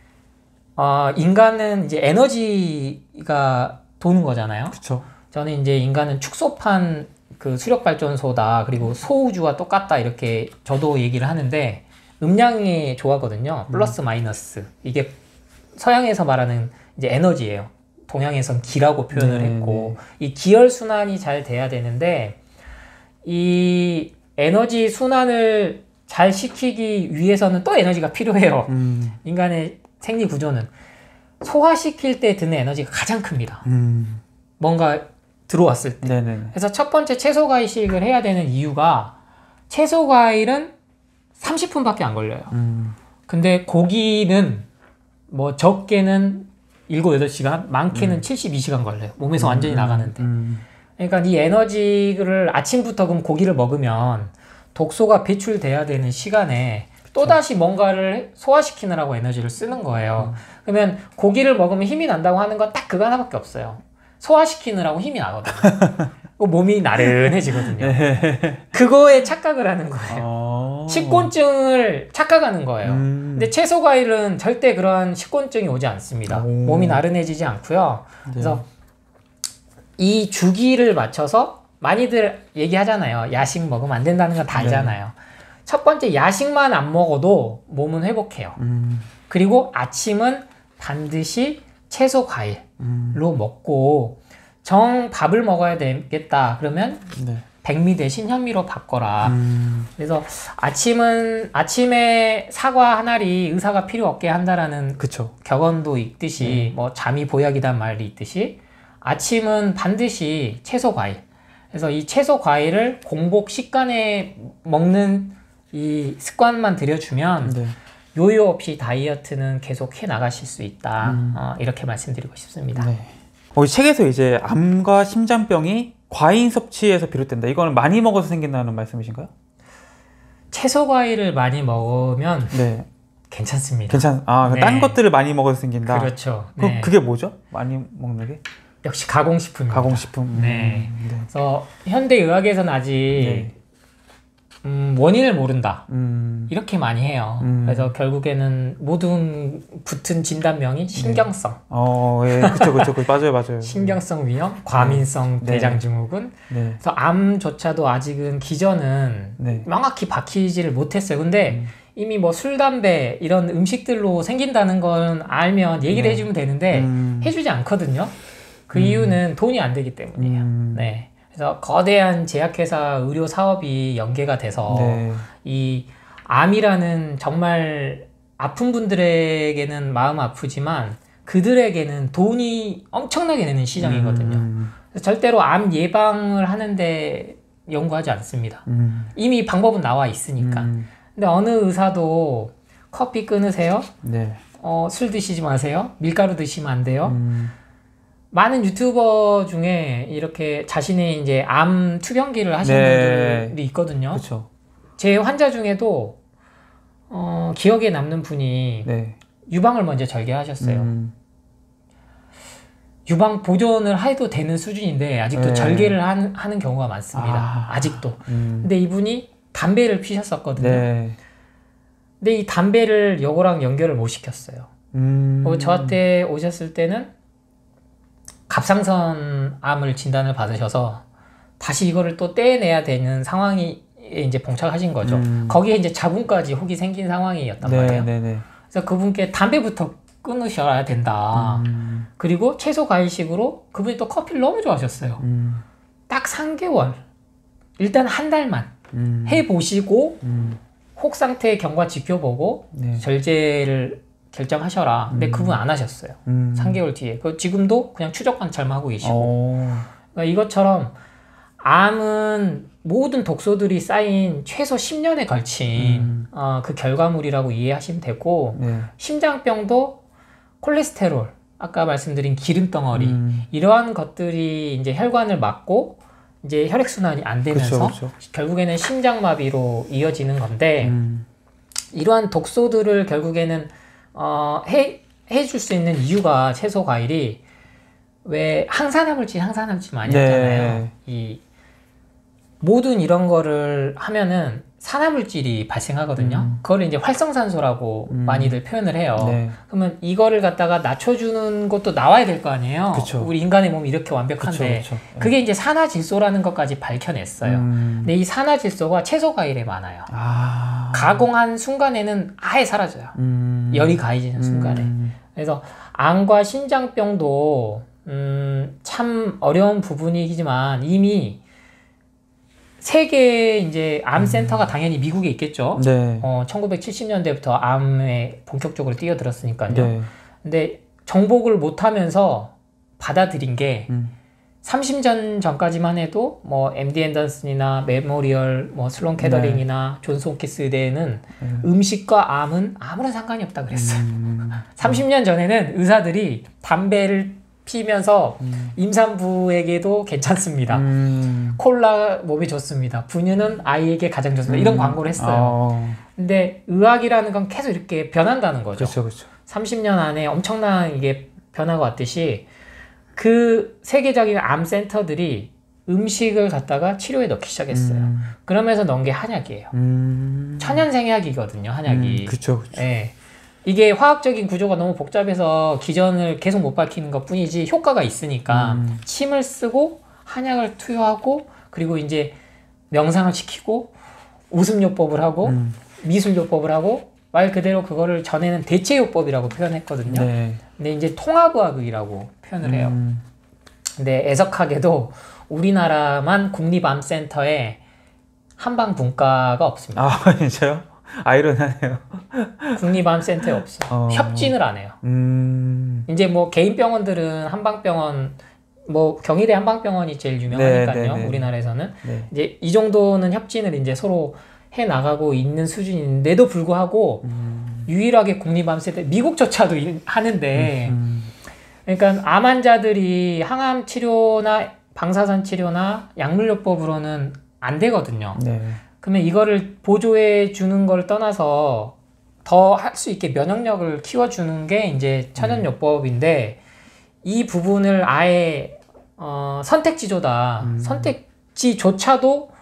인간은 이제 에너지가 도는 거잖아요. 그쵸. 저는 이제 인간은 축소판 그 수력발전소다. 그리고 소우주와 똑같다. 이렇게 저도 얘기를 하는데 음량이 좋아하거든요. 플러스 마이너스. 이게 서양에서 말하는 이제 에너지예요. 동양에선 기라고 표현을 했고 이 기혈순환이 잘 돼야 되는데 이 에너지 순환을 잘 시키기 위해서는 또 에너지가 필요해요. 인간의 생리 구조는 소화시킬 때 드는 에너지가 가장 큽니다. 뭔가 들어왔을 때. 네네네. 그래서 첫 번째 채소 과일식을 해야 되는 이유가 채소 과일은 30분밖에 안 걸려요. 근데 고기는 뭐 적게는 7, 8시간, 많게는 72시간 걸려요. 몸에서 완전히 나가는데. 그러니까 이 에너지를 아침부터 그럼 고기를 먹으면 독소가 배출돼야 되는 시간에 또다시 뭔가를 소화시키느라고 에너지를 쓰는 거예요. 그러면 고기를 먹으면 힘이 난다고 하는 건 딱 그거 하나밖에 없어요. 소화시키느라고 힘이 나거든요. 몸이 나른해지거든요. 네. 그거에 착각을 하는 거예요. 식곤증을 착각하는 거예요. 근데 채소 과일은 절대 그러한 식곤증이 오지 않습니다. 몸이 나른해지지 않고요. 그래서 이 주기를 맞춰서 많이들 얘기하잖아요. 야식 먹으면 안 된다는 건 다 알잖아요. 첫 번째, 야식만 안 먹어도 몸은 회복해요. 그리고 아침은 반드시 채소 과일로 먹고 밥을 먹어야 되겠다 그러면 백미 대신 현미로 바꿔라. 그래서 아침에 사과 한 알이 의사가 필요 없게 한다라는 격언도 있듯이 뭐 잠이 보약이란 말이 있듯이 아침은 반드시 채소 과일. 그래서 이 채소 과일을 공복 식간에 먹는 이 습관만 들여주면 요요 없이 다이어트는 계속 해 나가실 수 있다. 이렇게 말씀드리고 싶습니다. 이 책에서 이제 암과 심장병이 과인 섭취에서 비롯된다. 이거는 많이 먹어서 생긴다는 말씀이신가요? 채소 과일을 많이 먹으면 괜찮습니다. 딴 것들을 많이 먹어서 생긴다. 그렇죠. 그게 뭐죠? 많이 먹는 게? 역시 가공식품입니다. 가공식품. 그래서 현대 의학에서는 아직 원인을 모른다. 이렇게 많이 해요. 그래서 결국에는 모든 붙은 진단명이 신경성. 그쵸. 맞아요. 신경성 위염, 과민성 대장증후군. 그래서 암조차도 아직은 기전은 명확히 밝히지를 못했어요. 근데 이미 뭐 술, 담배 이런 음식들로 생긴다는 건 알면 얘기를 해주면 되는데 해주지 않거든요. 그 이유는 돈이 안 되기 때문이에요. 그래서 거대한 제약회사 의료 사업이 연계가 돼서 이 암이라는 정말 아픈 분들에게는 마음 아프지만 그들에게는 돈이 엄청나게 되는 시장이거든요. 그래서 절대로 암 예방을 하는데 연구하지 않습니다. 이미 방법은 나와 있으니까. 근데 어느 의사도 커피 끊으세요. 술 드시지 마세요. 밀가루 드시면 안 돼요. 많은 유튜버 중에 이렇게 자신의 이제 암 투병기를 하시는 분들이 있거든요. 제 환자 중에도 기억에 남는 분이 유방을 먼저 절개하셨어요. 유방 보존을 해도 되는 수준인데 아직도 절개를 하는 경우가 많습니다. 아직도. 근데 이분이 담배를 피셨었거든요. 근데 이 담배를 요거랑 연결을 못 시켰어요. 저한테 오셨을 때는 갑상선 암을 진단을 받으셔서 다시 이거를 또 떼내야 되는 상황이 이제 봉착하신 거죠. 거기에 이제 자궁까지 혹이 생긴 상황이었단 말이에요. 그래서 그분께 담배부터 끊으셔야 된다. 그리고 채소 과일식으로 그분이 또 커피를 너무 좋아하셨어요. 딱 3개월, 일단 한 달만 해보시고 혹 상태 경과 지켜보고 절제를 결정하셔라. 근데 그분 안 하셨어요. 3개월 뒤에. 지금도 그냥 추적 관찰만 하고 계시고. 그러니까 이것처럼 암은 모든 독소들이 쌓인 최소 10년에 걸친 그 결과물이라고 이해하시면 되고, 심장병도 콜레스테롤, 아까 말씀드린 기름덩어리, 이러한 것들이 이제 혈관을 막고 이제 혈액순환이 안 되면서 결국에는 심장마비로 이어지는 건데, 이러한 독소들을 결국에는 해줄 수 있는 이유가 채소 과일이 왜 항산화물질 많이 하잖아요. 이 모든 이런 거를 하면은 산화물질이 발생하거든요. 그걸 이제 활성산소라고 많이들 표현을 해요. 그러면 이거를 갖다가 낮춰주는 것도 나와야 될 거 아니에요. 우리 인간의 몸이 이렇게 완벽한데 그게 이제 산화질소라는 것까지 밝혀냈어요. 근데 이 산화질소가 채소 과일에 많아요. 가공한 순간에는 아예 사라져요. 열이 가해지는 순간에. 그래서 암과 심장병도 참 어려운 부분이지만 이미 세계 이제 암 센터가 당연히 미국에 있겠죠. 1970년대부터 암에 본격적으로 뛰어들었으니까요. 근데 정복을 못하면서 받아들인 게 30년 전까지만 해도 뭐 MD 앤더슨이나 메모리얼, 뭐 슬론 캐더링이나 존스 홉킨스대는 음식과 암은 아무런 상관이 없다 그랬어요. 30년 전에는 의사들이 담배를 피면서 임산부에게도 괜찮습니다. 콜라 몸에 좋습니다. 분유는 아이에게 가장 좋습니다. 이런 광고를 했어요. 근데 의학이라는 건 계속 이렇게 변한다는 거죠. 30년 안에 엄청난 이게 변화가 왔듯이 그 세계적인 암 센터들이 음식을 갖다가 치료에 넣기 시작했어요. 그러면서 넣은 게 한약이에요. 천연생약이거든요, 한약이. 그쵸. 네. 이게 화학적인 구조가 너무 복잡해서 기전을 계속 못 밝히는 것 뿐이지 효과가 있으니까 침을 쓰고 한약을 투여하고 그리고 이제 명상을 시키고 웃음요법을 하고 미술요법을 하고 말 그대로 그거를 전에는 대체요법이라고 표현했거든요. 네. 근데 이제 통합의학이라고 표현을 해요. 근데 애석하게도 우리나라만 국립암센터에 한방분과가 없습니다. 아, 진짜요? 아이러니하네요. 국립암센터에 없어요. 협진을 안 해요. 이제 뭐 개인 병원들은 한방병원, 뭐 경희대 한방병원이 제일 유명하니까요. 네, 우리나라에서는 네. 이제 이 정도는 협진을 이제 서로 해 나가고 있는 수준인데도 불구하고 유일하게 국립암센터, 미국조차도 하는데, 그러니까 암 환자들이 항암 치료나 방사선 치료나 약물요법으로는 안 되거든요. 네. 그러면 이거를 보조해 주는 걸 떠나서 더 할 수 있게 면역력을 키워주는 게 이제 천연요법인데 이 부분을 아예 선택지조다. 선택지조차도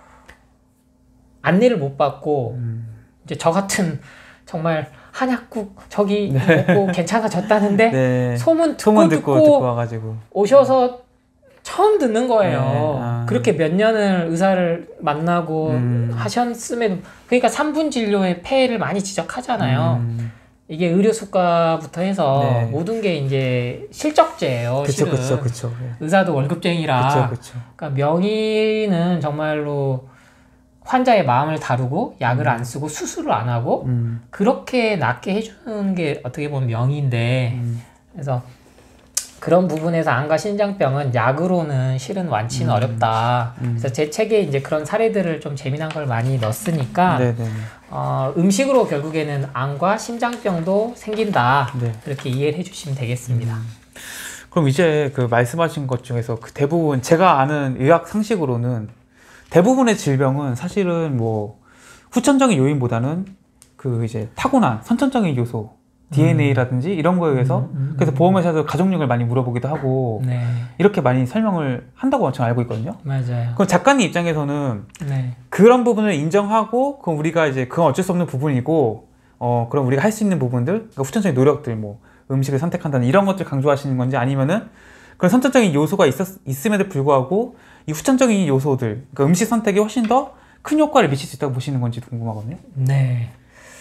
안내를 못 받고 이제 저 같은 정말 한약국 저기 먹고 괜찮아졌다는데 네. 소문 듣고 와가지고 오셔서 처음 듣는 거예요. 네. 그렇게 몇 년을 의사를 만나고 하셨음에도 그러니까 3분 진료에 폐해를 많이 지적하잖아요. 이게 의료 수가부터 해서 네. 모든 게 이제 실적제예요. 그쵸. 네. 의사도 월급쟁이라. 그러니까 명의는 정말로 환자의 마음을 다루고 약을 안 쓰고 수술을 안 하고 그렇게 낫게 해주는 게 어떻게 보면 명의인데 그래서 그런 부분에서 암과 신장병은 약으로는 실은 완치는 어렵다. 그래서 제 책에 이제 그런 사례들을 좀 재미난 걸 많이 넣었으니까 음식으로 결국에는 암과 심장병도 생긴다. 네. 그렇게 이해를 해주시면 되겠습니다. 그럼 이제 그 말씀하신 것 중에서 그 대부분 제가 아는 의학 상식으로는 대부분의 질병은 사실은 뭐 후천적인 요인보다는 그 이제 타고난 선천적인 요소 DNA라든지 이런 거에 의해서 그래서 보험회사도 가족력을 많이 물어보기도 하고 네. 이렇게 많이 설명을 한다고 저는 알고 있거든요. 맞아요. 그럼 작가님 입장에서는 네. 그런 부분을 인정하고 그럼 우리가 이제 그건 어쩔 수 없는 부분이고 그럼 우리가 할 수 있는 부분들 그러니까 후천적인 노력들 뭐 음식을 선택한다는 이런 것들 강조하시는 건지 아니면은 그런 선천적인 요소가 있음에도 불구하고 이 후천적인 요소들 그러니까 음식 선택이 훨씬 더 큰 효과를 미칠 수 있다고 보시는 건지 궁금하거든요. 네.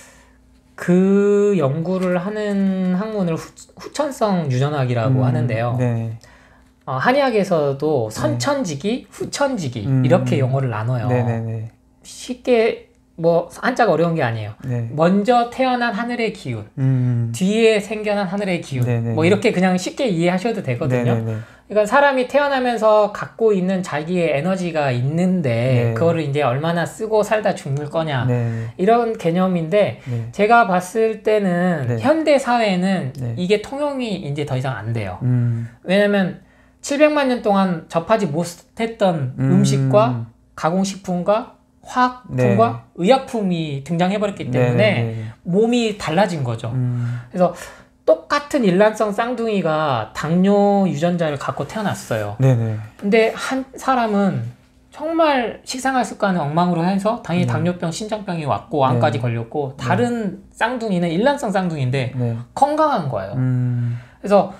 그 연구를 하는 학문을 후천성 유전학이라고 하는데요. 네. 한의학에서도 선천지기, 후천지기 이렇게 용어를 나눠요. 네네네. 쉽게 뭐 한자가 어려운 게 아니에요. 네. 먼저 태어난 하늘의 기운, 뒤에 생겨난 하늘의 기운, 네네네. 뭐 이렇게 그냥 쉽게 이해하셔도 되거든요. 네네네. 그러니까 사람이 태어나면서 갖고 있는 자기의 에너지가 있는데 네. 그거를 이제 얼마나 쓰고 살다 죽을 거냐 네. 이런 개념인데 네. 제가 봤을 때는 네. 현대 사회는 네. 이게 통용이 이제 더 이상 안 돼요. 왜냐면 700만 년 동안 접하지 못했던 음식과 가공식품과 화학품과 네. 의약품이 등장해버렸기 때문에 몸이 달라진 거죠. 그래서 똑같은 일란성 쌍둥이가 당뇨 유전자를 갖고 태어났어요. 네네. 근데 한 사람은 정말 식생활 습관을 엉망으로 해서 당연히 당뇨병, 신장병이 왔고 암까지 걸렸고 다른 쌍둥이는 일란성 쌍둥이인데 건강한 거예요. 그래서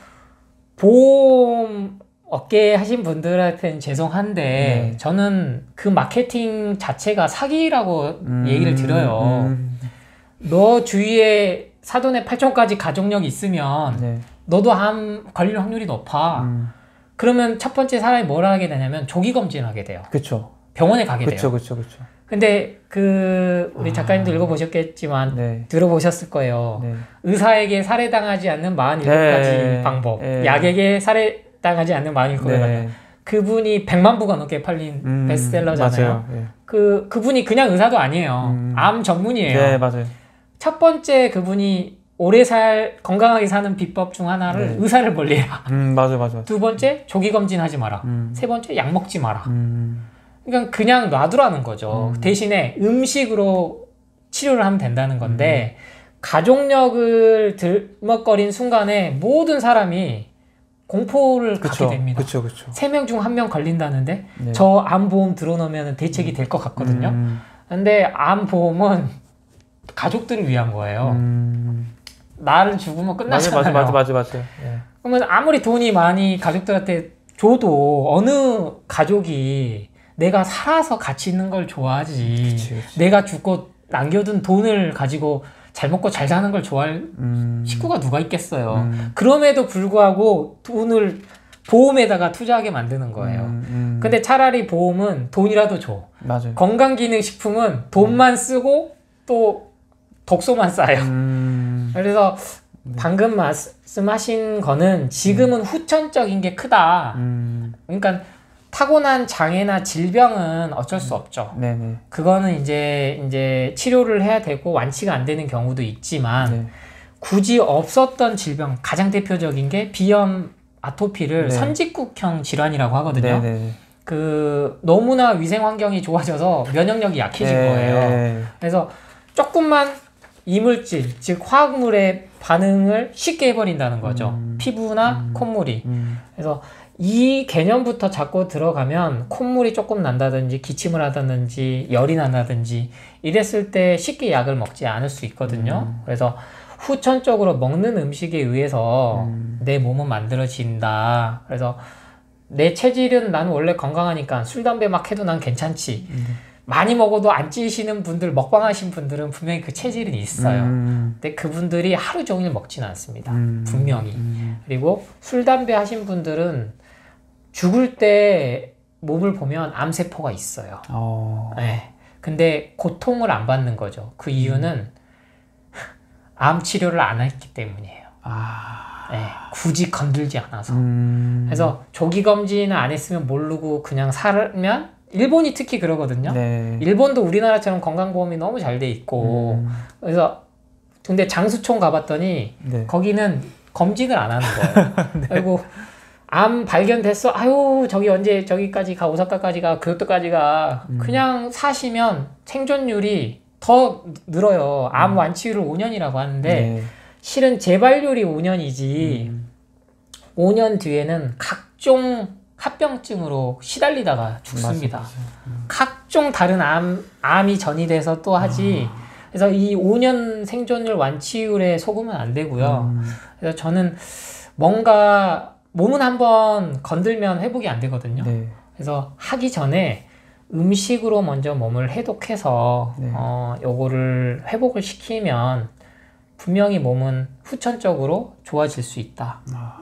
보험 업계 하신 분들한테는 죄송한데 저는 그 마케팅 자체가 사기라고 얘기를 드려요. 너 주위에 사돈의 8촌까지 가족력이 있으면 너도 암 걸릴 확률이 높아. 그러면 첫 번째 사람이 뭘 하게 되냐면 조기 검진을 하게 돼요. 그쵸. 병원에 가게 그쵸, 돼요. 그쵸. 근데 우리 작가님도 읽어보셨겠지만 들어보셨을 거예요. 의사에게 살해당하지 않는 47가지 방법, 약에게 살해당하지 않는 47가지 그분이 100만 부가 넘게 팔린 베스트셀러잖아요. 그분이 그냥 의사도 아니에요. 암 전문이에요. 네, 맞아요. 첫 번째 그분이 오래 건강하게 사는 비법 중 하나를 의사를 멀리해라. 맞아. 두 번째 조기 검진하지 마라. 세 번째 약 먹지 마라. 그러니까 그냥 놔두라는 거죠. 대신에 음식으로 치료를 하면 된다는 건데 가족력을 들먹거린 순간에 모든 사람이 공포를 갖게 됩니다. 그쵸. 3명 중 1명 걸린다는데 네. 저 암보험 들어놓으면 대책이 될 것 같거든요. 근데 암보험은 가족들을 위한 거예요. 나를 죽으면 끝나잖아요. 맞아. 네. 그러면 아무리 돈이 많이 가족들한테 줘도 어느 가족이 내가 살아서 가치 있는 걸 좋아하지. 그치. 내가 죽고 남겨둔 돈을 가지고 잘 먹고 잘 사는 걸 좋아할 식구가 누가 있겠어요. 그럼에도 불구하고 돈을 보험에다가 투자하게 만드는 거예요. 근데 차라리 보험은 돈이라도 줘. 맞아요. 건강기능식품은 돈만 쓰고 또 독소만 쌓여. 그래서 방금 말씀하신 거는 지금은 후천적인 게 크다. 그러니까 타고난 장애나 질병은 어쩔 수 없죠. 네네. 그거는 이제 치료를 해야 되고 완치가 안 되는 경우도 있지만 네. 굳이 없었던 질병, 가장 대표적인 게 비염, 아토피를 네. 선진국형 질환이라고 하거든요. 네네. 그 너무나 위생 환경이 좋아져서 면역력이 약해진 거예요. 그래서 조금만 이물질, 즉 화학물의 반응을 쉽게 해버린다는 거죠. 피부나 콧물이. 그래서 이 개념부터 자꾸 들어가면 콧물이 조금 난다든지 기침을 하다든지 열이 난다든지 이랬을 때 쉽게 약을 먹지 않을 수 있거든요. 그래서 후천적으로 먹는 음식에 의해서 내 몸은 만들어진다. 그래서 내 체질은 난 원래 건강하니까 술, 담배 막 해도 난 괜찮지. 많이 먹어도 안 찌시는 분들, 먹방 하신 분들은 분명히 그 체질은 있어요. 근데 그분들이 하루 종일 먹지는 않습니다. 분명히. 그리고 술, 담배 하신 분들은 죽을 때 몸을 보면 암세포가 있어요. 네. 근데 고통을 안 받는 거죠. 그 이유는 암 치료를 안 했기 때문이에요. 네. 굳이 건들지 않아서. 그래서 조기 검진을 안 했으면 모르고 그냥 살면 일본이 특히 그러거든요. 네. 일본도 우리나라처럼 건강보험이 너무 잘 돼 있고 그래서 근데 장수총 가봤더니 네. 거기는 검진을 안 하는 거예요. 네. 그리고 암 발견됐어. 아유 저기 언제 저기까지 가 오사카까지 가 교토까지 가 그냥 사시면 생존율이 더 늘어요. 암 완치율을 5년이라고 하는데 네. 실은 재발률이 5년이지 5년 뒤에는 각종 합병증으로 시달리다가 죽습니다. 각종 다른 암이 전이돼서 또 하지. 그래서 이 5년 생존율 완치율에 속으면 안 되고요. 그래서 저는 뭔가 몸은 한번 건들면 회복이 안 되거든요. 네. 그래서 하기 전에 음식으로 먼저 몸을 해독해서 네. 요거를 회복을 시키면 분명히 몸은 후천적으로 좋아질 수 있다.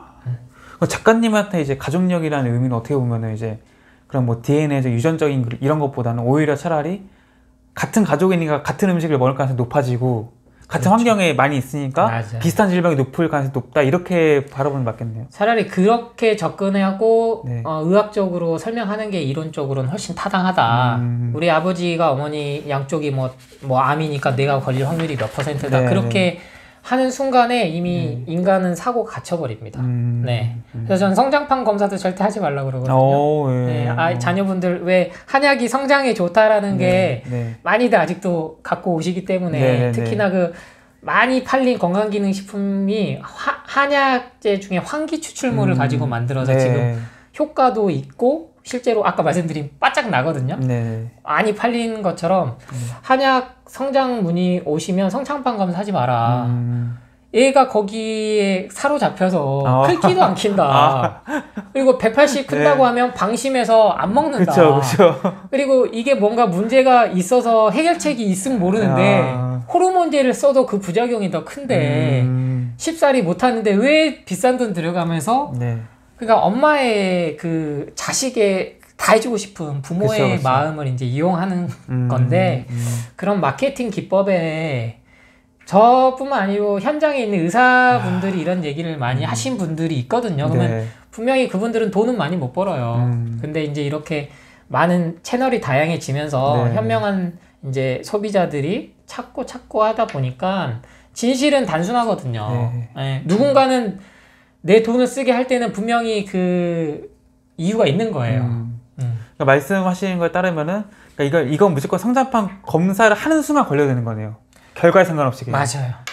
작가님한테 이제 가족력이라는 의미는 어떻게 보면은 이제 그런 뭐 DNA에서 유전적인 이런 것보다는 오히려 차라리 같은 가족이니까 같은 음식을 먹을 가능성이 높아지고 같은 그렇죠. 환경에 많이 있으니까 맞아요. 비슷한 질병이 높을 가능성이 높다 이렇게 바라보는 게 맞겠네요. 차라리 그렇게 접근하고 네. 의학적으로 설명하는 게 이론적으로는 훨씬 타당하다. 우리 아버지가 어머니 양쪽이 뭐 암이니까 내가 걸릴 확률이 몇 %다. 네. 그렇게 하는 순간에 이미 인간은 사고가 갇혀버립니다. 네. 그래서 저는 성장판 검사도 절대 하지 말라고 그러거든요. 예. 네. 자녀분들 왜 한약이 성장에 좋다라는 게 많이들 아직도 갖고 오시기 때문에 특히나 그 많이 팔린 건강기능식품이 한약재 중에 환기 추출물을 가지고 만들어서 지금 효과도 있고 실제로 아까 말씀드린 바짝 나거든요. 많이 팔린 것처럼 한약 성장문의 오시면 성장판 검사 하지 마라. 얘가 거기에 사로잡혀서 클기도 안 킨다. 그리고 180 큰다고 하면 방심해서 안 먹는다. 그쵸. 그리고 이게 뭔가 문제가 있어서 해결책이 있으면 모르는데 호르몬제를 써도 그 부작용이 더 큰데 쉽사리 못하는데 왜 비싼 돈 들여가면서 그러니까 엄마의 그 자식의 다 해주고 싶은 부모의 그쵸. 마음을 이제 이용하는 건데 그런 마케팅 기법에 저뿐만 아니고 현장에 있는 의사분들이 이런 얘기를 많이 하신 분들이 있거든요. 그러면 분명히 그분들은 돈은 많이 못 벌어요. 근데 이제 이렇게 많은 채널이 다양해지면서 현명한 이제 소비자들이 찾고 하다 보니까 진실은 단순하거든요. 누군가는 내 돈을 쓰게 할 때는 분명히 그 이유가 있는 거예요. 그러니까 말씀하시는 거에 따르면은 그러니까 이건 무조건 성장판 검사를 하는 순간 걸려야 되는 거네요. 결과에 상관없이. 맞아요.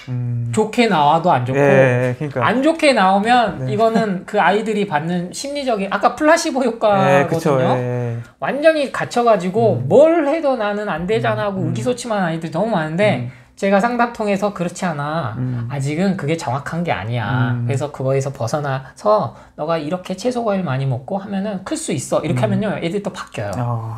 좋게 나와도 안 좋고 그러니까. 안 좋게 나오면 이거는 그 아이들이 받는 심리적인 아까 플라시보 효과거든요. 완전히 갇혀가지고 뭘 해도 나는 안 되잖아 하고 의기소침한 아이들이 너무 많은데 제가 상담 통해서 그렇지 않아. 아직은 그게 정확한 게 아니야. 그래서 그거에서 벗어나서 너가 이렇게 채소 과일 많이 먹고 하면은 클 수 있어. 이렇게 하면요 애들 또 바뀌어요.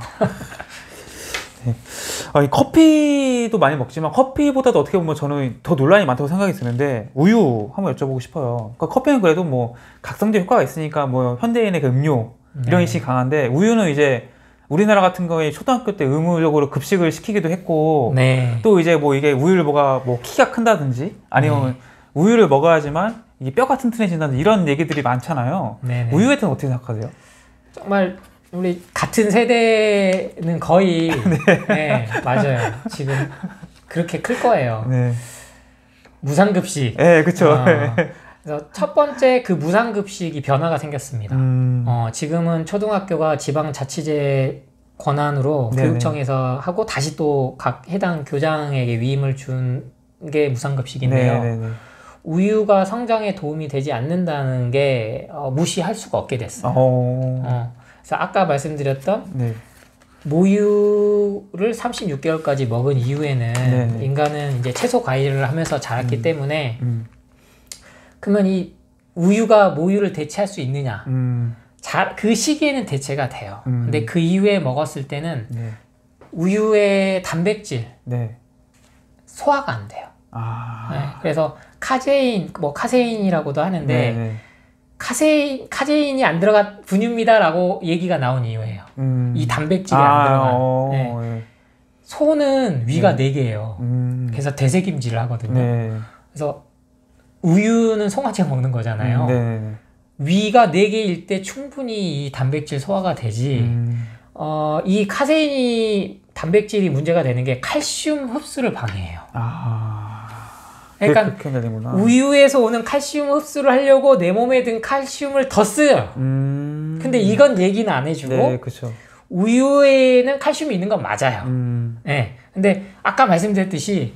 커피도 많이 먹지만 커피보다도 어떻게 보면 저는 더 논란이 많다고 생각이 드는데 우유 한번 여쭤보고 싶어요. 그러니까 커피는 그래도 뭐 각성제 효과가 있으니까 뭐 현대인의 그 음료 이런 인식이 강한데 우유는 이제 우리나라 같은 경우에 초등학교 때 의무적으로 급식을 시키기도 했고 또 이제 뭐 이게 우유를 뭐 키가 큰다든지 아니면 우유를 먹어야지만 이게 뼈가 튼튼해진다든지 이런 얘기들이 많잖아요. 우유에 대해서 어떻게 생각하세요? 정말 우리 같은 세대는 거의 맞아요. 지금 그렇게 클 거예요. 무상급식. 그렇죠. 그래서 첫 번째 그 무상급식이 변화가 생겼습니다. 지금은 초등학교가 지방자치제 권한으로 교육청에서 하고 다시 또 각 해당 교장에게 위임을 준 게 무상급식인데요. 우유가 성장에 도움이 되지 않는다는 게 무시할 수가 없게 됐어요. 그래서 아까 말씀드렸던 모유를 36개월까지 먹은 이후에는 인간은 이제 채소 과일을 하면서 자랐기 때문에 그러면 이 우유가 모유를 대체할 수 있느냐? 그 시기에는 대체가 돼요. 근데 그 이후에 먹었을 때는 우유의 단백질 소화가 안 돼요. 그래서 카제인이라고도 하는데 카제인이 안 들어간 분유입니다라고 얘기가 나온 이유예요. 이 단백질이 안 들어간. 소는 위가 4개예요. 그래서 대세김질을 하거든요. 그래서 우유는 송아지가 먹는 거잖아요. 위가 4개일 때 충분히 이 단백질 소화가 되지. 이 카제인이 단백질이 문제가 되는 게 칼슘 흡수를 방해해요. 그러니까 우유에서 오는 칼슘 흡수를 하려고 내 몸에 든 칼슘을 더 써요. 근데 이건 얘기는 안 해주고 우유에는 칼슘이 있는 건 맞아요. 근데 아까 말씀드렸듯이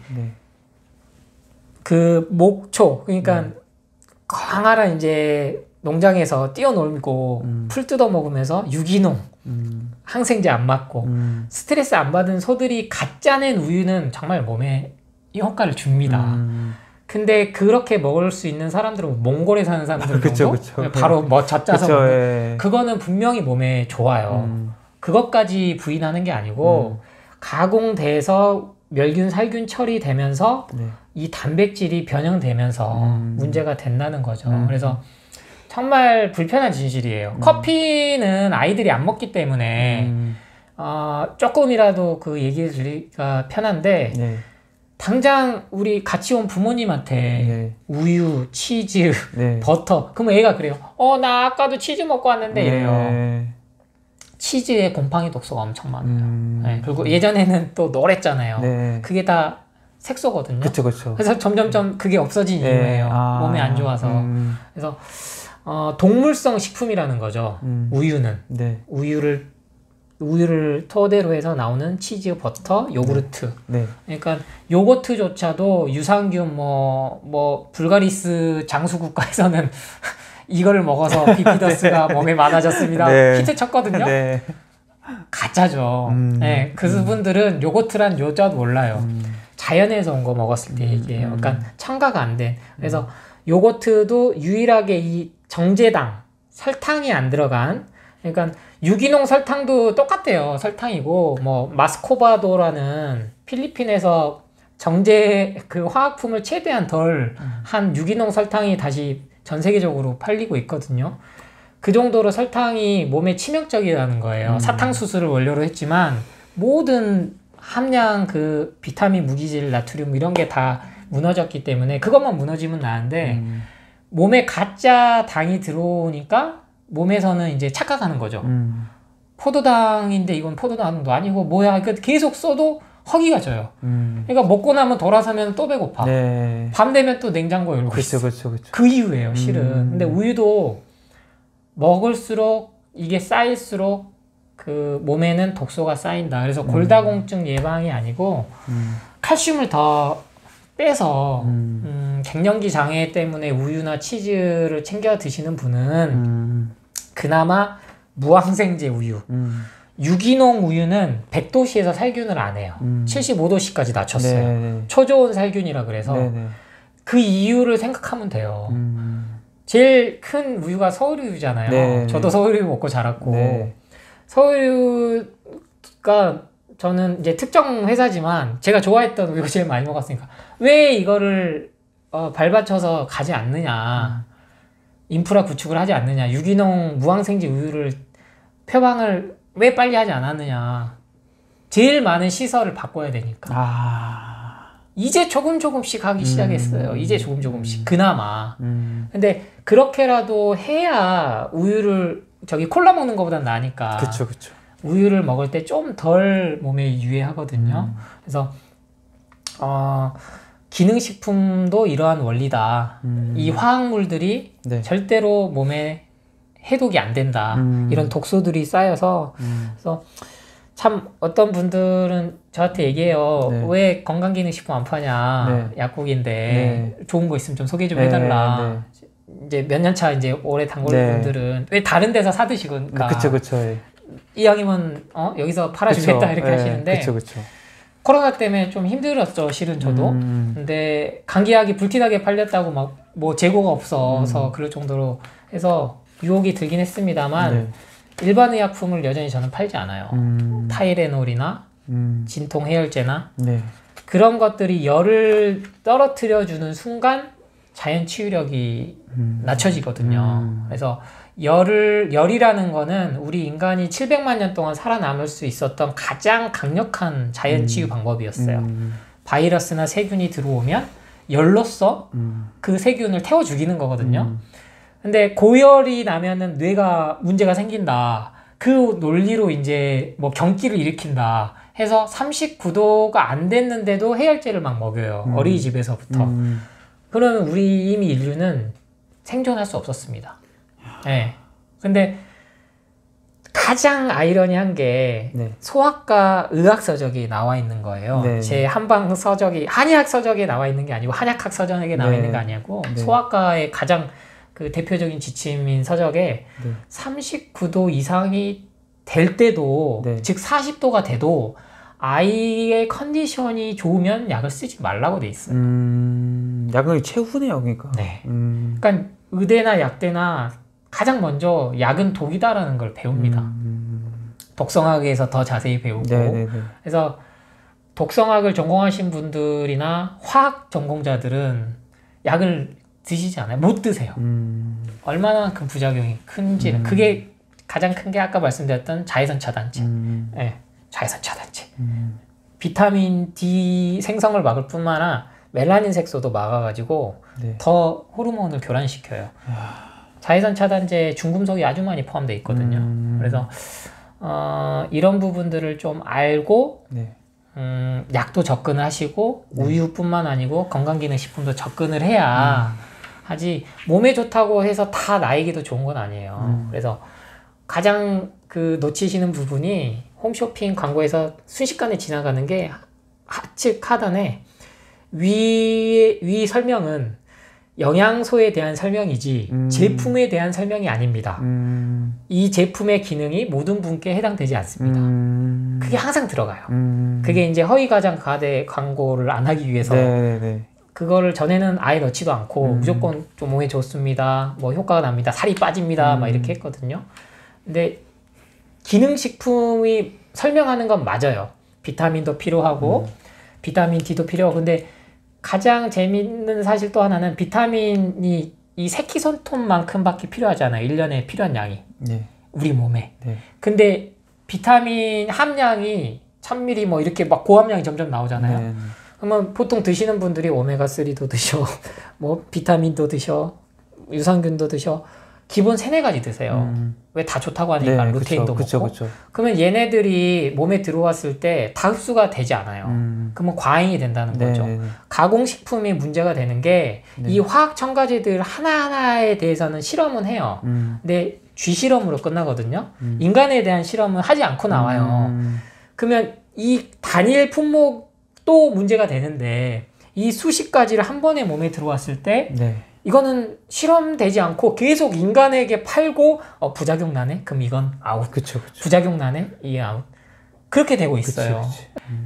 그 목초 그러니까 광활한 이제 농장에서 뛰어놀고 풀 뜯어 먹으면서 유기농 항생제 안 맞고 스트레스 안 받은 소들이 갓 짜낸 우유는 정말 몸에 이 효과를 줍니다. 근데 그렇게 먹을 수 있는 사람들은 몽골에 사는 사람들 정도? 바로 뭐 젖짜서 그거는 분명히 몸에 좋아요. 그것까지 부인하는 게 아니고 가공돼서 멸균, 살균 처리되면서 이 단백질이 변형되면서 문제가 된다는 거죠. 그래서 정말 불편한 진실이에요. 커피는 아이들이 안 먹기 때문에 조금이라도 그 얘기를 드리기가 편한데 당장 우리 같이 온 부모님한테 우유, 치즈, 버터 그러면 애가 그래요. 나 아까도 치즈 먹고 왔는데 이래요. 치즈에 곰팡이 독소가 엄청 많아요. 그리고 예전에는 또 노랬잖아요. 그게 다 색소거든요. 그래서 점점점 그게 없어진 이유예요. 몸에 안 좋아서. 그래서 동물성 식품이라는 거죠. 우유는 우유를 토대로 해서 나오는 치즈, 버터, 요구르트. 그러니까 요거트조차도 유산균 뭐 불가리스 장수 국가에서는 이걸 먹어서 비피더스가 몸에 많아졌습니다. 히트 쳤거든요. 가짜죠. 그분들은 요거트란 요자도 몰라요. 자연에서 온 거 먹었을 때 얘기해요. 그러니까 첨가가 안 돼. 그래서 요거트도 유일하게 이 정제당, 설탕이 안 들어간 그러니까 유기농 설탕도 똑같대요. 설탕이고 뭐 마스코바도라는 필리핀에서 정제 그 화학품을 최대한 덜 한 유기농 설탕이 다시 전 세계적으로 팔리고 있거든요. 그 정도로 설탕이 몸에 치명적이라는 거예요. 사탕수수를 원료로 했지만 모든 함량 그 비타민, 무기질, 나트륨 이런 게 다 무너졌기 때문에 그것만 무너지면 나은데 몸에 가짜 당이 들어오니까 몸에서는 이제 착각하는 거죠. 포도당인데 이건 포도당도 아니고 뭐야. 계속 써도 허기가 져요. 그러니까 먹고 나면 돌아서면 또 배고파. 밤 되면 또 냉장고 열고 있어. 그 이유예요, 실은. 근데 우유도 먹을수록 이게 쌓일수록 그 몸에는 독소가 쌓인다. 그래서 골다공증 예방이 아니고 칼슘을 더 빼서 갱년기 장애 때문에 우유나 치즈를 챙겨 드시는 분은 그나마 무항생제 우유, 유기농 우유는 100도씨에서 살균을 안 해요. 75도씨까지 낮췄어요. 네. 초저온 살균이라 그래서 네. 그 이유를 생각하면 돼요. 제일 큰 우유가 서울우유잖아요. 네. 저도 서울우유 먹고 자랐고 네. 서울우유가 저는 이제 특정 회사지만 제가 좋아했던 우유가 제일 많이 먹었으니까 왜 이거를 발받쳐서 가지 않느냐, 인프라 구축을 하지 않느냐, 유기농 무항생제 우유를 표방을 왜 빨리 하지 않았느냐. 제일 많은 시설을 바꿔야 되니까. 이제 조금씩 하기 시작했어요. 이제 조금씩 그나마. 근데 그렇게라도 해야 우유를 콜라 먹는 것보단 나으니까. 그쵸. 우유를 먹을 때 좀 덜 몸에 유해하거든요. 그래서 기능식품도 이러한 원리다. 이 화학물들이 네. 절대로 몸에 해독이 안 된다. 이런 독소들이 쌓여서 그래서 참 어떤 분들은 저한테 얘기해요. 네. 왜 건강기능식품 안 파냐. 네. 약국인데 네. 좋은 거 있으면 좀 소개 좀 네. 해달라. 이제 몇 년 차 이제 오래 단골 분들은 왜 다른 데서 사 드시니까. 그쵸. 이왕이면 여기서 팔아주겠다 이렇게 하시는데 그쵸. 코로나 때문에 좀 힘들었죠, 실은 저도. 근데 감기약이 불티나게 팔렸다고 막 뭐 재고가 없어서 그럴 정도로 해서 유혹이 들긴 했습니다만 일반 의약품을 여전히 저는 팔지 않아요. 타이레놀이나 진통 해열제나 그런 것들이 열을 떨어뜨려 주는 순간 자연 치유력이 낮춰지거든요. 그래서 열이라는 거는 우리 인간이 700만 년 동안 살아남을 수 있었던 가장 강력한 자연 치유 방법이었어요. 바이러스나 세균이 들어오면 열로써 그 세균을 태워 죽이는 거거든요. 근데 고열이 나면은 뇌가 문제가 생긴다. 그 논리로 이제 뭐 경기를 일으킨다 해서 39도가 안 됐는데도 해열제를 막 먹여요. 어린이집에서부터. 그러면 우리 이미 인류는 생존할 수 없었습니다. 네. 근데 가장 아이러니한 게 소아과 의학 서적이 나와 있는 거예요. 제 한방 서적이 한의학 서적에 나와 있는 게 아니고 한약학 서적에 나와 있는 게 아니고 소아과의 가장 그 대표적인 지침인 서적에 39도 이상이 될 때도 즉 40도가 돼도 아이의 컨디션이 좋으면 약을 쓰지 말라고 돼 있어요. 약을 채우네요, 그러니까. 네. 그러니까 의대나 약대나 가장 먼저 약은 독이다라는 걸 배웁니다. 독성학에서 더 자세히 배우고. 그래서 독성학을 전공하신 분들이나 화학 전공자들은 약을 드시지 않아요. 못 드세요. 얼마나만큼 부작용이 큰지는. 그게 가장 큰 게 아까 말씀드렸던 자외선 차단제. 네, 자외선 차단제. 비타민 D 생성을 막을 뿐만 아니라 멜라닌 색소도 막아가지고 더 호르몬을 교란시켜요. 자외선 차단제에 중금속이 아주 많이 포함되어 있거든요. 그래서 이런 부분들을 좀 알고 약도 접근을 하시고 우유뿐만 아니고 건강기능식품도 접근을 해야 하지 몸에 좋다고 해서 다 나에게도 좋은 건 아니에요. 그래서 가장 그 놓치시는 부분이 홈쇼핑 광고에서 순식간에 지나가는 게 하측 하단에 위 설명은 영양소에 대한 설명이지 제품에 대한 설명이 아닙니다. 이 제품의 기능이 모든 분께 해당되지 않습니다. 그게 항상 들어가요. 그게 이제 허위과장 가대 광고를 안 하기 위해서 그거를 전에는 아예 넣지도 않고 무조건 좀 몸에 좋습니다. 뭐 효과가 납니다. 살이 빠집니다. 막 이렇게 했거든요. 근데 기능식품이 설명하는 건 맞아요. 비타민도 필요하고 비타민 D도 필요하고 근데 가장 재밌는 사실 또 하나는 비타민이 이 새끼손톱만큼 밖에 필요하지 않아요. 1년에 필요한 양이. 우리 몸에. 근데 비타민 함량이 1000ml 뭐 이렇게 막 고함량이 점점 나오잖아요. 그러면 보통 드시는 분들이 오메가3도 드셔, 뭐 비타민도 드셔, 유산균도 드셔. 기본 3-4가지 드세요. 왜 다 좋다고 하니까 루테인도 먹고. 그러면 얘네들이 몸에 들어왔을 때 다 흡수가 되지 않아요. 그러면 과잉이 된다는 거죠. 가공식품이 문제가 되는 게 이 화학 첨가제들 하나하나에 대해서는 실험은 해요. 근데 쥐실험으로 끝나거든요. 인간에 대한 실험은 하지 않고 나와요. 그러면 이 단일 품목도 문제가 되는데 이 수십 가지를 한 번에 몸에 들어왔을 때 네. 이거는 실험되지 않고 계속 인간에게 팔고 부작용 나네? 그럼 이건 아웃. 그쵸. 부작용 나네? 이게 아웃. 그렇게 되고 있어요. 그치.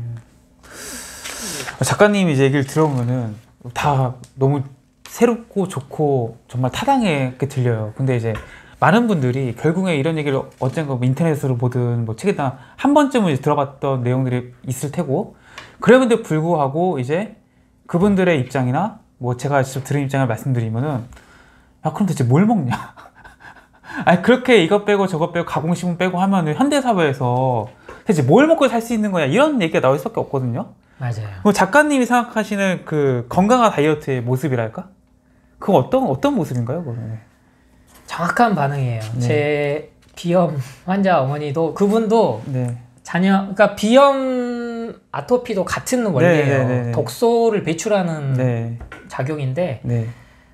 작가님 이제 얘기를 들어보면은 다 너무 새롭고 좋고 정말 타당하게 들려요. 근데 이제 많은 분들이 결국에 이런 얘기를 언젠가 뭐 인터넷으로 보든 뭐 책에다 한 번쯤은 이제 들어봤던 내용들이 있을 테고, 그럼에도 불구하고 이제 그분들의 입장이나 뭐 제가 직접 들은 입장을 말씀드리면은, 야 그럼 대체 뭘 먹냐? 아니 그렇게 이것 빼고 저것 빼고 가공식품 빼고 하면은 현대사회에서 대체 뭘 먹고 살 수 있는 거야, 이런 얘기가 나올 수밖에 없거든요. 맞아요. 그럼 작가님이 생각하시는 그 건강한 다이어트의 모습이랄까? 그거 어떤 모습인가요, 그거는? 정확한 반응이에요. 네. 제 비염 환자 어머니도 그분도 네. 그러니까 비염 아토피도 같은 원리예요. 네. 독소를 배출하는 네. 작용인데 네.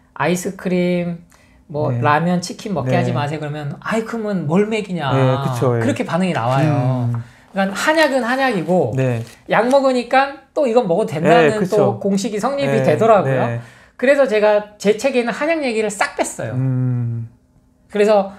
아이스크림 뭐 네. 라면 치킨 먹게 네. 하지 마세요 그러면 아이 그러면 뭘 먹이냐. 네, 그쵸, 예. 그렇게 반응이 나와요. 그러니까 한약은 한약이고 네. 약 먹으니까 또 이건 먹어도 된다는 네, 또 공식이 성립이 네, 되더라고요. 네. 그래서 제가 제 책에는 한약 얘기를 싹 뺐어요. 그래서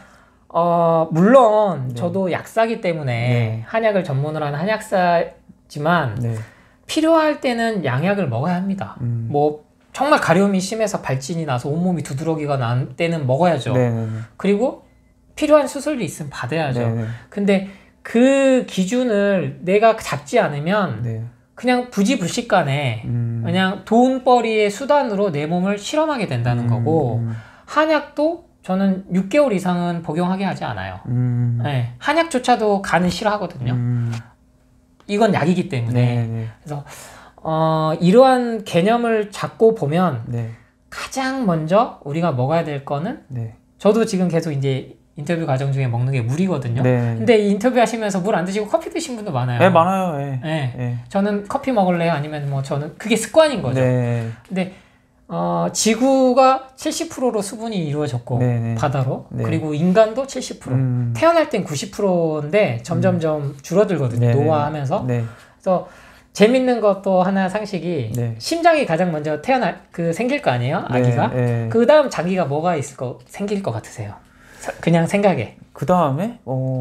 물론 네. 저도 약사기 때문에 네. 한약을 전문으로 하는 한약사지만 네. 필요할 때는 양약을 먹어야 합니다. 뭐 정말 가려움이 심해서 발진이 나서 온몸이 두드러기가 난 때는 먹어야죠. 네. 그리고 필요한 수술이 있으면 받아야죠. 네. 근데 그 기준을 내가 잡지 않으면 네. 그냥 부지불식간에 그냥 돈벌이의 수단으로 내 몸을 실험하게 된다는 거고, 한약도 저는 6개월 이상은 복용하게 하지 않아요. 네, 한약조차도 간은 싫어하거든요. 이건 약이기 때문에. 네. 그래서 이러한 개념을 잡고 보면 네. 가장 먼저 우리가 먹어야 될 거는, 네. 저도 지금 계속 이제 인터뷰 과정 중에 먹는 게 물이거든요. 네. 근데 이 인터뷰 하시면서 물 안 드시고 커피 드신 분도 많아요. 네, 많아요. 네. 네. 네. 저는 커피 먹을래요? 아니면 뭐 저는 그게 습관인 거죠. 네. 근데 지구가 70%로 수분이 이루어졌고 네. 바다로 네. 그리고 인간도 70%. 태어날 땐 90%인데 점점점 줄어들거든요. 네. 노화하면서. 네. 그래서 재밌는 것도 하나 상식이, 네. 심장이 가장 먼저 생길 거 아니에요? 아기가. 네. 그 다음 장기가 뭐가 생길 것 같으세요? 그냥 생각에. 그 다음에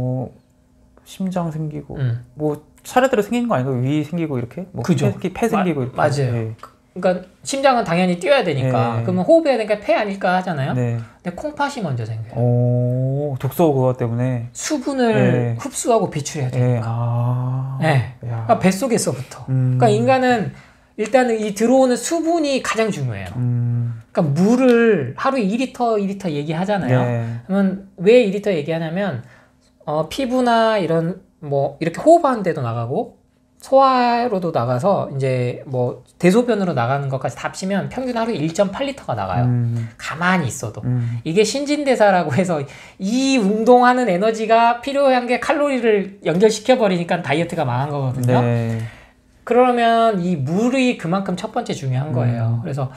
심장 생기고 뭐 차례대로 생기는 거 아닌가? 위 생기고 이렇게 뭐 그죠. 폐 생기고 이렇게. 맞아요. 네. 그러니까 심장은 당연히 뛰어야 되니까. 네. 그러면 호흡해야 되니까 폐 아닐까 하잖아요. 네. 근데 콩팥이 먼저 생겨요. 독소 그거 때문에 수분을 네. 흡수하고 배출해야 네. 되니까. 네. 그러니까 뱃속에서부터. 그러니까 인간은 일단은 이 들어오는 수분이 가장 중요해요. 그러니까 물을 하루에 2리터 얘기하잖아요. 네. 그러면 왜 2리터 얘기하냐면 피부나 이런 뭐 이렇게 호흡하는 데도 나가고 소화로도 나가서 이제 뭐 대소변으로 나가는 것까지 다 합치면 평균 하루에 1.8리터가 나가요. 가만히 있어도. 이게 신진대사라고 해서 이 운동하는 에너지가 필요한 게 칼로리를 연결시켜 버리니까 다이어트가 망한 거거든요. 네. 그러면 이 물이 그만큼 첫 번째 중요한 거예요. 그래서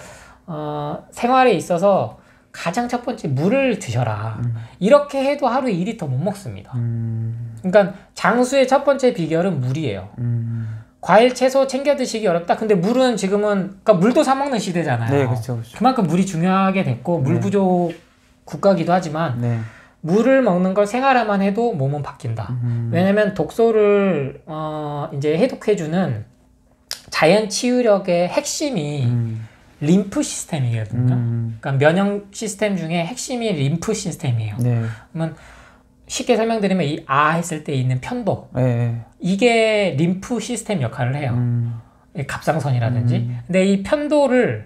생활에 있어서 가장 첫 번째 물을 드셔라. 이렇게 해도 하루에 2리터 못 먹습니다. 그러니까 장수의 첫 번째 비결은 물이에요. 과일, 채소 챙겨 드시기 어렵다. 근데 물은 지금은, 그러니까 물도 사 먹는 시대잖아요. 네, 그렇죠. 그만큼 물이 중요하게 됐고, 물 부족 국가기도 하지만, 네. 물을 먹는 걸 생활화만 해도 몸은 바뀐다. 왜냐면 독소를 이제 해독해주는 자연 치유력의 핵심이 림프 시스템이거든요. 그러니까 면역 시스템 중에 핵심이 림프 시스템이에요. 네. 그러면 쉽게 설명드리면 이 했을 때 있는 편도, 네. 이게 림프 시스템 역할을 해요. 갑상선이라든지. 근데 이 편도를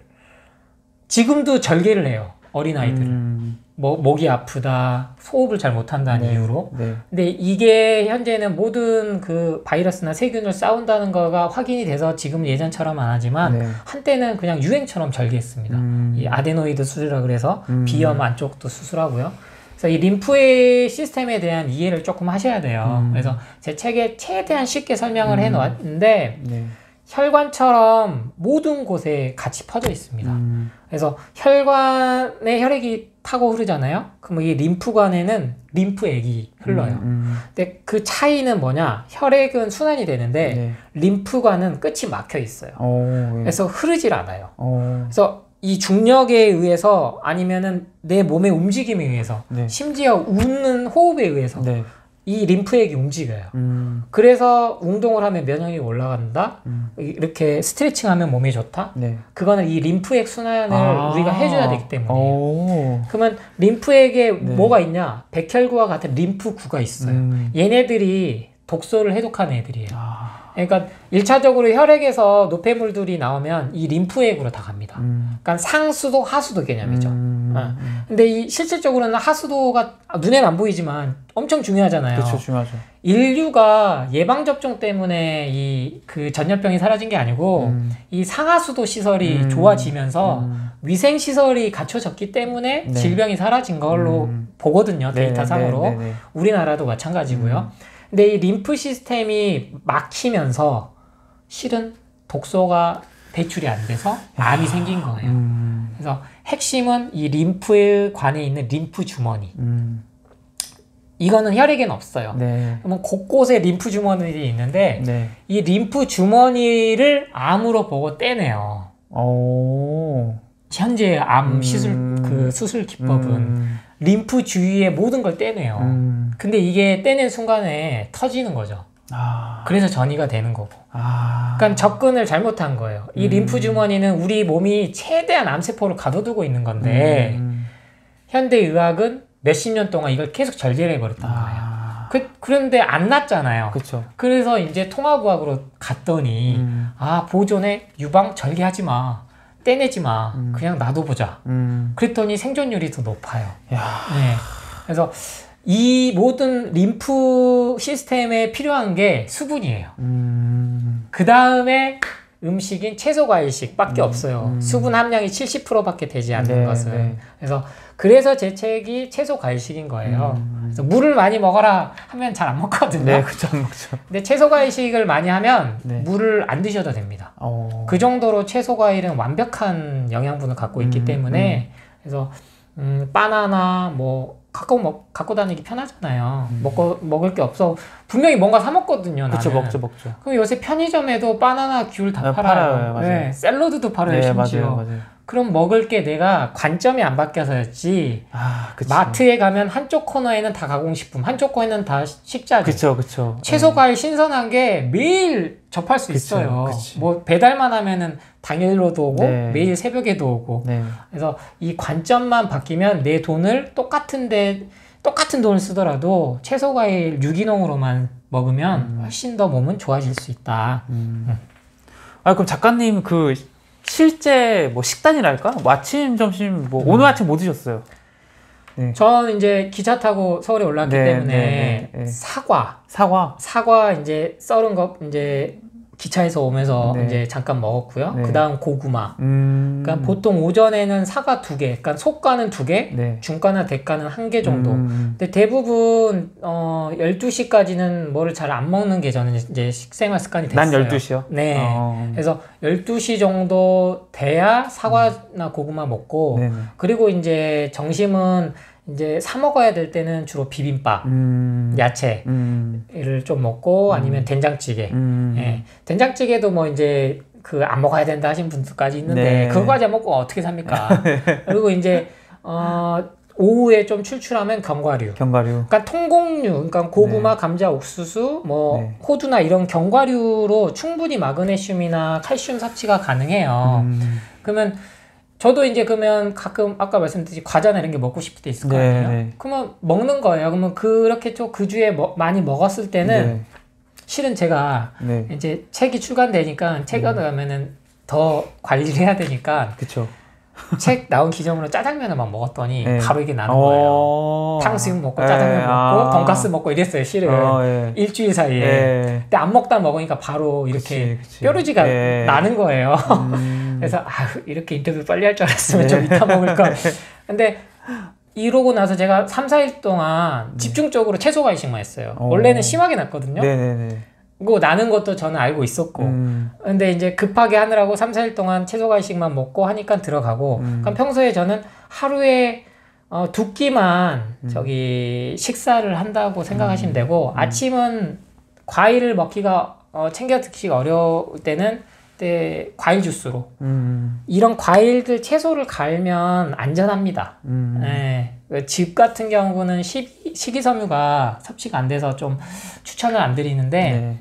지금도 절개를 해요. 어린아이들은. 뭐 목이 아프다, 호흡을 잘 못한다는 이유로. 네. 근데 이게 현재는 모든 그 바이러스나 세균을 싸운다는 거가 확인이 돼서 지금 예전처럼 안 하지만 네. 한때는 그냥 유행처럼 절개했습니다. 이 아데노이드 수술이라 그래서 비염 안쪽도 수술하고요. 그래서 이 림프의 시스템에 대한 이해를 조금 하셔야 돼요. 그래서 제 책에 최대한 쉽게 설명을 해놓았는데 네. 혈관처럼 모든 곳에 같이 퍼져 있습니다. 그래서 혈관에 혈액이 타고 흐르잖아요. 그럼 이 림프관에는 림프액이 흘러요. 근데 그 차이는 뭐냐? 혈액은 순환이 되는데 네. 림프관은 끝이 막혀 있어요. 예. 그래서 흐르질 않아요. 그래서 이 중력에 의해서 아니면은 내 몸의 움직임에 의해서 네. 심지어 웃는 호흡에 의해서 네. 이 림프액이 움직여요. 그래서 운동을 하면 면역력이 올라간다. 이렇게 스트레칭하면 몸에 좋다. 네. 그거는 이 림프액 순환을 우리가 해줘야 되기 때문에. 그러면 림프액에 네. 뭐가 있냐? 백혈구와 같은 림프구가 있어요. 얘네들이 독소를 해독하는 애들이에요. 그러니까 1차적으로 혈액에서 노폐물들이 나오면 이 림프액으로 다 갑니다. 그러니까 상수도 하수도 개념이죠. 근데 이 실질적으로는 하수도가 눈에는 안 보이지만 엄청 중요하잖아요. 그렇죠, 중요하죠. 인류가 예방접종 때문에 이 그 전염병이 사라진 게 아니고 이 상하수도 시설이 좋아지면서 위생시설이 갖춰졌기 때문에 네. 질병이 사라진 걸로 보거든요. 데이터상으로. 네. 우리나라도 마찬가지고요. 근데 이 림프 시스템이 막히면서 실은 독소가 배출이 안 돼서 암이 생긴 거예요. 그래서 핵심은 이 림프관에 있는 림프 주머니. 이거는 혈액에는 없어요. 네. 그러면 곳곳에 림프 주머니들이 있는데 네. 이 림프 주머니를 암으로 보고 떼내요. 현재 암 시술 그 수술 기법은 림프 주위의 모든 걸 떼내요. 근데 이게 떼낸 순간에 터지는 거죠. 그래서 전이가 되는 거고. 그러니까 접근을 잘못한 거예요. 이 림프 주머니는 우리 몸이 최대한 암세포를 가둬두고 있는 건데 현대 의학은 몇십 년 동안 이걸 계속 절제를 해버렸단 말이에요. 그런데 안 났잖아요. 그쵸. 그래서 이제 통합의학으로 갔더니 보존에 유방 절개하지 마. 떼내지 마. 그냥 놔둬보자. 그랬더니 생존율이 더 높아요. 네. 그래서 이 모든 림프 시스템에 필요한 게 수분이에요. 그 다음에 음식인 채소과일식 밖에 없어요. 수분 함량이 70%밖에 되지 않는 것은. 그래서 제 책이 채소과일식인 거예요. 그래서 물을 많이 먹어라 하면 잘 안 먹거든요. 네, 그쵸, 안 먹죠. 근데 채소과일식을 많이 하면 물을 안 드셔도 됩니다. 그 정도로 채소과일은 완벽한 영양분을 갖고 있기 때문에 그래서 바나나 뭐 갖고 다니기 편하잖아요. 먹을 게 없어. 분명히 뭔가 사 먹거든요. 그쵸, 나는. 먹죠. 그럼 요새 편의점에도 바나나, 귤 다 팔아요. 맞아요. 네, 샐러드도 팔아요, 심지어. 맞아요. 그럼 먹을 게 내가 관점이 안 바뀌어서였지. 마트에 가면 한쪽 코너에는 다 가공식품, 한쪽 코너에는 다 식자재. 그쵸. 채소, 과일 신선한 게 매일 접할 수 있어요. 뭐 배달만 하면은 당일로도 오고 매일 새벽에도 오고. 그래서 이 관점만 바뀌면 내 돈을 똑같은 돈을 쓰더라도 채소, 과일 유기농으로만 먹으면 훨씬 더 몸은 좋아질 수 있다. 그럼 작가님 실제 뭐 식단이랄까? 뭐 아침, 점심, 오늘 아침 뭐 드셨어요? 네. 저는 이제 기차 타고 서울에 올라왔기 때문에 사과 이제 썰은 거 이제 기차에서 오면서 이제 잠깐 먹었고요. 그 다음 고구마. 그러니까 보통 오전에는 사과 2개, 그러니까 속과는 2개, 중과나 대과는 1개 정도. 근데 대부분 12시까지는 뭐를 잘 안 먹는 게 저는 이제 식생활 습관이 됐어요. 난 12시요? 네. 그래서 12시 정도 돼야 사과나 고구마 먹고 그리고 이제 점심은 이제 사 먹어야 될 때는 주로 비빔밥, 야채를 좀 먹고 아니면 된장찌개. 예. 된장찌개도 뭐 이제 안 먹어야 된다 하신 분들까지 있는데 그거까지 안 먹고 어떻게 삽니까? 그리고 이제 오후에 좀 출출하면 견과류. 그러니까 통곡류, 그러니까 고구마, 감자, 옥수수, 호두나 이런 견과류로 충분히 마그네슘이나 칼슘 섭취가 가능해요. 그러면 저도 이제 그러면 가끔 아까 말씀드린 과자나 이런 게 먹고 싶을 때 있을 거 아니에요? 그러면 먹는 거예요. 그러면 그렇게 좀 그 주에 많이 먹었을 때는 실은 제가 이제 책이 출간되니까 책에 가면은 더 관리를 해야 되니까 책 나온 기점으로 짜장면을 막 먹었더니 바로 이게 나는 거예요. 탕수육 먹고 짜장면 먹고 돈가스 먹고 이랬어요, 실은. 일주일 사이에. 근데 안 먹다 먹으니까 바로 이렇게 뾰루지가 나는 거예요. 그래서 이렇게 인터뷰 빨리 할 줄 알았으면 좀 이따 먹을 걸. 근데 이러고 나서 제가 3, 4일 동안 집중적으로 채소 과일식만 했어요. 원래는 심하게 났거든요. 나는 것도 저는 알고 있었고. 근데 이제 급하게 하느라고 3, 4일 동안 채소 과일식만 먹고 하니까 들어가고. 그럼 평소에 저는 하루에 2끼만 저기 식사를 한다고 생각하시면 되고, 아침은 과일을 먹기가 챙겨 드시기가 어려울 때는 과일 주스로 이런 과일들 채소를 갈면 안전합니다. 네. 즙 같은 경우는 식이섬유가 섭취가 안 돼서 좀 추천을 안 드리는데 네.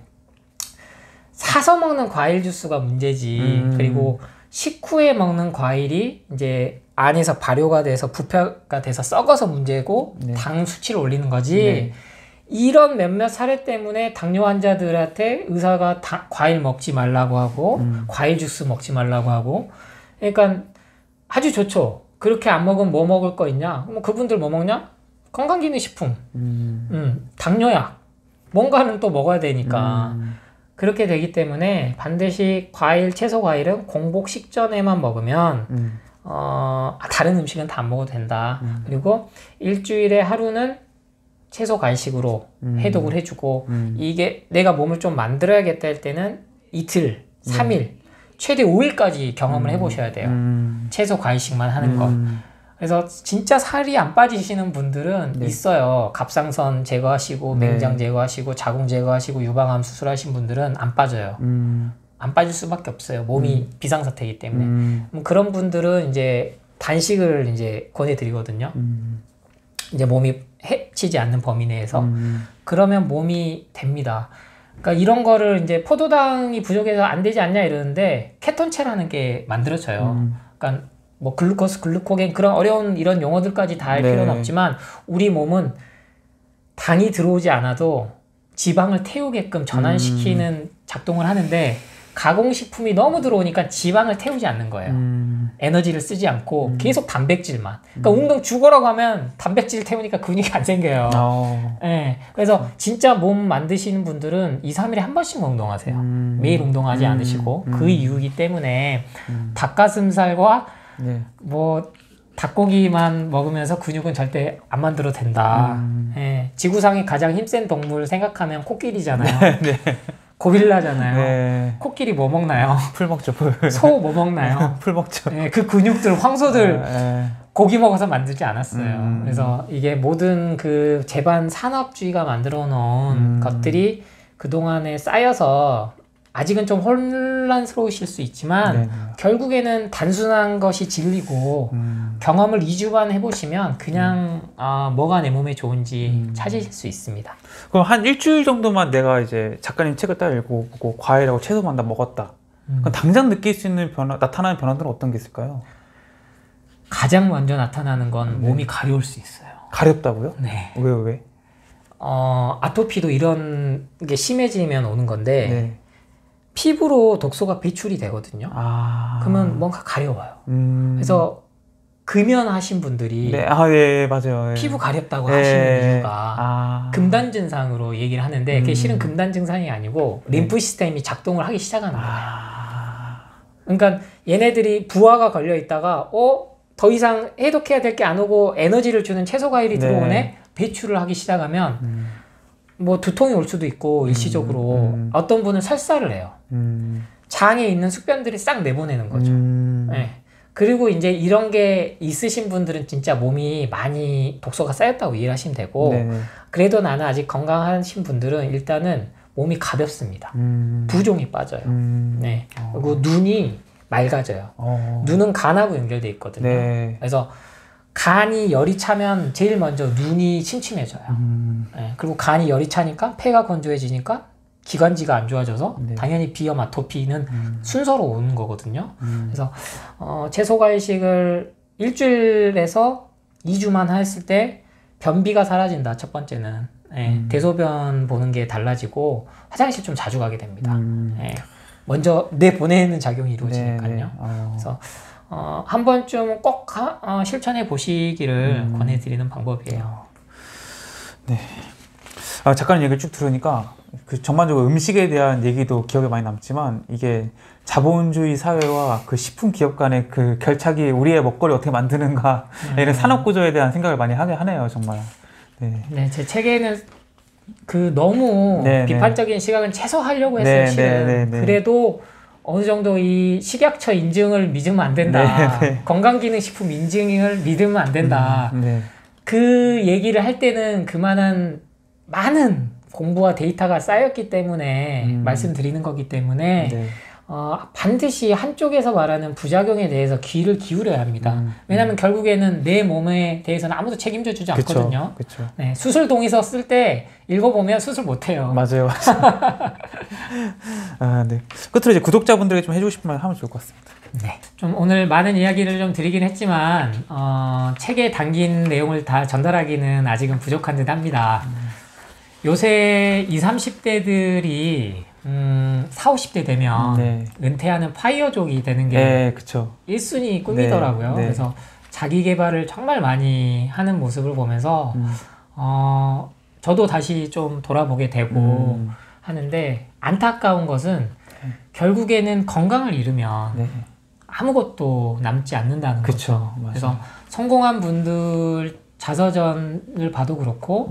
사서 먹는 과일 주스가 문제지. 그리고 식후에 먹는 과일이 이제 안에서 발효가 돼서 부패가 돼서 썩어서 문제고 네. 당 수치를 올리는 거지. 네. 이런 몇몇 사례 때문에 당뇨 환자들한테 의사가 과일 먹지 말라고 하고 과일 주스 먹지 말라고 하고. 그러니까 아주 좋죠. 그렇게 안 먹으면 뭐 먹을 거 있냐? 그분들 뭐 먹냐? 건강기능식품, 당뇨약, 뭔가는 또 먹어야 되니까. 그렇게 되기 때문에 반드시 채소 과일은 공복 식전에만 먹으면 다른 음식은 다 안 먹어도 된다. 그리고 일주일에 하루는 채소 간식으로 해독을 해주고 이게 내가 몸을 좀 만들어야겠다 할 때는 이틀, 3일, 최대 5일까지 경험을 해보셔야 돼요. 채소 간식만 하는 것. 그래서 진짜 살이 안 빠지시는 분들은 네. 있어요. 갑상선 제거하시고 네. 맹장 제거하시고 자궁 제거하시고 유방암 수술하신 분들은 안 빠져요. 안 빠질 수밖에 없어요. 몸이 비상사태이기 때문에. 그런 분들은 이제 단식을 이제 권해드리거든요. 이제 몸이 해치지 않는 범위 내에서. 그러면 몸이 됩니다. 그러니까 이런 거를 이제 포도당이 부족해서 안 되지 않냐 이러는데 케톤체라는 게 만들어져요. 그러니까 뭐 글루코스, 글루코겐 그런 어려운 이런 용어들까지 다 할 네. 필요는 없지만 우리 몸은 당이 들어오지 않아도 지방을 태우게끔 전환시키는 작동을 하는데 가공식품이 너무 들어오니까 지방을 태우지 않는 거예요. 에너지를 쓰지 않고 계속 단백질만. 그러니까 운동 죽어라고 하면 단백질 태우니까 근육이 안 생겨요. 네. 그래서 진짜 몸 만드시는 분들은 2, 3일에 한 번씩 운동하세요. 매일 운동하지 않으시고 그 이유이기 때문에 닭가슴살과 네. 뭐 닭고기만 먹으면서 근육은 절대 안 만들어도 된다. 네. 지구상에 가장 힘센 동물 생각하면 코끼리잖아요. 네. 고릴라잖아요. 네. 코끼리 뭐 먹나요? 풀 먹죠, 풀. 소 뭐 먹나요? 풀 먹죠. 네, 그 근육들, 황소들 고기 먹어서 만들지 않았어요. 그래서 이게 모든 그 제반 산업주의가 만들어 놓은 것들이 그동안에 쌓여서 아직은 좀 혼란스러우실 수 있지만 네네. 결국에는 단순한 것이 진리고 경험을 2주만 해보시면 그냥 뭐가 내 몸에 좋은지 찾으실 수 있습니다. 그럼 한 일주일 정도만 내가 이제 작가님 책을 딱 읽고 과일하고 채소만 다 먹었다. 그럼 당장 느낄 수 있는 나타나는 변화들은 어떤 게 있을까요? 가장 먼저 나타나는 건 몸이 가려울 수 있어요. 가렵다고요? 네. 왜? 아토피도 이런 게 심해지면 오는 건데 네. 피부로 독소가 배출이 되거든요. 그러면 뭔가 가려워요. 그래서 금연하신 분들이 네. 예, 맞아요. 예. 피부 가렵다고 하시는 이유가 금단 증상으로 얘기를 하는데 그게 실은 금단 증상이 아니고 림프 시스템이 작동을 하기 시작하는 거예요. 그러니까 얘네들이 부하가 걸려 있다가 더 이상 해독해야 될 게 안 오고 에너지를 주는 채소 과일이 네. 들어오네? 배출을 하기 시작하면 뭐 두통이 올 수도 있고 일시적으로 어떤 분은 설사를 해요. 장에 있는 숙변들이 싹 내보내는 거죠. 네. 그리고 이제 이런 게 있으신 분들은 진짜 몸이 많이 독소가 쌓였다고 이해를 하시면 되고 네네. 그래도 나는 아직 건강하신 분들은 일단은 몸이 가볍습니다. 부종이 빠져요. 네. 그리고 눈이 맑아져요. 눈은 간하고 연결돼 있거든요. 네. 그래서 간이 열이 차면 제일 먼저 눈이 침침해져요. 네. 그리고 간이 열이 차니까 폐가 건조해지니까 기관지가 안 좋아져서 네. 당연히 비염, 아토피는 순서로 오는 거거든요. 그래서 채소 과일식을 일주일에서 2주만 했을 때 변비가 사라진다. 첫 번째는 네. 대소변 보는 게 달라지고 화장실 좀 자주 가게 됩니다. 네. 먼저 내보내는 작용이 이루어지니까요. 네, 네. 그래서 한 번쯤 꼭 실천해 보시기를 권해드리는 방법이에요. 네. 작가님 얘기를 쭉 들으니까 그 전반적으로 음식에 대한 얘기도 기억에 많이 남지만 이게 자본주의 사회와 그 식품 기업 간의 그 결착이 우리의 먹거리 어떻게 만드는가 이런 산업 구조에 대한 생각을 많이 하게 하네요, 정말. 네, 제 책에는 너무 네, 비판적인 시각은 최소화하려고 했어요. 네, 실은. 네, 네. 그래도 어느 정도 이 식약처 인증을 믿으면 안 된다. 네, 네. 건강기능식품 인증을 믿으면 안 된다. 네. 그 얘기를 할 때는 그만한 많은 공부와 데이터가 쌓였기 때문에 말씀드리는 거기 때문에 네. 반드시 한쪽에서 말하는 부작용에 대해서 귀를 기울여야 합니다. 왜냐하면 결국에는 내 몸에 대해서는 아무도 책임져 주지 않거든요. 그쵸. 네, 수술 동의서 쓸 때 읽어보면 수술 못해요. 맞아요. 네. 끝으로 이제 구독자분들에게 좀 해주고 싶은 말 하면 좋을 것 같습니다. 네. 좀 오늘 많은 이야기를 좀 드리긴 했지만 책에 담긴 내용을 다 전달하기는 아직은 부족한 듯 합니다. 요새 20, 30대들이 40, 50대 되면 네. 은퇴하는 파이어족이 되는 게 네, 그쵸. 1순위 꿈이더라고요. 네. 그래서 자기 개발을 정말 많이 하는 모습을 보면서 저도 다시 좀 돌아보게 되고 하는데 안타까운 것은 결국에는 건강을 잃으면 네. 아무것도 남지 않는다는 거죠. 맞아요. 그래서 성공한 분들 자서전을 봐도 그렇고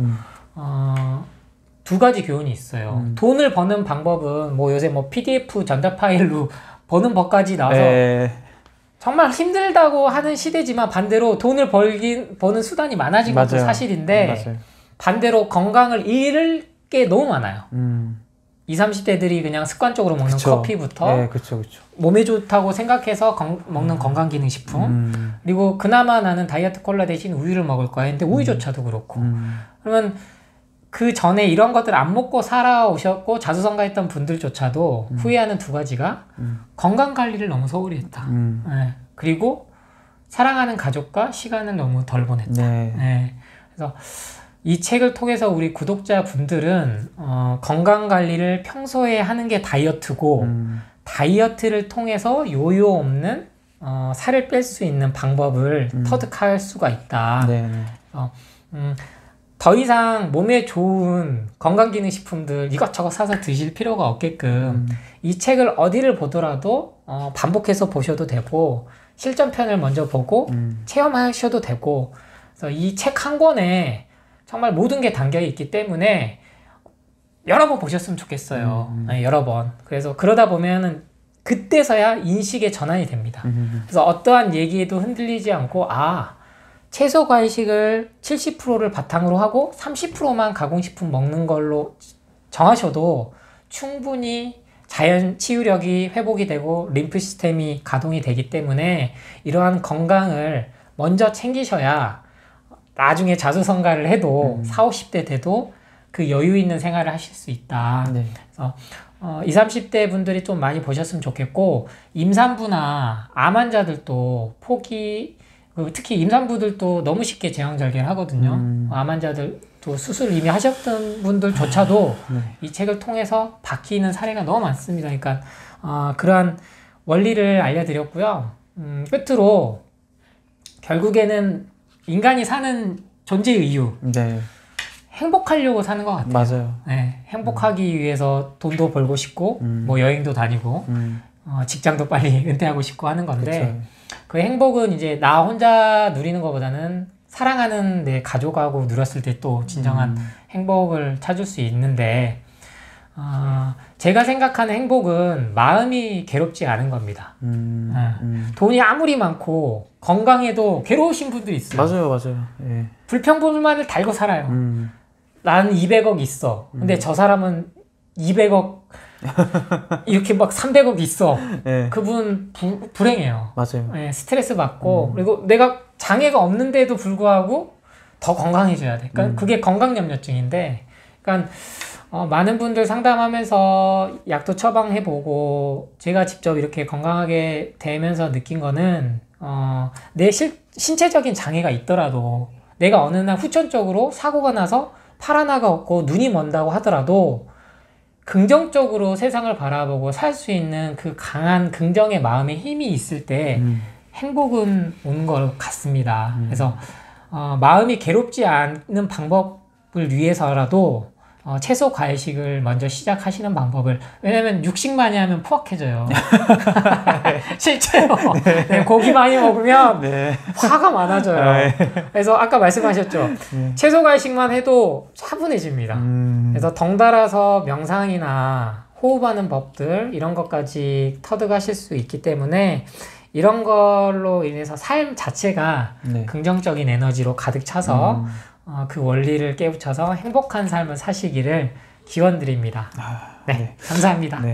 두 가지 교훈이 있어요. 돈을 버는 방법은 뭐 요새 뭐 PDF 전자 파일로 버는 법까지 나와서 정말 힘들다고 하는 시대지만 반대로 돈을 버는 수단이 많아진 것도 사실인데 맞아요. 반대로 건강을 잃을 게 너무 많아요. 20, 30대들이 그냥 습관적으로 먹는 커피부터 몸에 좋다고 생각해서 먹는 건강기능식품 그리고 그나마 나는 다이어트 콜라 대신 우유를 먹을 거야 했는데 우유조차도 그렇고 그러면 그 전에 이런 것들 안 먹고 살아오셨고 자수성가했던 분들조차도 후회하는 두 가지가 건강관리를 너무 소홀히 했다. 네. 그리고 사랑하는 가족과 시간을 너무 덜 보냈다. 네. 그래서 이 책을 통해서 우리 구독자분들은 건강관리를 평소에 하는 게 다이어트고 다이어트를 통해서 요요 없는 살을 뺄 수 있는 방법을 터득할 수가 있다. 더 이상 몸에 좋은 건강기능식품들 이것저것 사서 드실 필요가 없게끔 이 책을 어디를 보더라도 반복해서 보셔도 되고 실전편을 먼저 보고 체험하셔도 되고 그래서 이 책 한 권에 정말 모든 게 담겨 있기 때문에 여러 번 보셨으면 좋겠어요. 네, 여러 번. 그래서 그러다 보면은 그때서야 인식의 전환이 됩니다. 그래서 어떠한 얘기에도 흔들리지 않고 채소 과일식을 70%를 바탕으로 하고 30%만 가공식품 먹는 걸로 정하셔도 충분히 자연 치유력이 회복이 되고 림프 시스템이 가동이 되기 때문에 이러한 건강을 먼저 챙기셔야 나중에 자수성가를 해도 40, 50대 돼도 그 여유 있는 생활을 하실 수 있다. 그래서 20, 30대 분들이 좀 많이 보셨으면 좋겠고 임산부나 암 환자들도 특히 임산부들도 너무 쉽게 제왕절개를 하거든요. 암 환자들도 수술 이미 하셨던 분들조차도 이 책을 통해서 바뀌는 사례가 너무 많습니다. 그러니까 그러한 원리를 알려드렸고요. 끝으로 결국에는 인간이 사는 존재의 이유 행복하려고 사는 것 같아요. 맞아요. 네, 행복하기 위해서 돈도 벌고 싶고 뭐 여행도 다니고 직장도 빨리 은퇴하고 싶고 하는 건데 그 행복은 이제 나 혼자 누리는 것보다는 사랑하는 내 가족하고 누렸을 때 또 진정한 행복을 찾을 수 있는데 제가 생각하는 행복은 마음이 괴롭지 않은 겁니다. 돈이 아무리 많고 건강해도 괴로우신 분들이 있어요. 맞아요. 예. 불평불만을 달고 살아요. 나는 200억 있어. 근데 저 사람은 200억 이렇게 막 300억 있어. 그분 불행해요. 맞아요. 예, 스트레스 받고 그리고 내가 장애가 없는데도 불구하고 더 건강해져야 돼. 그러니까 그게 건강염려증인데, 그러니까 많은 분들 상담하면서 약도 처방해보고 제가 직접 이렇게 건강하게 되면서 느낀 거는 내 신체적인 장애가 있더라도 내가 어느 날 후천적으로 사고가 나서 팔 하나가 없고 눈이 먼다고 하더라도 긍정적으로 세상을 바라보고 살 수 있는 그 강한 긍정의 마음의 힘이 있을 때 행복은 오는 것 같습니다. 그래서 마음이 괴롭지 않는 방법을 위해서라도 채소 과일식을 먼저 시작하시는 방법을, 왜냐면 육식 많이 하면 포악해져요. 실제로 네, 고기 많이 먹으면 네. 화가 많아져요. 그래서 아까 말씀하셨죠. 채소 과일식만 해도 차분해집니다. 그래서 덩달아서 명상이나 호흡하는 법들 이런 것까지 터득하실 수 있기 때문에 이런 걸로 인해서 삶 자체가 네. 긍정적인 에너지로 가득 차서 그 원리를 깨우쳐서 행복한 삶을 사시기를 기원드립니다. 네, 감사합니다. 네.